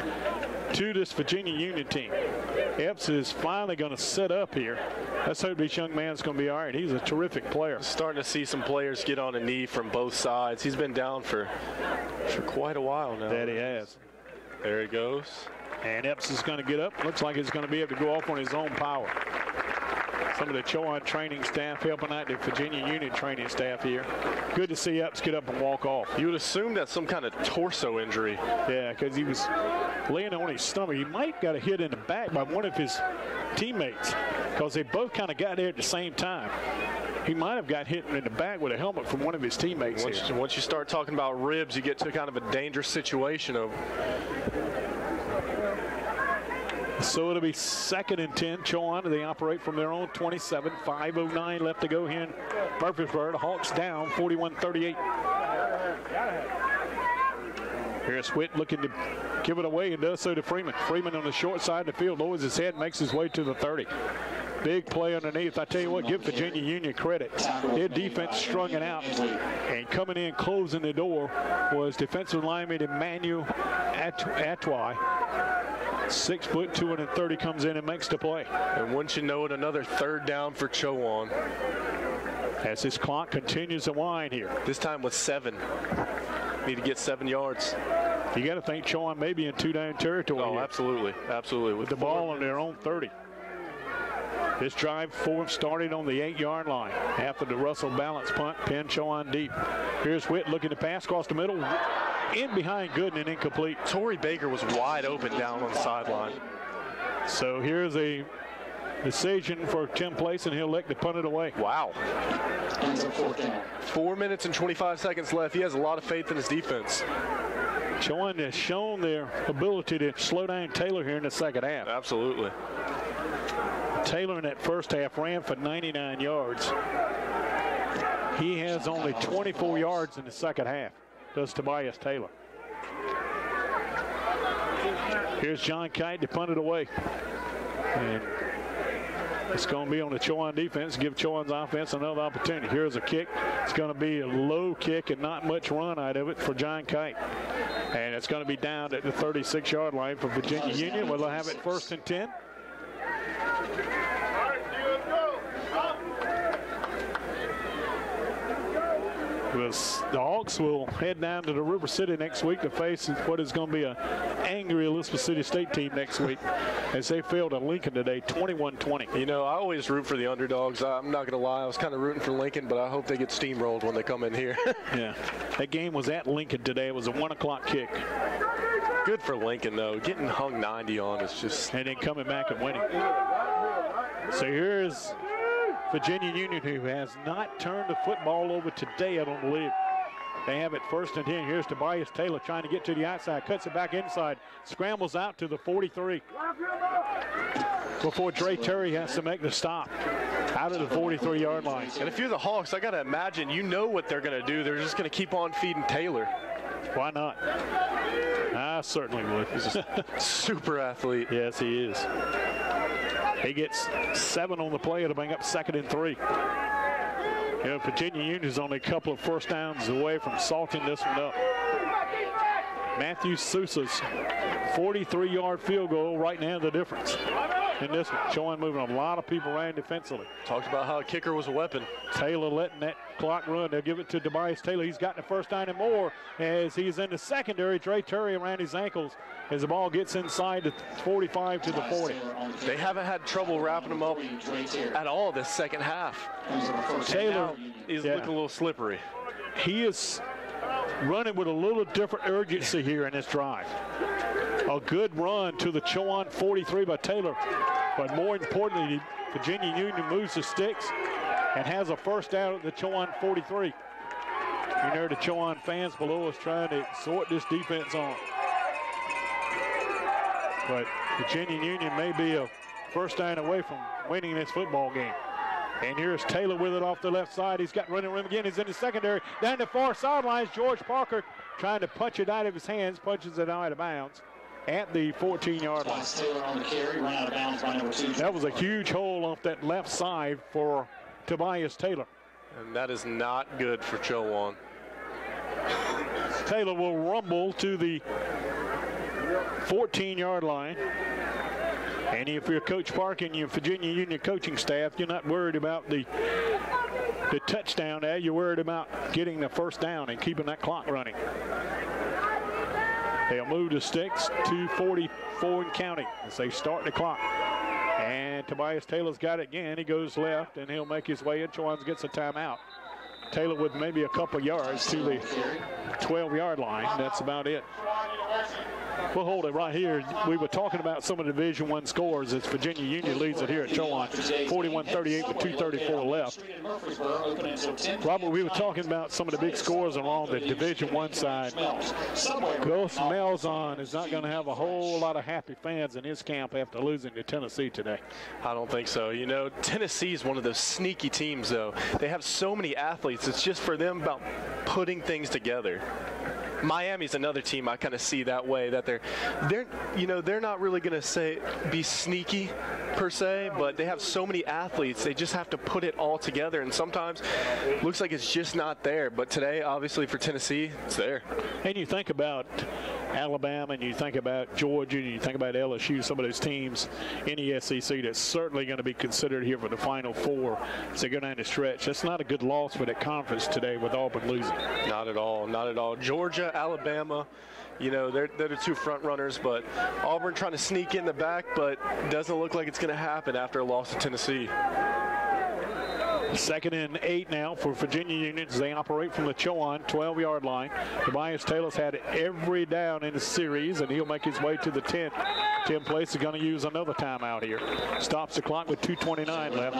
to this Virginia Union team. Epps is finally going to set up here. Let's hope this young man's going to be all right. He's a terrific player. Starting to see some players get on a knee from both sides. He's been down for, for quite a while now. That he has. There he goes. And Epps is going to get up. Looks like he's going to be able to go off on his own power. Some of the Chowan training staff helping out the Virginia Union training staff here. Good to see Epps get up and walk off. You would assume that's some kind of torso injury. Yeah, because he was laying on his stomach. He might got a hit in the back by one of his teammates because they both kind of got there at the same time. He might have got hit in the back with a helmet from one of his teammates. Once, here. once you start talking about ribs, you get to kind of a dangerous situation of. So it'll be second and ten. Chowan, they operate from their own twenty-seven. five oh nine left to go here in Murfreesboro. The Hawks down forty-one thirty-eight. Here's Witt looking to give it away and does so to Freeman. Freeman on the short side of the field lowers his head, makes his way to the thirty. Big play underneath. I tell you what, give Virginia Union credit. Their defense strung it out, and coming in closing the door was defensive lineman Emmanuel Atwai. Six foot, two hundred thirty, comes in and makes the play. And once you know it, another third down for Chowan. As his clock continues to wind here. This time with seven. Need to get seven yards. You got to think Chowan may be in two-down territory. Oh, here. absolutely, absolutely. With the ball on their own thirty. This drive fourth started on the eight-yard line. After the Russell balance punt, Penn Chowan deep. Here's Witt looking to pass across the middle. In behind Gooden and incomplete. Torrey Baker was wide open down on the sideline. So here's a decision for Tim Place, and he'll elect to punt it away. Wow. Four minutes and twenty-five seconds left. He has a lot of faith in his defense. Chowan has shown their ability to slow down Taylor here in the second half. Absolutely. Taylor in that first half ran for ninety-nine yards. He has only twenty-four yards in the second half, does Tobias Taylor. Here's John Kite to punt it away. And it's going to be on the Chowan defense, give Chowan's offense another opportunity. Here's a kick. It's going to be a low kick and not much run out of it for John Kite. And it's going to be down at the thirty-six-yard line for Virginia Union, where they'll have it first and ten. The Hawks will head down to the River City next week to face what is going to be an angry Elizabeth City State team next week as they failed at Lincoln today, twenty-one twenty. You know, I always root for the underdogs. I'm not going to lie. I was kind of rooting for Lincoln, but I hope they get steamrolled when they come in here. Yeah. That game was at Lincoln today. It was a one o'clock kick. Good for Lincoln, though. Getting hung ninety on is just... And then coming back and winning. So here's Virginia Union, who has not turned the football over today, I don't believe. They have it first and ten. Here's Tobias Taylor trying to get to the outside, cuts it back inside, scrambles out to the forty-three. Before Dre Terry has to make the stop out of the forty-three-yard line. And if you're the Hawks, I got to imagine you know what they're going to do. They're just going to keep on feeding Taylor. Why not? I certainly would. He's a super athlete. Yes, he is. He gets seven on the play to bring up second and three. You know, Virginia Union is only a couple of first downs away from salting this one up. Matthew Sousa's forty-three-yard field goal right now the difference in this one. Chowan moving a lot of people around defensively. Talked about how a kicker was a weapon. Taylor letting that clock run. They'll give it to Tobias Taylor. He's gotten the first down and more as he's in the secondary. Dre Terry around his ankles as the ball gets inside the forty-five to the forty. They haven't had trouble wrapping him up at all this second half. Taylor is yeah. looking a little slippery. He is running with a little different urgency here in this drive. A good run to the Chowan forty-three by Taylor, but more importantly, Virginia Union moves the sticks and has a first down at the Chowan forty-three. You know, the Chowan fans below us trying to sort this defense on. But Virginia Union may be a first down away from winning this football game. And here's Taylor with it off the left side. He's got running room again. He's in the secondary. Down the far sidelines, George Parker trying to punch it out of his hands, punches it out of bounds at the fourteen-yard line. That was a huge hole off that left side for Tobias Taylor. And that is not good for Chowan. Taylor will rumble to the fourteen-yard line. And if you're Coach Park and your Virginia Union coaching staff, you're not worried about the the touchdown there. You're worried about getting the first down and keeping that clock running. They'll move the sticks to forty-four and counting as they start the clock. And Tobias Taylor's got it again. He goes left, and he'll make his way in. Chowan gets a timeout. Taylor with maybe a couple yards to the twelve-yard line. That's about it. We'll hold it right here. We were talking about some of the Division One scores as Virginia Union leads it here at Chowan, forty-one thirty-eight with two thirty-four left. Robert, we were talking about some of the big scores along the Division One side. Gus Malzahn is not going to have a whole lot of happy fans in his camp after losing to Tennessee today. I don't think so. You know, Tennessee is one of those sneaky teams, though. They have so many athletes. It's just for them about putting things together. Miami's another team I kind of see that way, that they're, they're, you know, they're not really going to say be sneaky, per se, but they have so many athletes. They just have to put it all together, and sometimes it looks like it's just not there. But today, obviously, for Tennessee, it's there. And you think about Alabama, and you think about Georgia, and you think about L S U, some of those teams in the S E C that's certainly going to be considered here for the Final Four as they go down the stretch. That's not a good loss for that conference today with Auburn losing. Not at all, not at all. Georgia, Alabama, you know, they're, they're the two front runners, but Auburn trying to sneak in the back, but doesn't look like it's going to happen after a loss to Tennessee. Second and eight now for Virginia Union as they operate from the Chowan twelve-yard line. Tobias Taylor's had every down in the series, and he'll make his way to the ten. Tim Place is going to use another timeout here. Stops the clock with two twenty-nine left.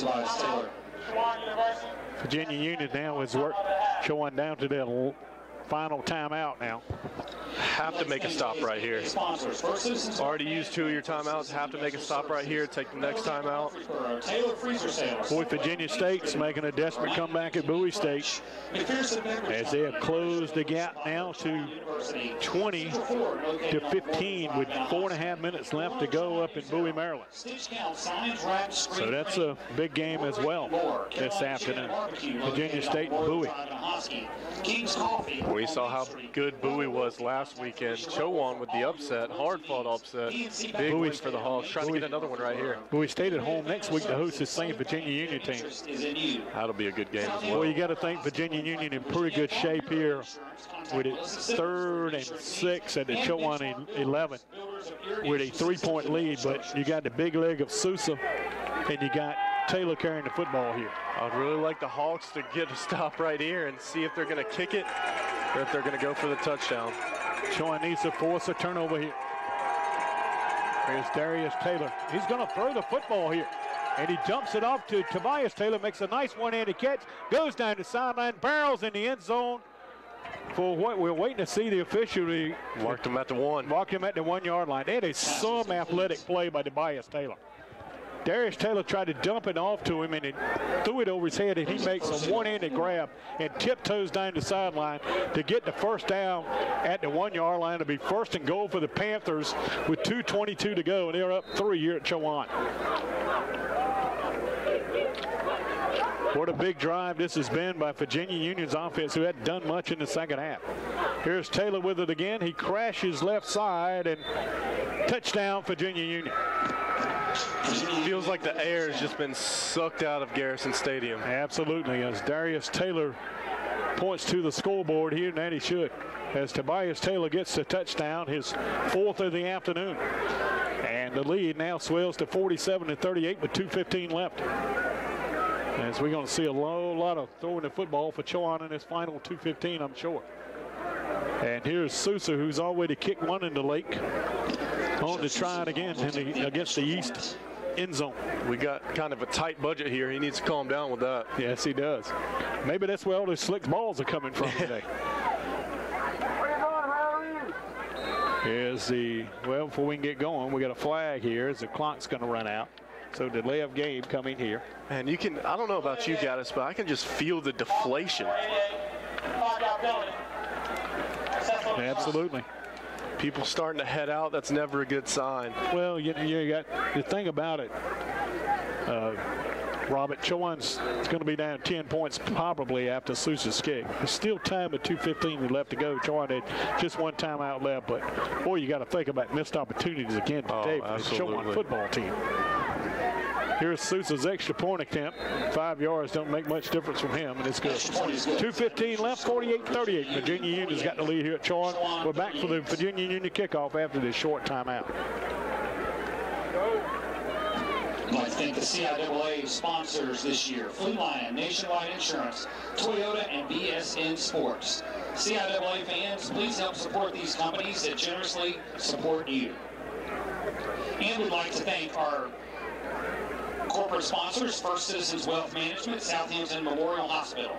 Virginia Union now is work showing down to their final timeout now. Have to make a stop right here. Already used two of your timeouts. Have to make a stop right here. Take the next timeout. Boy, Virginia State's making a desperate comeback at Bowie State as they have closed the gap now to twenty to fifteen with four and a half minutes left to go up in Bowie, Maryland. So that's a big game as well this afternoon. Virginia State and Bowie. We saw how good Bowie was last weekend. Chowan with the upset, hard-fought upset. Big Bowie win for the Hawks. Trying Bowie, to get another one right here. Bowie State at home next week to host the same Virginia Union team. That'll be a good game as well. Well, you got to think Virginia Union in pretty good shape here with it third and six at the Chowan eleven with a three-point lead, but you got the big leg of Sousa and you got Taylor carrying the football here. I'd really like the Hawks to get a stop right here and see if they're going to kick it or if they're going to go for the touchdown. Chowan needs to force a turnover here. There's Darius Taylor. He's going to throw the football here. And he jumps it off to Tobias Taylor, makes a nice one-handed catch, goes down the sideline, barrels in the end zone. For what we're waiting to see the official. Marked him at the one. Marked him at the one-yard line. That is some athletic play by Tobias Taylor. Darius Taylor tried to dump it off to him, and it threw it over his head, and he makes a one-handed grab and tiptoes down the sideline to get the first down at the one-yard line. To be first and goal for the Panthers with two twenty-two to go, and they're up three here at Chowan. What a big drive this has been by Virginia Union's offense, who hadn't done much in the second half. Here's Taylor with it again. He crashes left side, and touchdown Virginia Union. Feels like the air has just been sucked out of Garrison Stadium. Absolutely, as Darius Taylor points to the scoreboard here, and that he should, as Tobias Taylor gets the touchdown, his fourth of the afternoon. And the lead now swells to forty-seven to thirty-eight with two fifteen left. As we're going to see a low, lot of throwing the football for Chowan in his final two fifteen, I'm sure. And here's Sousa, who's already kicked one in the lake, on to try it again in the, against the east end zone. We got kind of a tight budget here. He needs to calm down with that. Yes, he does. Maybe that's where all those slick balls are coming from today. Here's the, well, before we can get going, we got a flag here as the clock's going to run out. So delay of game coming here. And you can, I don't know about you, Gaddis, but I can just feel the deflation. Absolutely. People starting to head out, that's never a good sign. Well, you, you got the thing about it, uh, Robert, Chowan's going to be down ten points probably after Sousa's kick. There's still time with two fifteen left to go. Chowan had just one timeout left, but boy, you got to think about missed opportunities again today oh, for the Chowan football team. Here's Sousa's extra point attempt. Five yards don't make much difference from him, and it's good. two fifteen left, forty-eight thirty-eight. Virginia Union's got the lead here at Chowan. We're back for the Virginia Union kickoff after this short timeout. I'd like to thank the C I A A sponsors this year: Fleet Lion, Nationwide Insurance, Toyota, and B S N Sports. C I A A fans, please help support these companies that generously support you. And we'd like to thank our corporate sponsors: First Citizens Wealth Management, Southampton Memorial Hospital.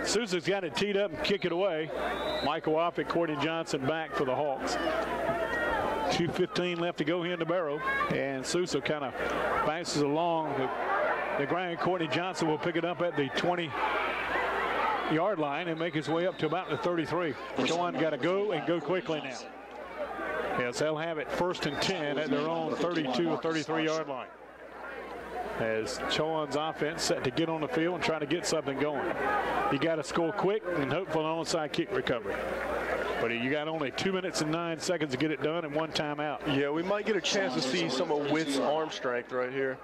Sousa's got it teed up and kick it away. Michael Wofford, Courtney Johnson back for the Hawks. two fifteen left to go here in the barrel. And Sousa kind of bounces along the, the ground. Courtney Johnson will pick it up at the twenty yard line and make his way up to about the thirty-three. Chowan got to go and go quickly now. Yes, they'll have it first and ten at their own thirty-two or thirty-three yard line. As Chowan's offense set to get on the field and try to get something going. You got to score quick and hope for an onside kick recovery. But you got only two minutes and nine seconds to get it done and one timeout. Yeah, we might get a chance to see some of Witt's arm strength right here.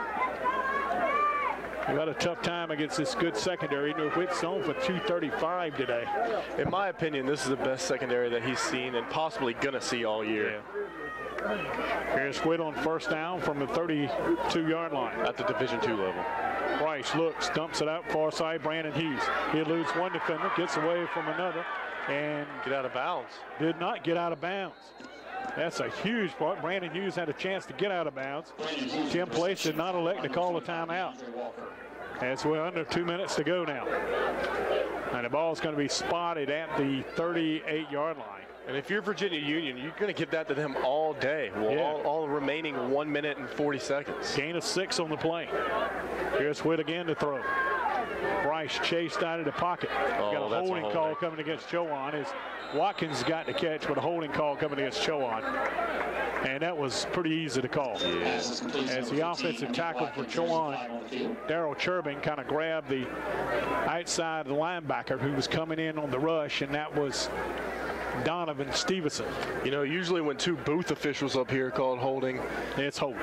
We've got a tough time against this good secondary. Witt's on for two thirty-five today. In my opinion, this is the best secondary that he's seen and possibly going to see all year. Yeah. Here's Witt on first down from the thirty-two yard line. At the Division two level. Price looks, dumps it out far side. Brandon Hughes. He eludes one defender, gets away from another, and get out of bounds. Did not get out of bounds. That's a huge part. Brandon Hughes had a chance to get out of bounds. Tim Place did not elect to call a timeout. As we're under two minutes to go now. And the ball is going to be spotted at the thirty-eight yard line. And if you're Virginia Union, you're going to give that to them all day. Well, Yeah. all, all remaining one minute and forty seconds. Gain of six on the play. Here's Witt again to throw. Bryce chased out of the pocket. Oh, got a that's a holding call coming against Chowan as Watkins got the catch, but a holding call coming against Chowan. And that was pretty easy to call. Yeah. As the offensive tackle for Chowan, Daryl Churbing, kind of grabbed the outside linebacker who was coming in on the rush, and that was Donovan Stevenson. You know, usually when two booth officials up here called holding, it's holding.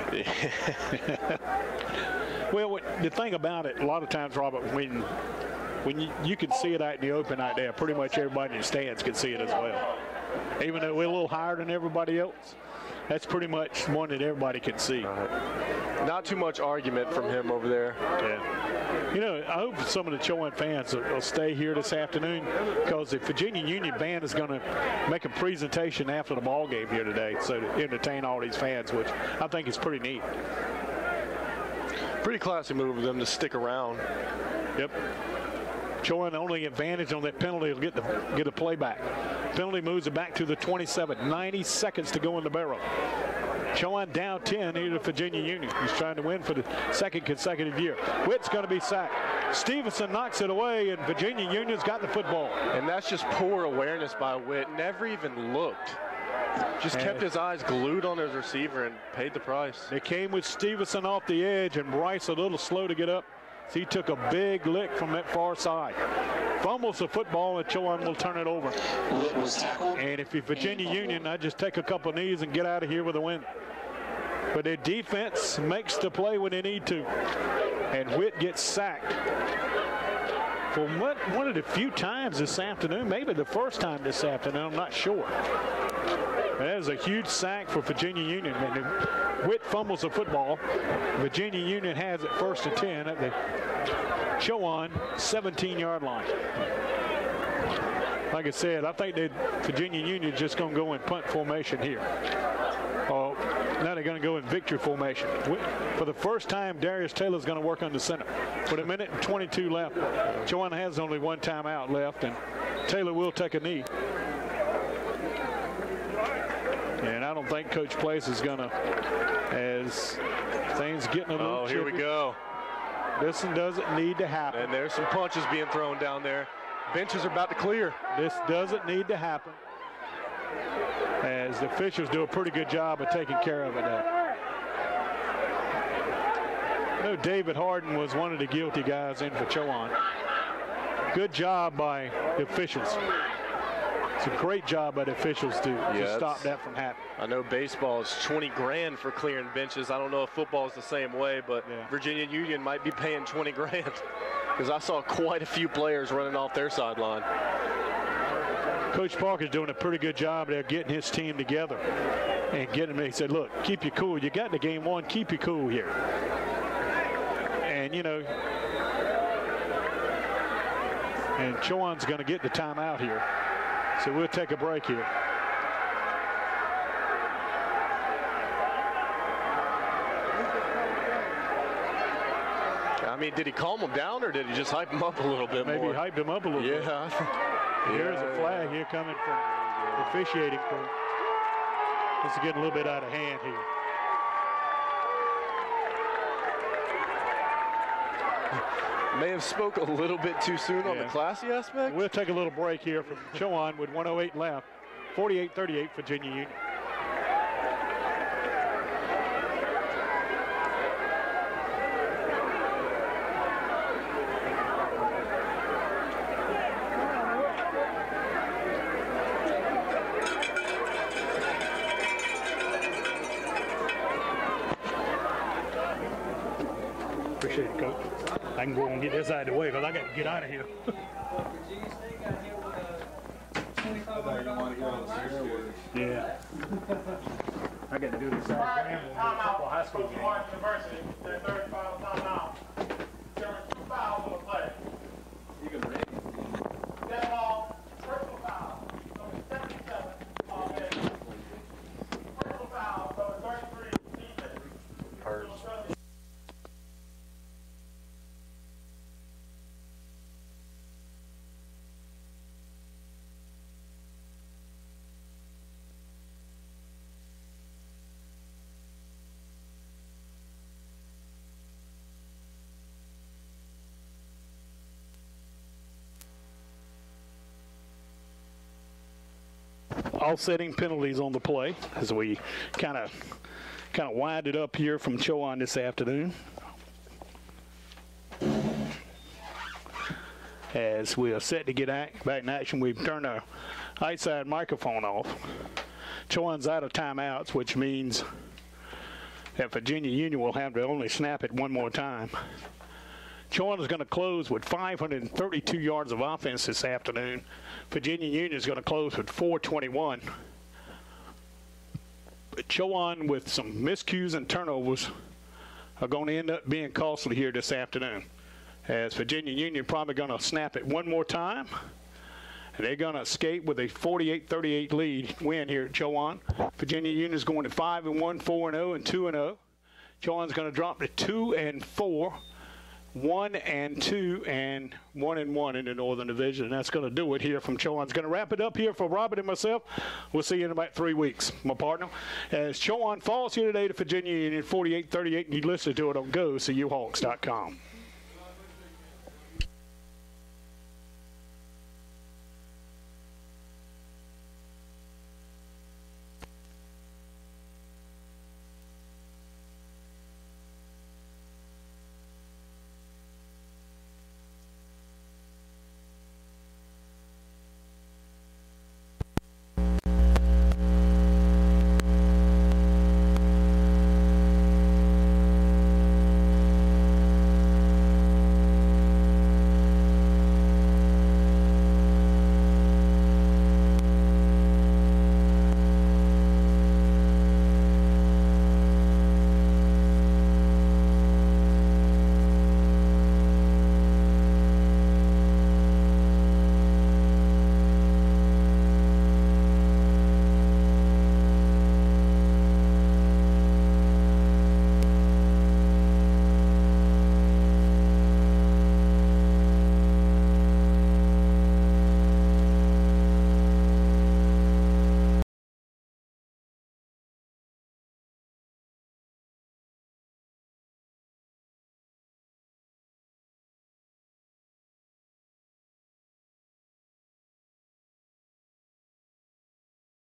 Well, what, the thing about it, a lot of times, Robert, when when you, you can see it out in the open out there, pretty much everybody in the stands can see it as well. Even though we're a little higher than everybody else, that's pretty much one that everybody can see. Right. Not too much argument from him over there. Yeah. You know, I hope some of the Chowan fans will, will stay here this afternoon because the Virginia Union band is going to make a presentation after the ball game here today, so to entertain all these fans, which I think is pretty neat. Pretty classy move of them to stick around. Yep. Chowan only advantage on that penalty will get the get a play back. Penalty moves it back to the twenty-seven. ninety seconds to go in the barrel. Chowan down ten here to Virginia Union. He's trying to win for the second consecutive year. Witt's going to be sacked. Stevenson knocks it away, and Virginia Union's got the football. And that's just poor awareness by Witt. Never even looked. Just kept his eyes glued on his receiver and paid the price. They came with Stevenson off the edge, and Bryce a little slow to get up. So he took a big lick from that far side. Fumbles the football, and Chowan will turn it over. And if you're Virginia Union, I just take a couple of knees and get out of here with a win. But their defense makes the play when they need to. And Witt gets sacked. For what, one of the few times this afternoon, maybe the first time this afternoon, I'm not sure. That is a huge sack for Virginia Union. And Witt fumbles the football. Virginia Union has it first and ten at the Chowan seventeen yard line. Like I said, I think that Virginia Union is just going to go in punt formation here. Oh, now they're going to go in victory formation. For the first time, Darius Taylor's going to work on the center. With a minute and twenty-two left, Chowan has only one timeout left, and Taylor will take a knee. And I don't think Coach Place is going to, as things getting a little Oh, here chippy. we go. This one doesn't need to happen. And there's some punches being thrown down there. Benches are about to clear. This doesn't need to happen. As the officials do a pretty good job of taking care of it now. I know David Harden was one of the guilty guys in for Chowan. Good job by the officials. It's a great job by the officials to, Yeah, to stop that from happening. I know baseball is twenty grand for clearing benches. I don't know if football is the same way, but Yeah. Virginia Union might be paying twenty grand because I saw quite a few players running off their sideline. Coach Parker's doing a pretty good job there getting his team together and getting them. He said, look, keep you cool. You got the game won. Keep you cool here. And, you know, and Chowan's going to get the timeout here. So we'll take a break here. I mean, did he calm him down or did he just hype him up a little bit Maybe more? hyped him up a little bit. Yeah. Here's yeah, a flag here coming from the officiating crew. This is getting a little bit out of hand here. May have spoke a little bit too soon yeah. on the classy aspect. We'll take a little break here from Chowan with one oh eight left. forty-eight thirty-eight, Virginia Union. Appreciate it, Coach. I can go and get this out of the way because I got to get out of here. Yeah. I got to do this out. Timeout. High school game. Martin University. Their third final timeout. There were two fouls on the play. You can read. Dead ball. Personal foul. Number seventy-seven. Offense. Personal foul. Number thirty-three. Defense. First. Offsetting penalties on the play as we kind of kind of wind it up here from Chowan this afternoon. As we are set to get act, back in action, we've turned our outside microphone off. Chowan's out of timeouts, which means that Virginia Union will have to only snap it one more time. Chowan is going to close with five hundred thirty-two yards of offense this afternoon. Virginia Union is going to close with four twenty-one. But Chowan, with some miscues and turnovers, are going to end up being costly here this afternoon. As Virginia Union probably going to snap it one more time. And they're going to escape with a forty-eight thirty-eight lead win here at Chowan. Virginia Union is going to five and one, four and oh, and two and oh. Chowan's going to drop to two and four. One and two and one and one in the Northern Division. And that's going to do it here from Chowan. It's going to wrap it up here for Robert and myself. We'll see you in about three weeks, my partner. As Chowan falls here today to Virginia Union forty-eight thirty-eight, and you listen to it on go see you hawks dot com.